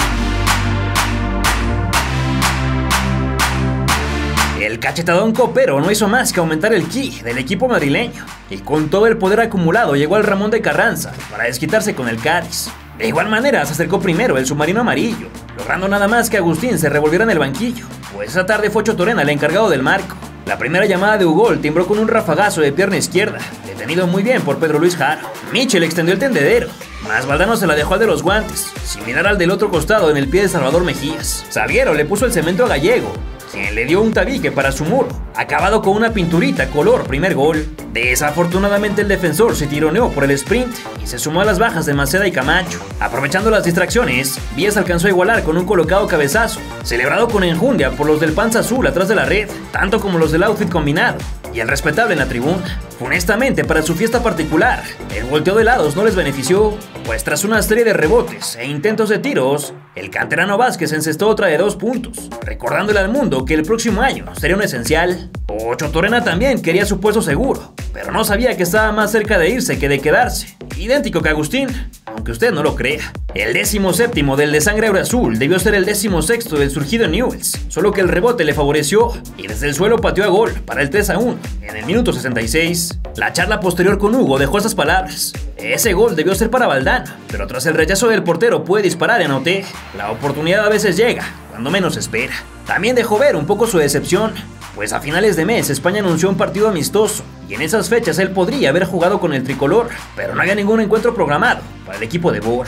Speaker 1: El cachetadón copero no hizo más que aumentar el ki del equipo madrileño y con todo el poder acumulado llegó al Ramón de Carranza para desquitarse con el Cádiz. De igual manera se acercó primero el submarino amarillo, logrando nada más que Agustín se revolviera en el banquillo, pues esa tarde fue Ocho Torena el encargado del marco. La primera llamada de Ugol timbró con un rafagazo de pierna izquierda, detenido muy bien por Pedro Luis Jaro. Michel extendió el tendedero, mas Valdano se la dejó al de los guantes, similar al del otro costado en el pie de Salvador Mejías. Salguero le puso el cemento a Gallego, quien le dio un tabique para su muro, acabado con una pinturita color primer gol. Desafortunadamente el defensor se tironeó por el sprint y se sumó a las bajas de Maceda y Camacho. Aprovechando las distracciones, Vías alcanzó a igualar con un colocado cabezazo, celebrado con enjundia por los del Panza Azul atrás de la red, tanto como los del outfit combinado y el respetable en la tribuna. Honestamente, para su fiesta particular, el volteo de lados no les benefició, pues tras una serie de rebotes e intentos de tiros, el canterano Vázquez encestó otra de 2 puntos, recordándole al mundo que el próximo año sería un esencial. Ocho Torena también quería su puesto seguro, pero no sabía que estaba más cerca de irse que de quedarse, idéntico que Agustín, aunque usted no lo crea. El 17º del de sangre azul debió ser el 16º del surgido en Newell's, solo que el rebote le favoreció y desde el suelo pateó a gol para el 3-1 en el minuto 66. La charla posterior con Hugo dejó estas palabras: ese gol debió ser para Valdano, pero tras el rechazo del portero puede disparar y anoté. La oportunidad a veces llega cuando menos espera. También dejó ver un poco su decepción, pues a finales de mes España anunció un partido amistoso y en esas fechas él podría haber jugado con el tricolor, pero no había ningún encuentro programado para el equipo de Bora.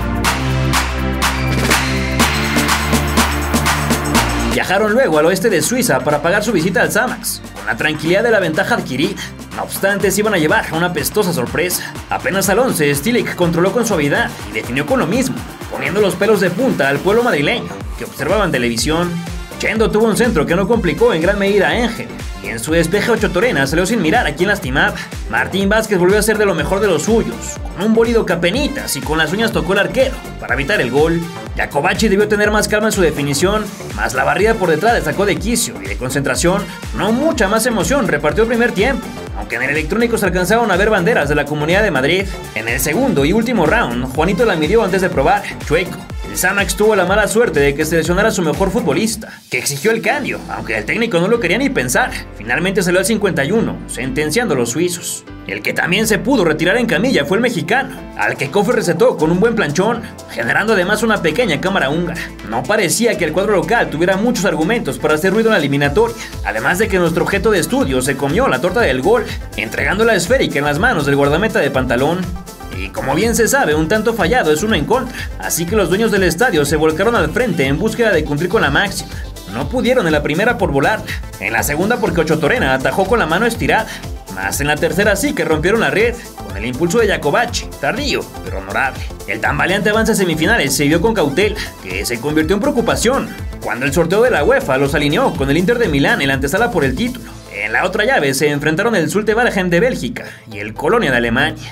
Speaker 1: Viajaron luego al oeste de Suiza para pagar su visita al Xamax, con la tranquilidad de la ventaja adquirida. No obstante, se iban a llevar una apestosa sorpresa. Apenas al 11, Stilic controló con suavidad y definió con lo mismo, poniendo los pelos de punta al pueblo madrileño, que observaba en televisión. Chendo tuvo un centro que no complicó en gran medida a Ángel, y en su despeje Ocho Torena salió sin mirar a quién lastimaba. Martín Vázquez volvió a ser de lo mejor de los suyos, con un bólido que apenitas y con las uñas tocó el arquero para evitar el gol. Jacobacci debió tener más calma en su definición, mas la barrida por detrás le sacó de quicio y de concentración. No mucha más emoción repartió el primer tiempo, aunque en el electrónico se alcanzaron a ver banderas de la Comunidad de Madrid. En el segundo y último round, Juanito la midió antes de probar, chueco. El Xamax tuvo la mala suerte de que seleccionara a su mejor futbolista, que exigió el cambio, aunque el técnico no lo quería ni pensar. Finalmente salió al 51, sentenciando a los suizos. El que también se pudo retirar en camilla fue el mexicano, al que Kofi recetó con un buen planchón, generando además una pequeña cámara húngara. No parecía que el cuadro local tuviera muchos argumentos para hacer ruido en la eliminatoria, además de que nuestro objeto de estudio se comió la torta del gol, entregando la esférica en las manos del guardameta de pantalón. Y como bien se sabe, un tanto fallado es uno en contra, así que los dueños del estadio se volcaron al frente en búsqueda de cumplir con la máxima. No pudieron en la primera por volarla, en la segunda porque Ocho Torena atajó con la mano estirada, más en la tercera sí que rompieron la red, con el impulso de Jacobacci, tardío, pero honorable. El tambaleante avance a semifinales se vio con cautela, que se convirtió en preocupación, cuando el sorteo de la UEFA los alineó con el Inter de Milán en la antesala por el título. En la otra llave se enfrentaron el Zulte Waregem de Bélgica y el Colonia de Alemania.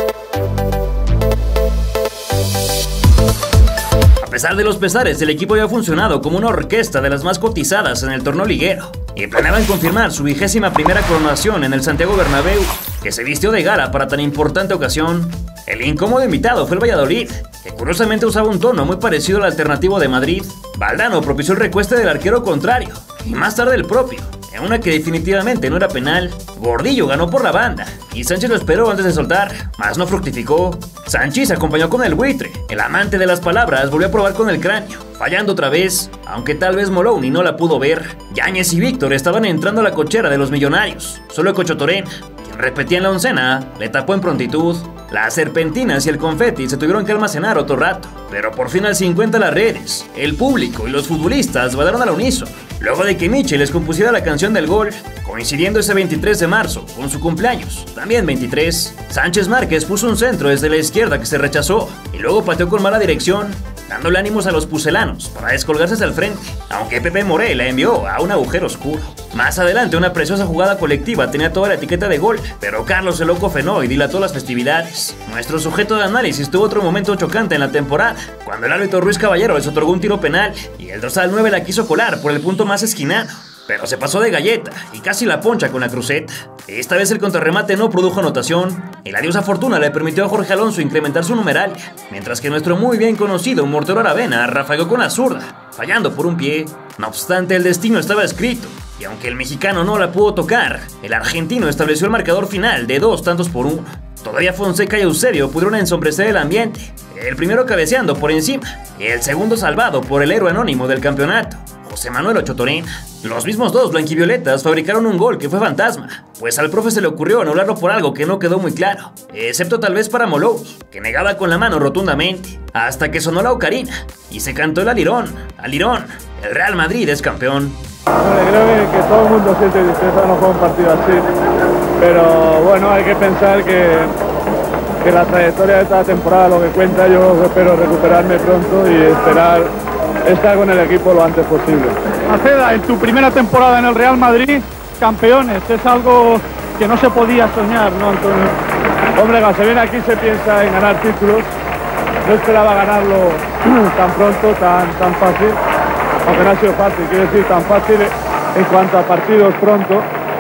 Speaker 1: A pesar de los pesares, el equipo había funcionado como una orquesta de las más cotizadas en el torneo liguero y planeaban confirmar su 21ª coronación en el Santiago Bernabéu, que se vistió de gala para tan importante ocasión. El incómodo invitado fue el Valladolid, que curiosamente usaba un tono muy parecido al alternativo de Madrid. Valdano propició el recueste del arquero contrario y más tarde el propio, en una que definitivamente no era penal. Gordillo ganó por la banda y Sánchez lo esperó antes de soltar, mas no fructificó. Sánchez acompañó con el buitre. El amante de las palabras volvió a probar con el cráneo, fallando otra vez, aunque tal vez Moloney no la pudo ver. Yáñez y Víctor estaban entrando a la cochera de los millonarios, solo que Ocho Torena, quien repetía en la oncena, le tapó en prontitud. Las serpentinas y el confeti se tuvieron que almacenar otro rato, pero por fin al 50 las redes, el público y los futbolistas bailaron al unísono, luego de que Michel les compusiera la canción del gol, coincidiendo ese 23 de marzo con su cumpleaños, también 23. Sánchez Márquez puso un centro desde la izquierda que se rechazó y luego pateó con mala dirección, dándole ánimos a los pucelanos para descolgarse hacia el frente, aunque Pepe Moré la envió a un agujero oscuro. Más adelante, una preciosa jugada colectiva tenía toda la etiqueta de gol, pero Carlos el Loco frenó y dilató las festividades. Nuestro sujeto de análisis tuvo otro momento chocante en la temporada, cuando el árbitro Ruiz Caballero les otorgó un tiro penal y el dorsal 9 la quiso colar por el punto más esquinado, pero se pasó de galleta y casi la poncha con la cruceta. Esta vez el contrarremate no produjo anotación y la diosa fortuna le permitió a Jorge Alonso incrementar su numeral, mientras que nuestro muy bien conocido Mortero Aravena rafagó con la zurda, fallando por un pie. No obstante, el destino estaba escrito, y aunque el mexicano no la pudo tocar, el argentino estableció el marcador final de 2-1. Todavía Fonseca y Eusebio pudieron ensombrecer el ambiente, el primero cabeceando por encima y el segundo salvado por el héroe anónimo del campeonato, José Manuel Ocho Torena. Los mismos dos blanquivioletas fabricaron un gol que fue fantasma, pues al profe se le ocurrió anularlo por algo que no quedó muy claro, excepto tal vez para Molou, que negaba con la mano rotundamente, hasta que sonó la ocarina y se cantó el alirón. El Real Madrid es campeón.
Speaker 18: Bueno, creo que todo el mundo siente tristeza, no fue un partido así, pero bueno, hay que pensar que la trayectoria de esta temporada lo que cuenta. Yo espero recuperarme pronto y esperar estar con el equipo lo antes posible.
Speaker 16: Maceda, en tu primera temporada en el Real Madrid, campeones, es algo que no se podía soñar, ¿no, Antonio?
Speaker 18: Hombre, cuando se viene aquí se piensa en ganar títulos. No esperaba ganarlo tan pronto, tan fácil, aunque no ha sido fácil, quiero decir, tan fácil en cuanto a partidos pronto.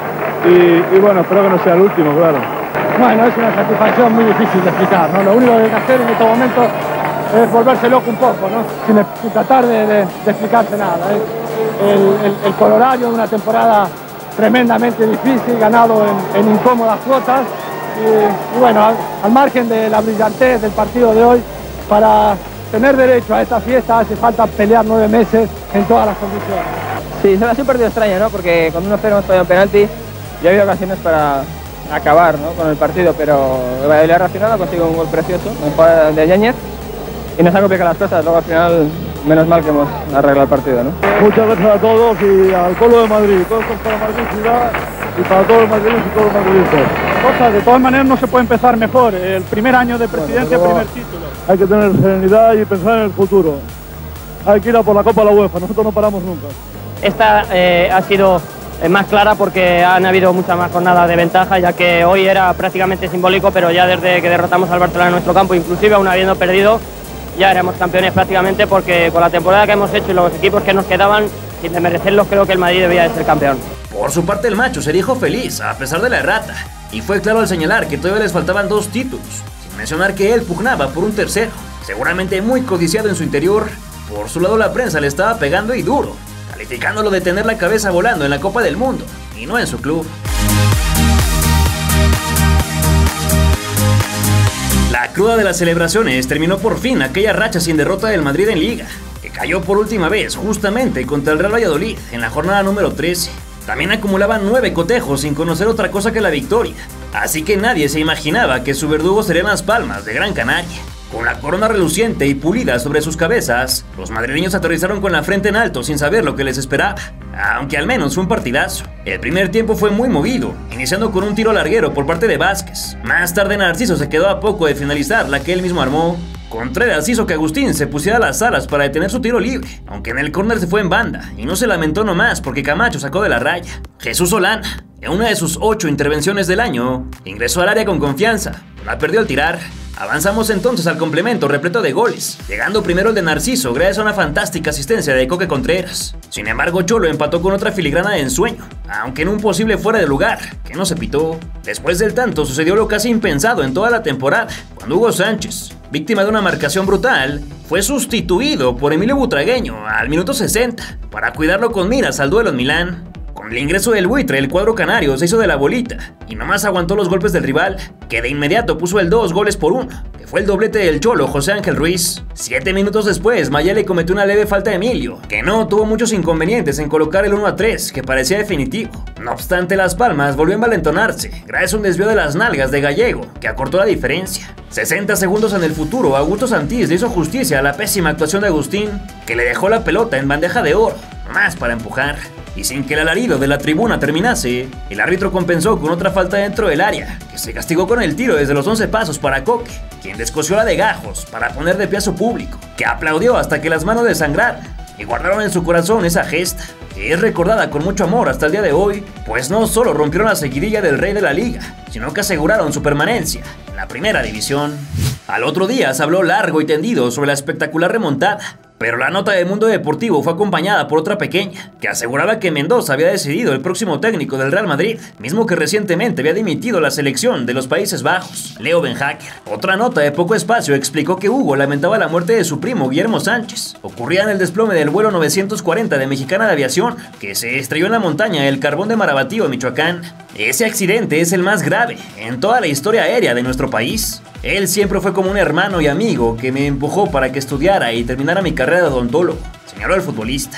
Speaker 18: Y bueno, espero que no sea el último, claro.
Speaker 16: Bueno, es una satisfacción muy difícil de explicar, ¿no? Lo único que hay que hacer en este momento es volverse loco un poco, ¿no? Sin tratar de explicarse nada. El colorario de una temporada tremendamente difícil, ganado en incómodas cuotas. Y bueno, al margen de la brillantez del partido de hoy, para tener derecho a esta fiesta hace falta pelear 9 meses en todas las condiciones.
Speaker 8: Sí, se me hace un partido extraño, ¿no? Porque con 1-0 hemos fallado un penalti y ha habido ocasiones para acabar, ¿no?, con el partido, pero el Valladolid ha reaccionado, ha conseguido un gol precioso, un jugada de Yáñez, y nos ha complicado las cosas. Luego al final, menos mal que hemos arreglado el partido, ¿no?
Speaker 18: Muchas gracias a todos y al pueblo de Madrid, todos para Madrid ciudad y para todos los madrileños y todos los madridistas.
Speaker 16: Cosas, de todas maneras no se puede empezar mejor. El primer año de presidencia,
Speaker 18: bueno,
Speaker 16: primer título.
Speaker 18: Hay que tener serenidad y pensar en el futuro. Hay que ir a por la Copa de la UEFA, nosotros no paramos nunca.
Speaker 20: Esta ha sido más clara porque han habido muchas más jornadas de ventaja, ya que hoy era prácticamente simbólico, pero ya desde que derrotamos al Barcelona en nuestro campo, inclusive aún habiendo perdido, ya éramos campeones prácticamente, porque con la temporada que hemos hecho y los equipos que nos quedaban, sin desmerecerlos, creo que el Madrid debía de ser campeón.
Speaker 1: Por su parte, el macho se dijo feliz a pesar de la errata, y fue claro al señalar que todavía les faltaban 2 títulos, sin mencionar que él pugnaba por un tercero, seguramente muy codiciado en su interior. Por su lado, la prensa le estaba pegando y duro, calificándolo de tener la cabeza volando en la Copa del Mundo y no en su club. La cruda de las celebraciones terminó por fin aquella racha sin derrota del Madrid en Liga, que cayó por última vez justamente contra el Real Valladolid en la jornada número 13. También acumulaban 9 cotejos sin conocer otra cosa que la victoria, así que nadie se imaginaba que su verdugo serían Las Palmas de Gran Canaria. Con la corona reluciente y pulida sobre sus cabezas, los madrileños aterrizaron con la frente en alto sin saber lo que les esperaba, aunque al menos fue un partidazo. El primer tiempo fue muy movido, iniciando con un tiro larguero por parte de Vázquez. Más tarde Narciso se quedó a poco de finalizar la que él mismo armó. Contreras hizo que Agustín se pusiera las alas para detener su tiro libre, aunque en el córner se fue en banda y no se lamentó nomás porque Camacho sacó de la raya. Jesús Solana, en una de sus 8 intervenciones del año, ingresó al área con confianza, la perdió al tirar. Avanzamos entonces al complemento repleto de goles, llegando primero el de Narciso gracias a una fantástica asistencia de Coque Contreras. Sin embargo, Cholo empató con otra filigrana de ensueño, aunque en un posible fuera de lugar, que no se pitó. Después del tanto sucedió lo casi impensado en toda la temporada, cuando Hugo Sánchez, víctima de una marcación brutal, fue sustituido por Emilio Butragueño al minuto 60 para cuidarlo con miras al duelo en Milán. Con el ingreso del buitre, el cuadro canario se hizo de la bolita y nomás aguantó los golpes del rival, que de inmediato puso el 2-1, que fue el doblete del Cholo José Ángel Ruiz. 7 minutos después, Mayele cometió una leve falta a Emilio, que no tuvo muchos inconvenientes en colocar el 1-3, que parecía definitivo. No obstante, Las Palmas volvió a envalentonarse, gracias a un desvío de las nalgas de Gallego, que acortó la diferencia. 60 segundos en el futuro, Augusto Santís le hizo justicia a la pésima actuación de Agustín, que le dejó la pelota en bandeja de oro, más para empujar. y sin que el alarido de la tribuna terminase, el árbitro compensó con otra falta dentro del área, que se castigó con el tiro desde los 11 pasos para Coque, quien descosió la de Gajos para poner de pie a su público, que aplaudió hasta que las manos desangraron y guardaron en su corazón esa gesta, que es recordada con mucho amor hasta el día de hoy, pues no solo rompieron la seguidilla del rey de la liga, sino que aseguraron su permanencia en la primera división. Al otro día se habló largo y tendido sobre la espectacular remontada, pero la nota de Mundo Deportivo fue acompañada por otra pequeña, que aseguraba que Mendoza había decidido el próximo técnico del Real Madrid, mismo que recientemente había dimitido la selección de los Países Bajos, Leo Benhacker. Otra nota de poco espacio explicó que Hugo lamentaba la muerte de su primo Guillermo Sánchez, ocurrida en el desplome del vuelo 940 de Mexicana de Aviación, que se estrelló en la montaña del Carbón de Marabatío, Michoacán. Ese accidente es el más grave en toda la historia aérea de nuestro país. Él siempre fue como un hermano y amigo que me empujó para que estudiara y terminara mi carrera de odontólogo, señaló el futbolista.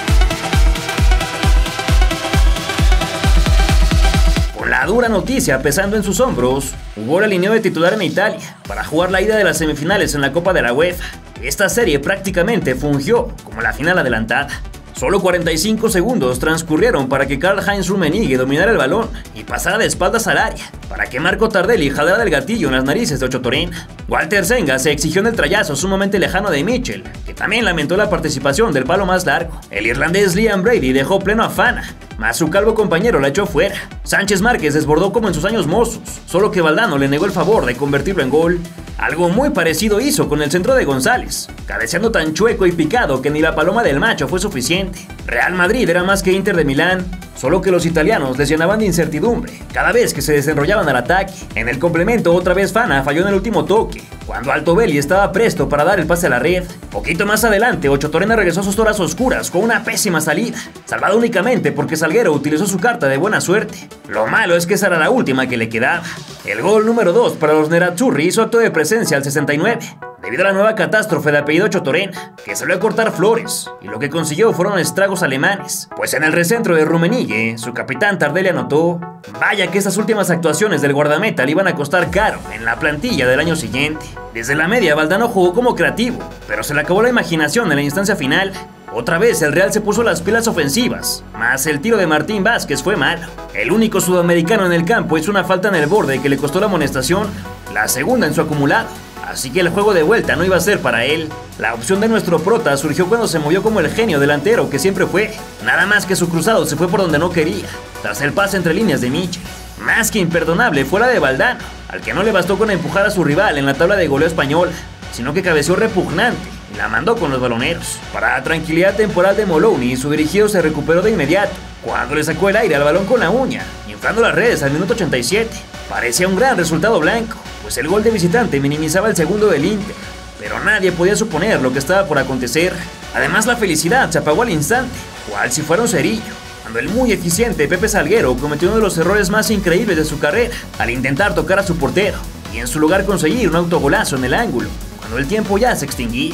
Speaker 1: Con la dura noticia pesando en sus hombros, Hugo la alineó de titular en Italia para jugar la ida de las semifinales en la Copa de la UEFA. Esta serie prácticamente fungió como la final adelantada. Solo 45 segundos transcurrieron para que Karl-Heinz Rummenigge dominara el balón y pasara de espaldas al área, para que Marco Tardelli jalara del gatillo en las narices de Ocho Torena. Walter Senga se exigió en el trayazo sumamente lejano de Mitchell, que también lamentó la participación del palo más largo. El irlandés Liam Brady dejó pleno a Fana, mas su calvo compañero la echó fuera. Sánchez Márquez desbordó como en sus años mozos, solo que Valdano le negó el favor de convertirlo en gol. Algo muy parecido hizo con el centro de González, cabeceando tan chueco y picado que ni la paloma del macho fue suficiente. Real Madrid era más que Inter de Milán, solo que los italianos les llenaban de incertidumbre cada vez que se desenrollaban al ataque. En el complemento otra vez Fana falló en el último toque, cuando Altobelli estaba presto para dar el pase a la red. Poquito más adelante, Ocho Torena regresó a sus horas oscuras con una pésima salida, salvada únicamente porque Salguero utilizó su carta de buena suerte. Lo malo es que esa era la última que le quedaba. El gol número 2 para los Nerazzurri hizo acto de presencia al 69, debido a la nueva catástrofe de apellido Ocho Torena, que salió a cortar flores, y lo que consiguió fueron estragos alemanes, pues en el recentro de Rummenigge, su capitán Tardelli anotó. Vaya que estas últimas actuaciones del guardameta le iban a costar caro en la plantilla del año siguiente. Desde la media, Valdano jugó como creativo, pero se le acabó la imaginación en la instancia final. Otra vez el Real se puso las pilas ofensivas, mas el tiro de Martín Vázquez fue malo. El único sudamericano en el campo hizo una falta en el borde que le costó la amonestación, la segunda en su acumulado. Así que el juego de vuelta no iba a ser para él. La opción de nuestro prota surgió cuando se movió como el genio delantero que siempre fue. Nada más que su cruzado se fue por donde no quería, tras el pase entre líneas de Mitchell. Más que imperdonable fue la de Valdano, al que no le bastó con empujar a su rival en la tabla de goleo española, sino que cabeceó repugnante y la mandó con los baloneros. Para la tranquilidad temporal de Moloney, su dirigido se recuperó de inmediato, cuando le sacó el aire al balón con la uña, inflando las redes al minuto 87. Parecía un gran resultado blanco, pues el gol de visitante minimizaba el segundo del Inter, pero nadie podía suponer lo que estaba por acontecer. Además, la felicidad se apagó al instante, cual si fuera un cerillo, cuando el muy eficiente Pepe Salguero cometió uno de los errores más increíbles de su carrera, al intentar tocar a su portero, y en su lugar conseguir un autogolazo en el ángulo, cuando el tiempo ya se extinguía.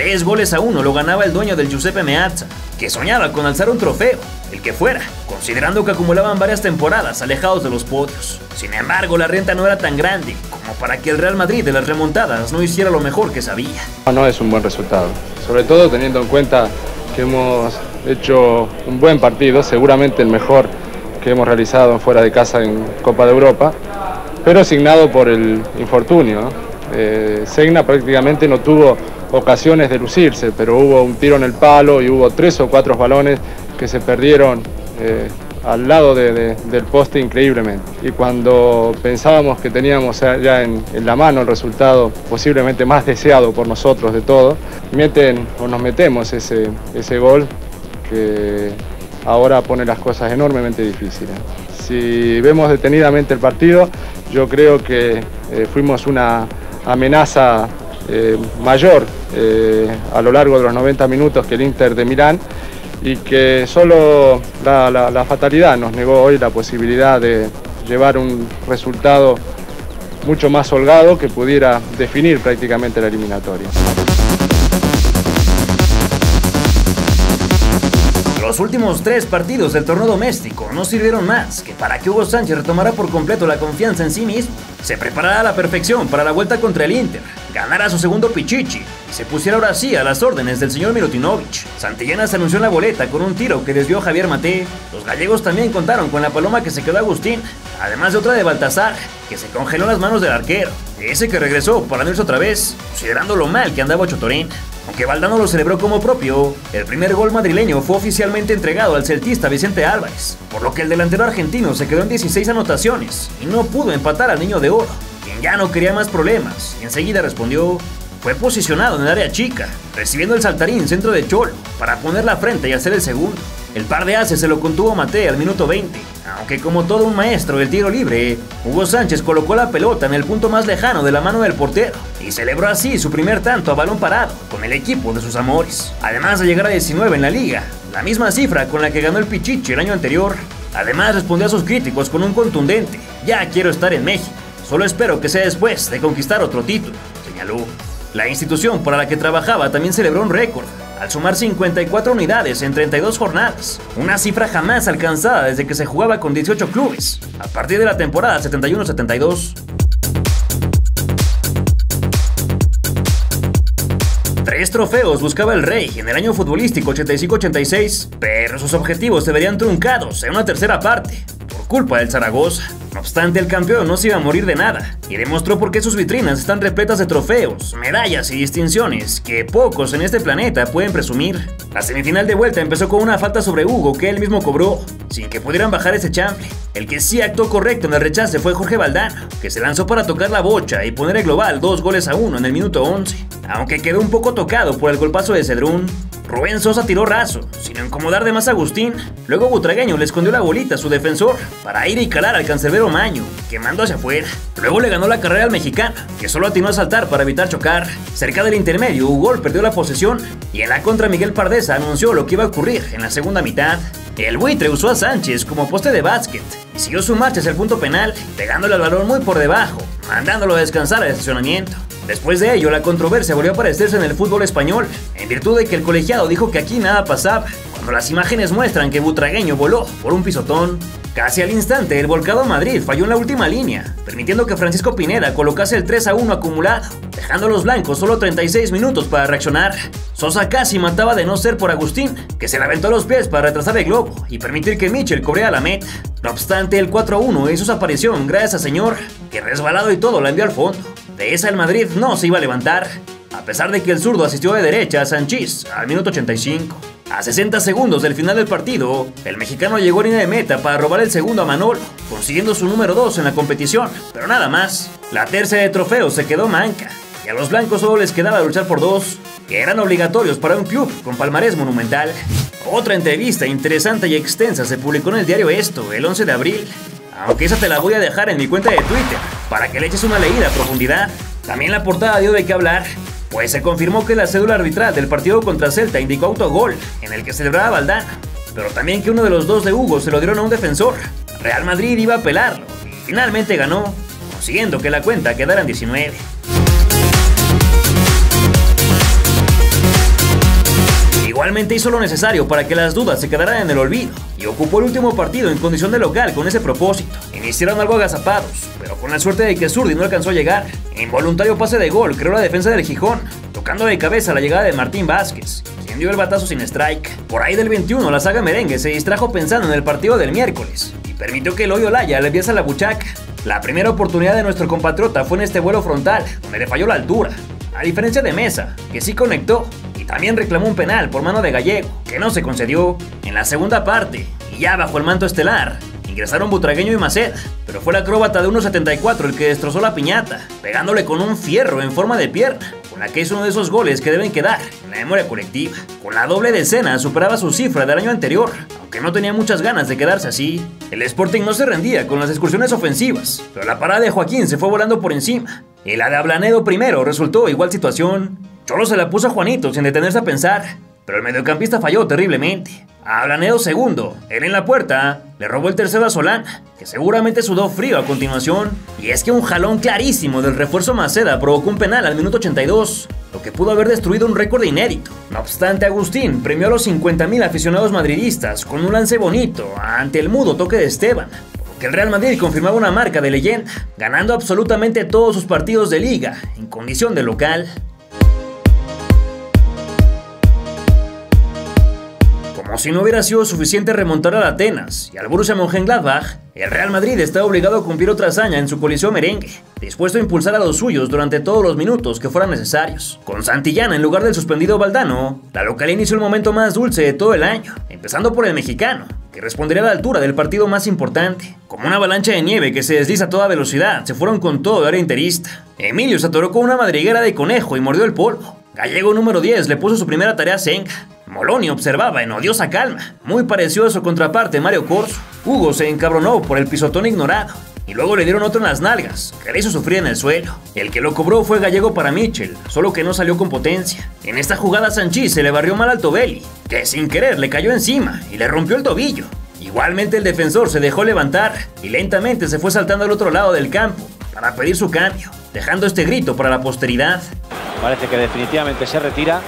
Speaker 1: 3-1 lo ganaba el dueño del Giuseppe Meazza, que soñaba con alzar un trofeo, el que fuera, considerando que acumulaban varias temporadas alejados de los podios. Sin embargo, la renta no era tan grande como para que el Real Madrid de las remontadas no hiciera lo mejor que sabía.
Speaker 13: No es un buen resultado, sobre todo teniendo en cuenta que hemos hecho un buen partido, seguramente el mejor que hemos realizado fuera de casa en Copa de Europa, pero asignado por el infortunio, ¿no? Segna prácticamente no tuvo ocasiones de lucirse, pero hubo un tiro en el palo y hubo 3 o 4 balones que se perdieron al lado del poste increíblemente. Y cuando pensábamos que teníamos ya en la mano el resultado posiblemente más deseado por nosotros de todo, nos metemos ese gol que ahora pone las cosas enormemente difíciles. Si vemos detenidamente el partido, yo creo que fuimos una amenaza mayor a lo largo de los 90 minutos que el Inter de Milán, y que solo la fatalidad nos negó hoy la posibilidad de llevar un resultado mucho más holgado que pudiera definir prácticamente la eliminatoria.
Speaker 1: Los últimos 3 partidos del torneo doméstico no sirvieron más que para que Hugo Sánchez retomara por completo la confianza en sí mismo, se preparara a la perfección para la vuelta contra el Inter, ganara su segundo pichichi y se pusiera ahora sí a las órdenes del señor Milutinovic. Santillana se anunció en la boleta con un tiro que desvió Javier Maté. Los gallegos también contaron con la paloma que se quedó Agustín, además de otra de Baltasar, que se congeló en las manos del arquero, ese que regresó para unirse otra vez, considerando lo mal que andaba Chotorén. Aunque Valdano lo celebró como propio, el primer gol madrileño fue oficialmente entregado al celtista Vicente Álvarez, por lo que el delantero argentino se quedó en 16 anotaciones y no pudo empatar al Niño de Oro, quien ya no quería más problemas y enseguida respondió. Fue posicionado en el área chica, recibiendo el saltarín centro de Cholo para poner la frente y hacer el segundo. El par de ases se lo contuvo Maté al minuto 20, aunque como todo un maestro del tiro libre, Hugo Sánchez colocó la pelota en el punto más lejano de la mano del portero y celebró así su primer tanto a balón parado con el equipo de sus amores, además de llegar a 19 en la liga, la misma cifra con la que ganó el Pichichi el año anterior. Además respondió a sus críticos con un contundente: ya quiero estar en México, solo espero que sea después de conquistar otro título, señaló. La institución para la que trabajaba también celebró un récord, al sumar 54 unidades en 32 jornadas, una cifra jamás alcanzada desde que se jugaba con 18 clubes, a partir de la temporada 71-72. 3 trofeos buscaba el Rey en el año futbolístico 85-86, pero sus objetivos se verían truncados en una tercera parte, por culpa del Zaragoza. No obstante, el campeón no se iba a morir de nada, y demostró por qué sus vitrinas están repletas de trofeos, medallas y distinciones que pocos en este planeta pueden presumir. La semifinal de vuelta empezó con una falta sobre Hugo que él mismo cobró, sin que pudieran bajar ese chanfle. El que sí actuó correcto en el rechace fue Jorge Valdano, que se lanzó para tocar la bocha y poner el global 2-1 en el minuto 11. Aunque quedó un poco tocado por el golpazo de Cedrún, Rubén Sosa tiró raso, sin incomodar de más a Agustín. Luego Butragueño le escondió la bolita a su defensor para ir y calar al cancerbero Maño, que mandó hacia afuera. Luego le ganó la carrera al mexicano, que solo atinó a saltar para evitar chocar. Cerca del intermedio, Ugol perdió la posesión y en la contra Miguel Pardesa anunció lo que iba a ocurrir en la segunda mitad. El buitre usó a Sánchez como poste de básquet y siguió su marcha hacia el punto penal, pegándole al balón muy por debajo, mandándolo a descansar al estacionamiento. Después de ello, la controversia volvió a aparecerse en el fútbol español, en virtud de que el colegiado dijo que aquí nada pasaba, cuando las imágenes muestran que Butragueño voló por un pisotón. Casi al instante, el volcado Madrid falló en la última línea, permitiendo que Francisco Pineda colocase el 3-1 acumulado, dejando a los blancos solo 36 minutos para reaccionar. Sosa casi mataba de no ser por Agustín, que se le aventó a los pies para retrasar el globo y permitir que Michel cobrara la meta. No obstante, el 4-1 hizo su aparición gracias a Señor, que resbalado y todo la envió al fondo. De esa el Madrid no se iba a levantar, a pesar de que el zurdo asistió de derecha a Sanchís al minuto 85. A 60 segundos del final del partido, el mexicano llegó a línea de meta para robar el segundo a Manolo, consiguiendo su número 2 en la competición, pero nada más. La tercia de trofeos se quedó manca, y a los blancos solo les quedaba luchar por 2, que eran obligatorios para un club con palmarés monumental. Otra entrevista interesante y extensa se publicó en el diario Esto el 11 de abril, aunque esa te la voy a dejar en mi cuenta de Twitter, para que le eches una leída a profundidad. También la portada dio de qué hablar, pues se confirmó que la cédula arbitral del partido contra Celta indicó autogol, en el que celebraba Valdano, pero también que uno de los 2 de Hugo se lo dieron a un defensor. Real Madrid iba a apelarlo, y finalmente ganó, consiguiendo que la cuenta quedara en 19. Igualmente hizo lo necesario para que las dudas se quedaran en el olvido y ocupó el último partido en condición de local con ese propósito. Iniciaron algo agazapados, pero con la suerte de que Zurdi no alcanzó a llegar. Involuntario pase de gol creó la defensa del Gijón, tocando de cabeza la llegada de Martín Vázquez, quien dio el batazo sin strike. Por ahí del 21 la saga merengue se distrajo pensando en el partido del miércoles y permitió que Eloy Olaya le enviase la buchaca. La primera oportunidad de nuestro compatriota fue en este vuelo frontal, donde le falló la altura, a diferencia de Mesa, que sí conectó. También reclamó un penal por mano de Gallego, que no se concedió. En la segunda parte, y ya bajo el manto estelar, ingresaron Butragueño y Maceda, pero fue el acróbata de 1.74 el que destrozó la piñata, pegándole con un fierro en forma de pierna, con la que hizo uno de esos goles que deben quedar en la memoria colectiva. Con la doble decena superaba su cifra del año anterior, aunque no tenía muchas ganas de quedarse así. El Sporting no se rendía con las excursiones ofensivas, pero la parada de Joaquín se fue volando por encima, y la de Ablanedo primero resultó igual situación. Cholo se la puso a Juanito sin detenerse a pensar, pero el mediocampista falló terriblemente. A Ablanedo segundo, él en la puerta, le robó el tercero a Solana, que seguramente sudó frío a continuación. Y es que un jalón clarísimo del refuerzo Maceda provocó un penal al minuto 82. lo que pudo haber destruido un récord inédito. No obstante, Agustín premió a los 50.000 aficionados madridistas con un lance bonito ante el mudo toque de Esteban, que el Real Madrid confirmaba una marca de leyenda, ganando absolutamente todos sus partidos de liga en condición de local. Como si no hubiera sido suficiente remontar al Atenas y al Borussia Mönchengladbach, el Real Madrid está obligado a cumplir otra hazaña en su coliseo merengue, dispuesto a impulsar a los suyos durante todos los minutos que fueran necesarios. Con Santillana en lugar del suspendido Valdano, la local inició el momento más dulce de todo el año, empezando por el mexicano, que respondería a la altura del partido más importante. Como una avalancha de nieve que se desliza a toda velocidad, se fueron con todo el área interista. Emilio se atoró con una madriguera de conejo y mordió el polvo. Gallego número 10 le puso su primera tarea a Senga. Moloni observaba en odiosa calma, muy parecido a su contraparte Mario Corso. Hugo se encabronó por el pisotón ignorado, y luego le dieron otro en las nalgas, que le hizo sufrir en el suelo. El que lo cobró fue Gallego para Michel, solo que no salió con potencia. En esta jugada Sanchís se le barrió mal al Tobelli, que sin querer le cayó encima y le rompió el tobillo. Igualmente el defensor se dejó levantar y lentamente se fue saltando al otro lado del campo para pedir su cambio, dejando este grito para la posteridad.
Speaker 19: Parece que definitivamente se retira.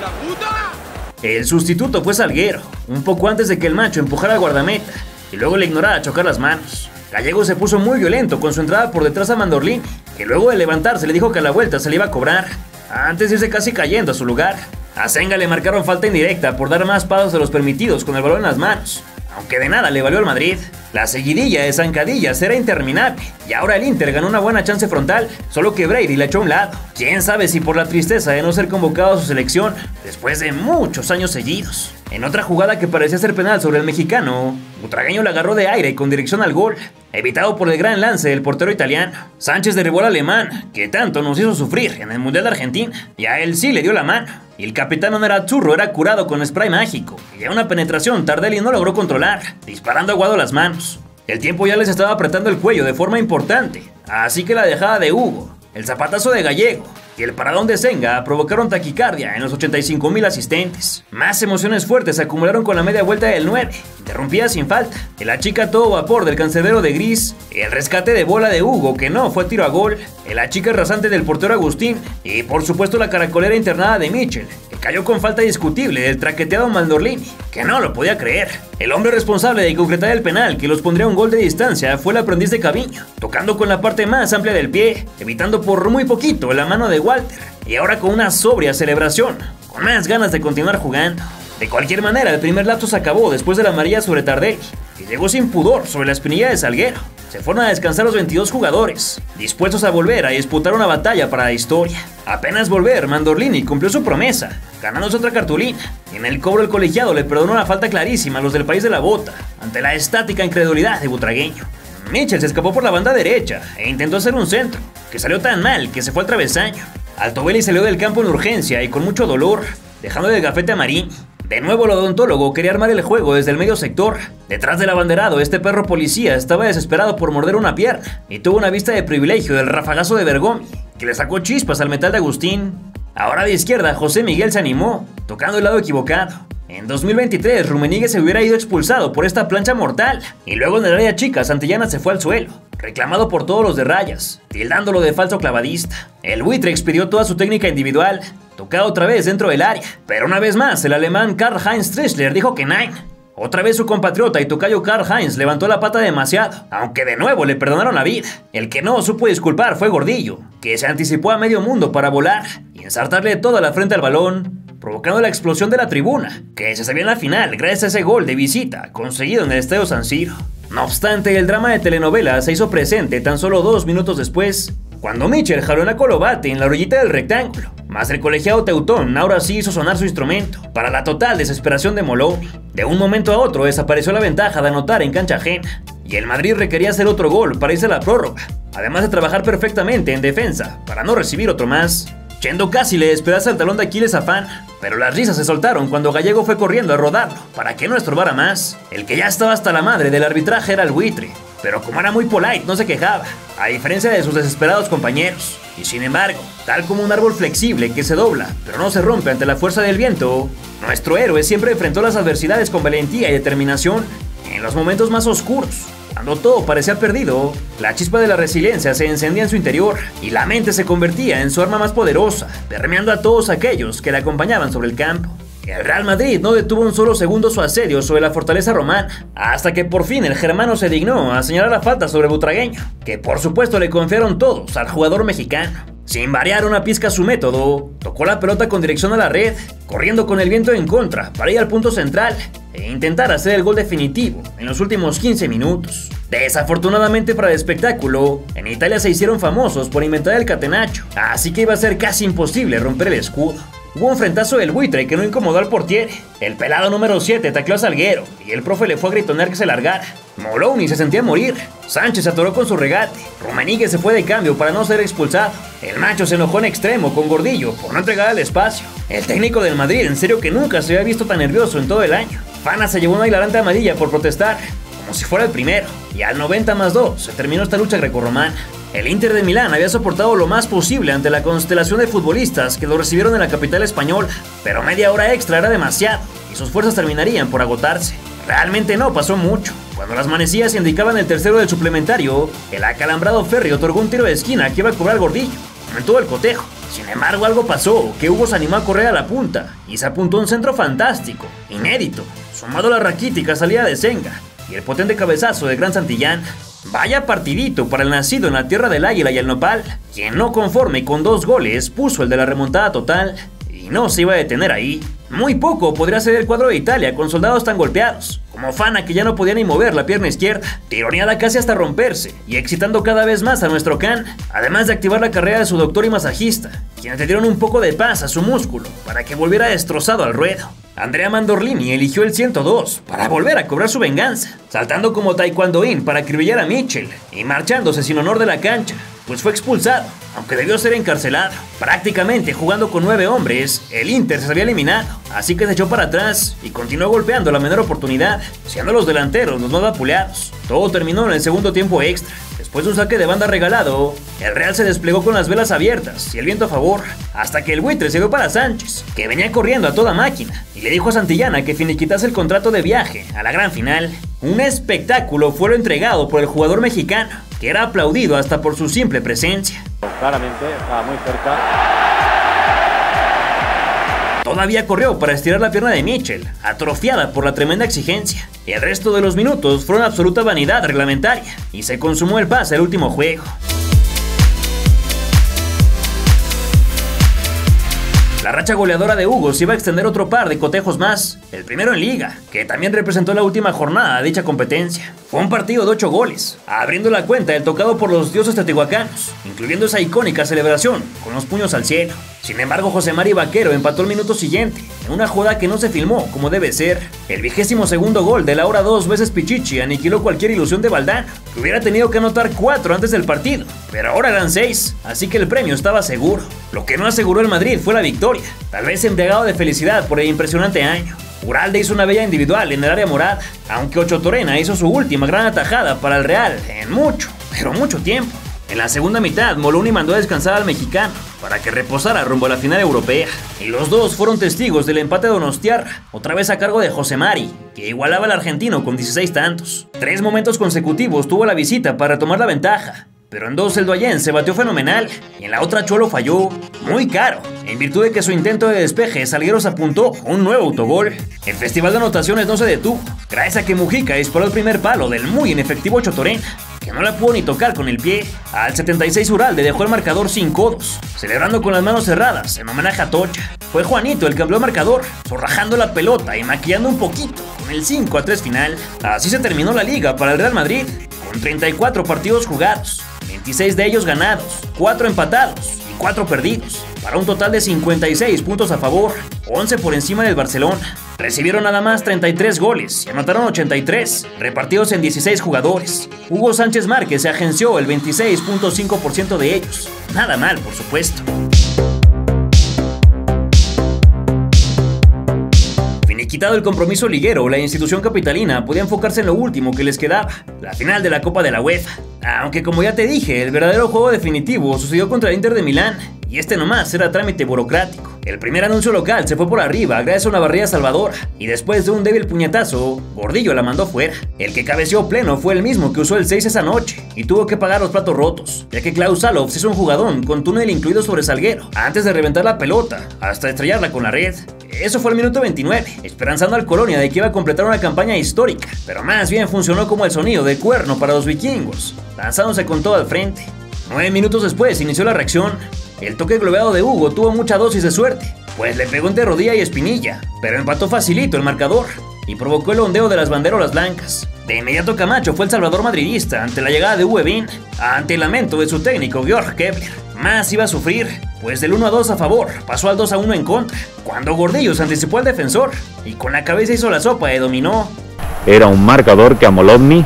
Speaker 1: El sustituto fue Salguero, un poco antes de que el macho empujara al guardameta y luego le ignorara chocar las manos. Gallego se puso muy violento con su entrada por detrás a Mandorlini, que luego de levantarse le dijo que a la vuelta se le iba a cobrar, antes de irse casi cayendo a su lugar. A Senga le marcaron falta indirecta por dar más pasos de los permitidos con el balón en las manos, aunque de nada le valió al Madrid. La seguidilla de zancadillas era interminable, y ahora el Inter ganó una buena chance frontal, solo que Brady le echó a un lado. Quién sabe si por la tristeza de no ser convocado a su selección, después de muchos años seguidos. En otra jugada que parecía ser penal sobre el mexicano, Butragueño la agarró de aire con dirección al gol, evitado por el gran lance del portero italiano. Sánchez derribó al alemán, que tanto nos hizo sufrir en el Mundial de Argentina, y a él sí le dio la mano. Y el capitán Nerazzurro era curado con spray mágico, y a una penetración Tardelli no logró controlar, disparando aguado las manos. El tiempo ya les estaba apretando el cuello de forma importante, así que la dejada de Hugo, el zapatazo de Gallego y el paradón de Senga provocaron taquicardia en los 85.000 asistentes. Más emociones fuertes se acumularon con la media vuelta del 9, interrumpida sin falta, el achica todo vapor del cancerbero de Gris, el rescate de bola de Hugo que no fue tiro a gol, el achica rasante del portero Agustín y por supuesto la caracolera internada de Michel, que cayó con falta discutible del traqueteado Mandorlini, que no lo podía creer. El hombre responsable de concretar el penal que los pondría a un gol de distancia fue el aprendiz de Caviño, tocando con la parte más amplia del pie, evitando por muy poquito la mano de Walter, y ahora con una sobria celebración, con más ganas de continuar jugando. De cualquier manera, el primer lapso se acabó después de la amarilla sobre Tardelli, que llegó sin pudor sobre la espinilla de Salguero. Se fueron a descansar los 22 jugadores, dispuestos a volver a disputar una batalla para la historia. Apenas volver, Mandorlini cumplió su promesa, ganándose otra cartulina. En el cobro el colegiado le perdonó una falta clarísima a los del país de la bota, ante la estática incredulidad de Butragueño. Michel se escapó por la banda derecha e intentó hacer un centro, que salió tan mal que se fue al travesaño. Altobelli salió del campo en urgencia y con mucho dolor, dejando el gafete a Marín. De nuevo el odontólogo quería armar el juego desde el medio sector. Detrás del abanderado, este perro policía estaba desesperado por morder una pierna y tuvo una vista de privilegio del rafagazo de Bergomi, que le sacó chispas al metal de Agustín. Ahora de izquierda, José Miguel se animó, tocando el lado equivocado. En 2023, Rummenigge se hubiera ido expulsado por esta plancha mortal, y luego en el área chica, Santillana se fue al suelo, reclamado por todos los de rayas, tildándolo de falso clavadista. El buitre expidió toda su técnica individual, tocado otra vez dentro del área, pero una vez más el alemán Karl-Heinz Strichler dijo que nein. Otra vez su compatriota y tocayo Karl-Heinz levantó la pata demasiado, aunque de nuevo le perdonaron la vida. El que no supo disculpar fue Gordillo, que se anticipó a medio mundo para volar y ensartarle toda la frente al balón, provocando la explosión de la tribuna, que se sabía en la final gracias a ese gol de visita conseguido en el Estadio San Siro. No obstante, el drama de telenovela se hizo presente tan solo 2 minutos después, cuando Michel jaló una colobate en la orillita del rectángulo, más el colegiado Teutón ahora sí hizo sonar su instrumento, para la total desesperación de Moloni. De un momento a otro desapareció la ventaja de anotar en cancha ajena, y el Madrid requería hacer otro gol para irse a la prórroga, además de trabajar perfectamente en defensa, para no recibir otro más. Chendo casi le despedaza el talón de Aquiles a Fan, pero las risas se soltaron cuando Gallego fue corriendo a rodarlo, para que no estorbara más. El que ya estaba hasta la madre del arbitraje era el buitre, pero como era muy polite no se quejaba, a diferencia de sus desesperados compañeros. Y sin embargo, tal como un árbol flexible que se dobla, pero no se rompe ante la fuerza del viento, nuestro héroe siempre enfrentó las adversidades con valentía y determinación, en los momentos más oscuros, Cuando todo parecía perdido, la chispa de la resiliencia se encendía en su interior y la mente se convertía en su arma más poderosa, permeando a todos aquellos que le acompañaban sobre el campo. El Real Madrid no detuvo un solo segundo su asedio sobre la fortaleza romana, hasta que por fin el germano se dignó a señalar la falta sobre el butragueño, que por supuesto le confiaron todos al jugador mexicano. Sin variar una pizca su método, tocó la pelota con dirección a la red, corriendo con el viento en contra para ir al punto central e intentar hacer el gol definitivo en los últimos 15 minutos. Desafortunadamente para el espectáculo, en Italia se hicieron famosos por inventar el catenaccio, así que iba a ser casi imposible romper el escudo. Hubo un frentazo del buitre que no incomodó al portiere. El pelado número 7 tacleó a Salguero y el profe le fue a gritonear que se largara. Moloni se sentía morir. Sánchez se atoró con su regate. Rummenigge se fue de cambio para no ser expulsado. El macho se enojó en extremo con Gordillo por no entregar el espacio. El técnico del Madrid en serio que nunca se había visto tan nervioso en todo el año. Fana se llevó una hilarante amarilla por protestar, como si fuera el primero. Y al 90+2 se terminó esta lucha grecorromana. El Inter de Milán había soportado lo más posible ante la constelación de futbolistas que lo recibieron en la capital española, pero media hora extra era demasiado y sus fuerzas terminarían por agotarse. Realmente no pasó mucho. Cuando las manecillas indicaban el tercero del suplementario, el acalambrado Ferri otorgó un tiro de esquina que iba a cobrar Gordillo, en todo el cotejo. Sin embargo, algo pasó, que Hugo se animó a correr a la punta y se apuntó un centro fantástico, inédito, sumado a la raquítica salida de Senga y el potente cabezazo del gran Santillán. Vaya partidito para el nacido en la tierra del águila y el nopal, quien no conforme con 2 goles puso el de la remontada total y no se iba a detener ahí. Muy poco podría ser el cuadro de Italia con soldados tan golpeados, como Fana que ya no podía ni mover la pierna izquierda, tironeada casi hasta romperse y excitando cada vez más a nuestro Can, además de activar la carrera de su doctor y masajista, quienes le dieron un poco de paz a su músculo para que volviera destrozado al ruedo. Andrea Mandorlini eligió el 102 para volver a cobrar su venganza, saltando como taekwondoín para acribillar a Mitchell y marchándose sin honor de la cancha, pues fue expulsado, aunque debió ser encarcelado. Prácticamente jugando con 9 hombres, el Inter se había eliminado, así que se echó para atrás y continuó golpeando la menor oportunidad, siendo los delanteros los más vapuleados. Todo terminó en el segundo tiempo extra. Después de un saque de banda regalado, el Real se desplegó con las velas abiertas y el viento a favor, hasta que el buitre se dio para Sánchez, que venía corriendo a toda máquina, y le dijo a Santillana que finiquitase el contrato de viaje a la gran final. Un espectáculo fue lo entregado por el jugador mexicano, que era aplaudido hasta por su simple presencia.
Speaker 19: Claramente estaba muy cerca.
Speaker 1: Todavía corrió para estirar la pierna de Mitchell, atrofiada por la tremenda exigencia. El resto de los minutos fueron absoluta vanidad reglamentaria y se consumó el pase al último juego. La racha goleadora de Hugo se iba a extender otro par de cotejos más, el primero en Liga, que también representó la última jornada de dicha competencia. Fue un partido de 8 goles, abriendo la cuenta el tocado por los dioses teotihuacanos, incluyendo esa icónica celebración con los puños al cielo. Sin embargo, José Mari Vaquero empató el minuto siguiente, en una jugada que no se filmó como debe ser. El 22º gol de la hora 2 veces Pichichi aniquiló cualquier ilusión de Valdano, que hubiera tenido que anotar 4 antes del partido, pero ahora eran 6, así que el premio estaba seguro. Lo que no aseguró el Madrid fue la victoria, tal vez embriagado de felicidad por el impresionante año. Uralde hizo una bella individual en el área morada, aunque Ocho Torena hizo su última gran atajada para el Real en mucho, pero mucho tiempo. En la segunda mitad, Moloni mandó a descansar al mexicano para que reposara rumbo a la final europea. Y los dos fueron testigos del empate de Donostiarra, otra vez a cargo de José Mari, que igualaba al argentino con 16 tantos. 3 momentos consecutivos tuvo la visita para retomar la ventaja, pero en 2 el Doyen se batió fenomenal y en la otra Cholo falló muy caro, en virtud de que su intento de despeje Salgueros apuntó un nuevo autogol. El festival de anotaciones no se detuvo, gracias a que Mujica disparó el primer palo del muy inefectivo Ocho Torena, que no la pudo ni tocar con el pie. Al 76 Uralde dejó el marcador sin codos, celebrando con las manos cerradas en homenaje a Tocha. Fue Juanito el que amplió el marcador, zorrajando la pelota y maquillando un poquito con el 5-3 final. Así se terminó la liga para el Real Madrid, con 34 partidos jugados, 26 de ellos ganados, 4 empatados y 4 perdidos, para un total de 56 puntos a favor, 11 por encima del Barcelona. Recibieron nada más 33 goles y anotaron 83, repartidos en 16 jugadores. Hugo Sánchez Márquez se agenció el 26.5% de ellos. Nada mal, por supuesto. Finiquitado el compromiso liguero, la institución capitalina podía enfocarse en lo último que les quedaba, la final de la Copa de la UEFA. Aunque como ya te dije, el verdadero juego definitivo sucedió contra el Inter de Milán, y este nomás era trámite burocrático. El primer anuncio local se fue por arriba gracias a una barrida salvadora y después de un débil puñetazo, Gordillo la mandó fuera. El que cabeceó pleno fue el mismo que usó el 6 esa noche y tuvo que pagar los platos rotos, ya que Klaus Allofs se hizo un jugadón con túnel incluido sobre Salguero antes de reventar la pelota hasta estrellarla con la red. Eso fue el minuto 29, esperanzando al Colonia de que iba a completar una campaña histórica, pero más bien funcionó como el sonido de cuerno para los vikingos, lanzándose con todo al frente. 9 minutos después inició la reacción. El toque globado de Hugo tuvo mucha dosis de suerte, pues le pegó entre rodilla y espinilla, pero empató facilito el marcador y provocó el ondeo de las banderolas blancas. De inmediato Camacho fue el salvador madridista ante la llegada de Uwe Bin, ante el lamento de su técnico Georg Kepler. Más iba a sufrir, pues del 1-2 a favor pasó al 2-1 en contra, cuando Gordillo se anticipó al defensor y con la cabeza hizo la sopa de dominó.
Speaker 21: Era un marcador que a Molodny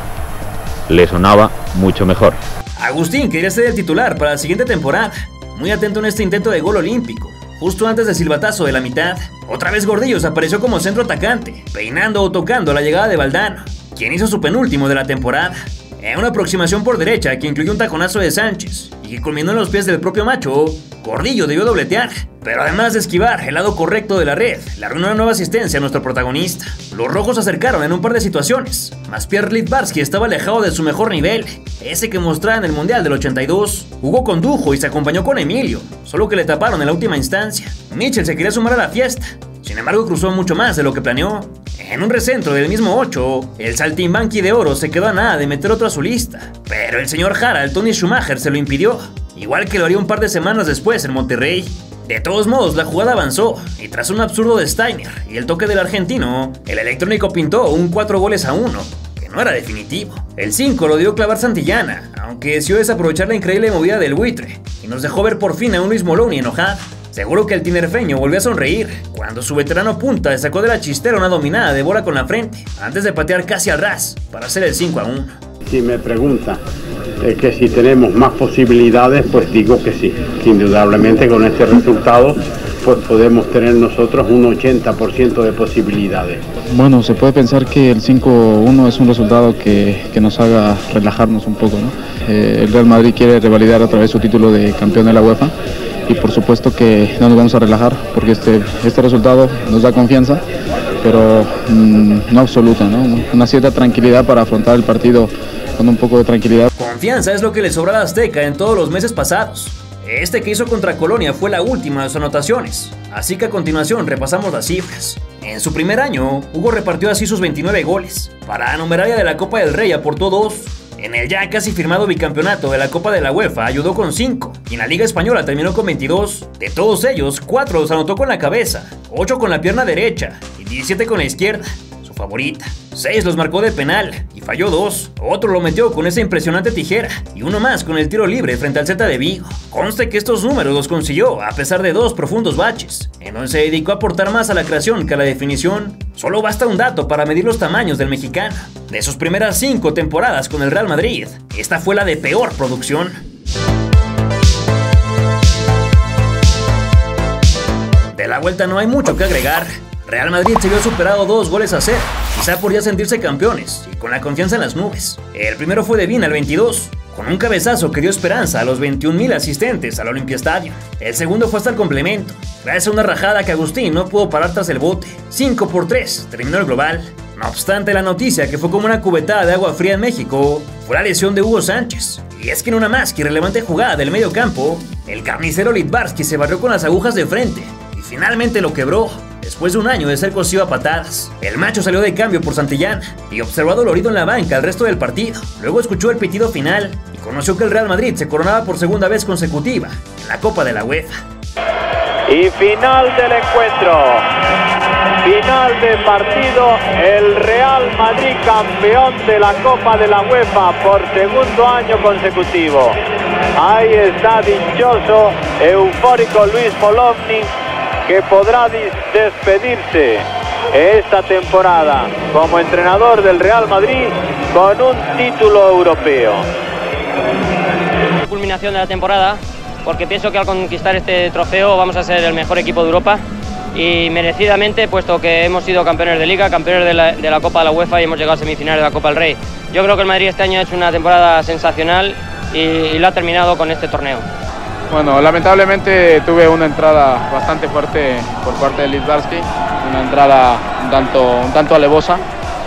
Speaker 21: le sonaba mucho mejor.
Speaker 1: Agustín quería ser el titular para la siguiente temporada, muy atento en este intento de gol olímpico. Justo antes del silbatazo de la mitad, otra vez Gordillo se apareció como centro atacante, peinando o tocando la llegada de Valdano, quien hizo su penúltimo de la temporada. En una aproximación por derecha que incluyó un taconazo de Sánchez y que culminó en los pies del propio Macho, Gordillo debió dobletear, pero además de esquivar el lado correcto de la red, le arruinó una nueva asistencia a nuestro protagonista. Los rojos se acercaron en un par de situaciones, mas Pierre Littbarski estaba alejado de su mejor nivel, ese que mostraba en el Mundial del 82. Hugo condujo y se acompañó con Emilio, solo que le taparon en la última instancia. Mitchell se quería sumar a la fiesta, sin embargo cruzó mucho más de lo que planeó. En un recentro del mismo 8, el saltimbanqui de oro se quedó a nada de meter otro a su lista, pero el señor Harald Tony Schumacher se lo impidió, igual que lo haría un par de semanas después en Monterrey. De todos modos, la jugada avanzó, y tras un absurdo de Steiner y el toque del argentino, el electrónico pintó un 4-1, que no era definitivo. El 5 lo dio clavar Santillana, aunque decidió desaprovechar la increíble movida del buitre, y nos dejó ver por fin a un Luis Moloni enojado. Seguro que el tinerfeño volvió a sonreír cuando su veterano punta sacó de la chistera una dominada de bola con la frente, antes de patear casi al ras para hacer el 5-1.
Speaker 7: Si me pregunta que si tenemos más posibilidades, pues digo que sí. Indudablemente con este resultado pues podemos tener nosotros un 80% de posibilidades.
Speaker 3: Bueno, se puede pensar que el 5-1 es un resultado que nos haga relajarnos un poco, ¿no? El Real Madrid quiere revalidar otra vez su título de campeón de la UEFA y por supuesto que no nos vamos a relajar porque este resultado nos da confianza, pero no absoluta, ¿no? Una cierta tranquilidad para afrontar el partido con un poco de tranquilidad.
Speaker 1: Confianza es lo que le sobra a Azteca en todos los meses pasados. Este que hizo contra Colonia fue la última de sus anotaciones, así que a continuación repasamos las cifras. En su primer año, Hugo repartió así sus 29 goles. Para la numeraria de la Copa del Rey aportó 2. En el ya casi firmado bicampeonato de la Copa de la UEFA ayudó con 5, y en la Liga Española terminó con 22. De todos ellos, 4 los anotó con la cabeza, 8 con la pierna derecha y 17 con la izquierda, su favorita. 6 los marcó de penal y falló 2, otro lo metió con esa impresionante tijera y uno más con el tiro libre frente al Celta de Vigo. Conste que estos números los consiguió a pesar de 2 profundos baches, en donde se dedicó a aportar más a la creación que a la definición. Solo basta un dato para medir los tamaños del mexicano. De sus primeras 5 temporadas con el Real Madrid, esta fue la de peor producción. De la vuelta no hay mucho que agregar. Real Madrid se vio superado 2-0, quizá por ya sentirse campeones y con la confianza en las nubes. El primero fue de Bin al 22, con un cabezazo que dio esperanza a los 21,000 asistentes al Olympia Stadium. El segundo fue hasta el complemento, gracias a una rajada que Agustín no pudo parar tras el bote. 5-3 terminó el global. No obstante, la noticia que fue como una cubetada de agua fría en México fue la lesión de Hugo Sánchez. Y es que en una más que irrelevante jugada del medio campo, el carnicero Littbarski se barrió con las agujas de frente y finalmente lo quebró. Después de un año de ser cosido a patadas, el Macho salió de cambio por Santillana y observó dolorido en la banca el resto del partido. Luego escuchó el pitido final y conoció que el Real Madrid se coronaba por segunda vez consecutiva en la Copa de la UEFA.
Speaker 6: Y final del encuentro, final del partido, el Real Madrid campeón de la Copa de la UEFA por segundo año consecutivo. Ahí está dichoso, eufórico Luis Molodny, que podrá despedirse esta temporada como entrenador del Real Madrid con un título europeo.
Speaker 20: Culminación de la temporada, porque pienso que al conquistar este trofeo vamos a ser el mejor equipo de Europa y merecidamente, puesto que hemos sido campeones de Liga, campeones de la Copa de la UEFA y hemos llegado a semifinales de la Copa del Rey. Yo creo que el Madrid este año ha hecho una temporada sensacional y lo ha terminado con este torneo.
Speaker 3: Bueno, lamentablemente tuve una entrada bastante fuerte por parte de Lidzbarski, una entrada un tanto alevosa,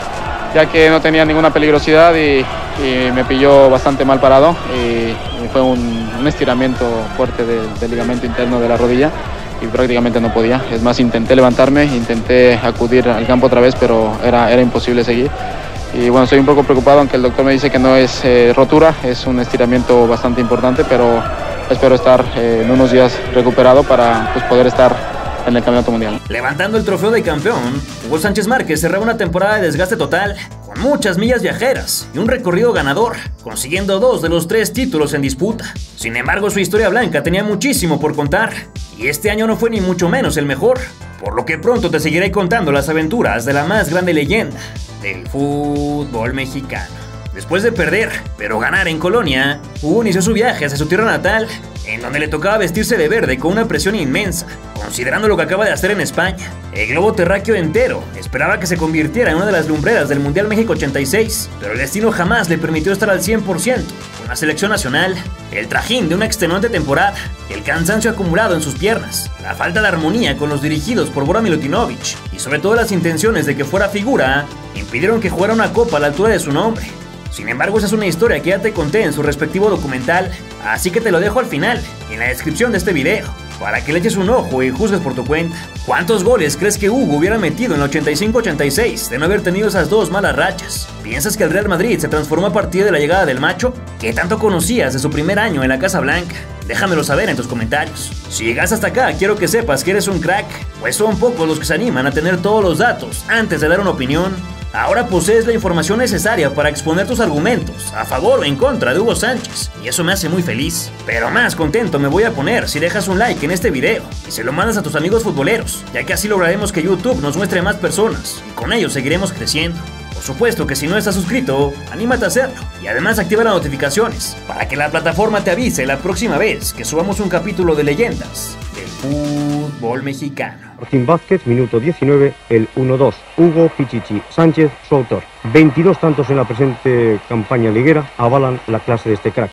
Speaker 3: ya que no tenía ninguna peligrosidad y me pilló bastante mal parado y fue un estiramiento fuerte del ligamento interno de la rodilla y prácticamente no podía. Es más, intenté levantarme, intenté acudir al campo otra vez, pero era imposible seguir. Y bueno, estoy un poco preocupado, aunque el doctor me dice que no es rotura, es un estiramiento bastante importante, pero espero estar en unos días recuperado para poder estar en el Campeonato Mundial.
Speaker 1: Levantando el trofeo de campeón, Hugo Sánchez Márquez cerraba una temporada de desgaste total, con muchas millas viajeras y un recorrido ganador, consiguiendo 2 de los 3 títulos en disputa. Sin embargo, su historia blanca tenía muchísimo por contar, y este año no fue ni mucho menos el mejor, por lo que pronto te seguiré contando las aventuras de la más grande leyenda del fútbol mexicano. Después de perder, pero ganar en Colonia, Hugo inició su viaje hacia su tierra natal, en donde le tocaba vestirse de verde con una presión inmensa, considerando lo que acaba de hacer en España. El globo terráqueo entero esperaba que se convirtiera en una de las lumbreras del Mundial México 86, pero el destino jamás le permitió estar al 100% con la selección nacional. El trajín de una extenuante temporada, el cansancio acumulado en sus piernas, la falta de armonía con los dirigidos por Bora Milutinovic y sobre todo las intenciones de que fuera figura, impidieron que jugara una copa a la altura de su nombre. Sin embargo, esa es una historia que ya te conté en su respectivo documental, así que te lo dejo al final, en la descripción de este video, para que le eches un ojo y juzgues por tu cuenta. ¿Cuántos goles crees que Hugo hubiera metido en el 85-86 de no haber tenido esas 2 malas rachas? ¿Piensas que el Real Madrid se transformó a partir de la llegada del macho? ¿Qué tanto conocías de su primer año en la Casa Blanca? Déjamelo saber en tus comentarios. Si llegas hasta acá, quiero que sepas que eres un crack, pues son pocos los que se animan a tener todos los datos antes de dar una opinión. Ahora posees la información necesaria para exponer tus argumentos a favor o en contra de Hugo Sánchez, y eso me hace muy feliz. Pero más contento me voy a poner si dejas un like en este video y se lo mandas a tus amigos futboleros, ya que así lograremos que YouTube nos muestre más personas y con ello seguiremos creciendo. Por supuesto que si no estás suscrito, anímate a hacerlo y además activa las notificaciones para que la plataforma te avise la próxima vez que subamos un capítulo de leyendas del fútbol mexicano.
Speaker 2: Martín Vázquez, minuto 19, el 1-2. Hugo Pichichi Sánchez, su autor. 22 tantos en la presente campaña liguera avalan la clase de este crack.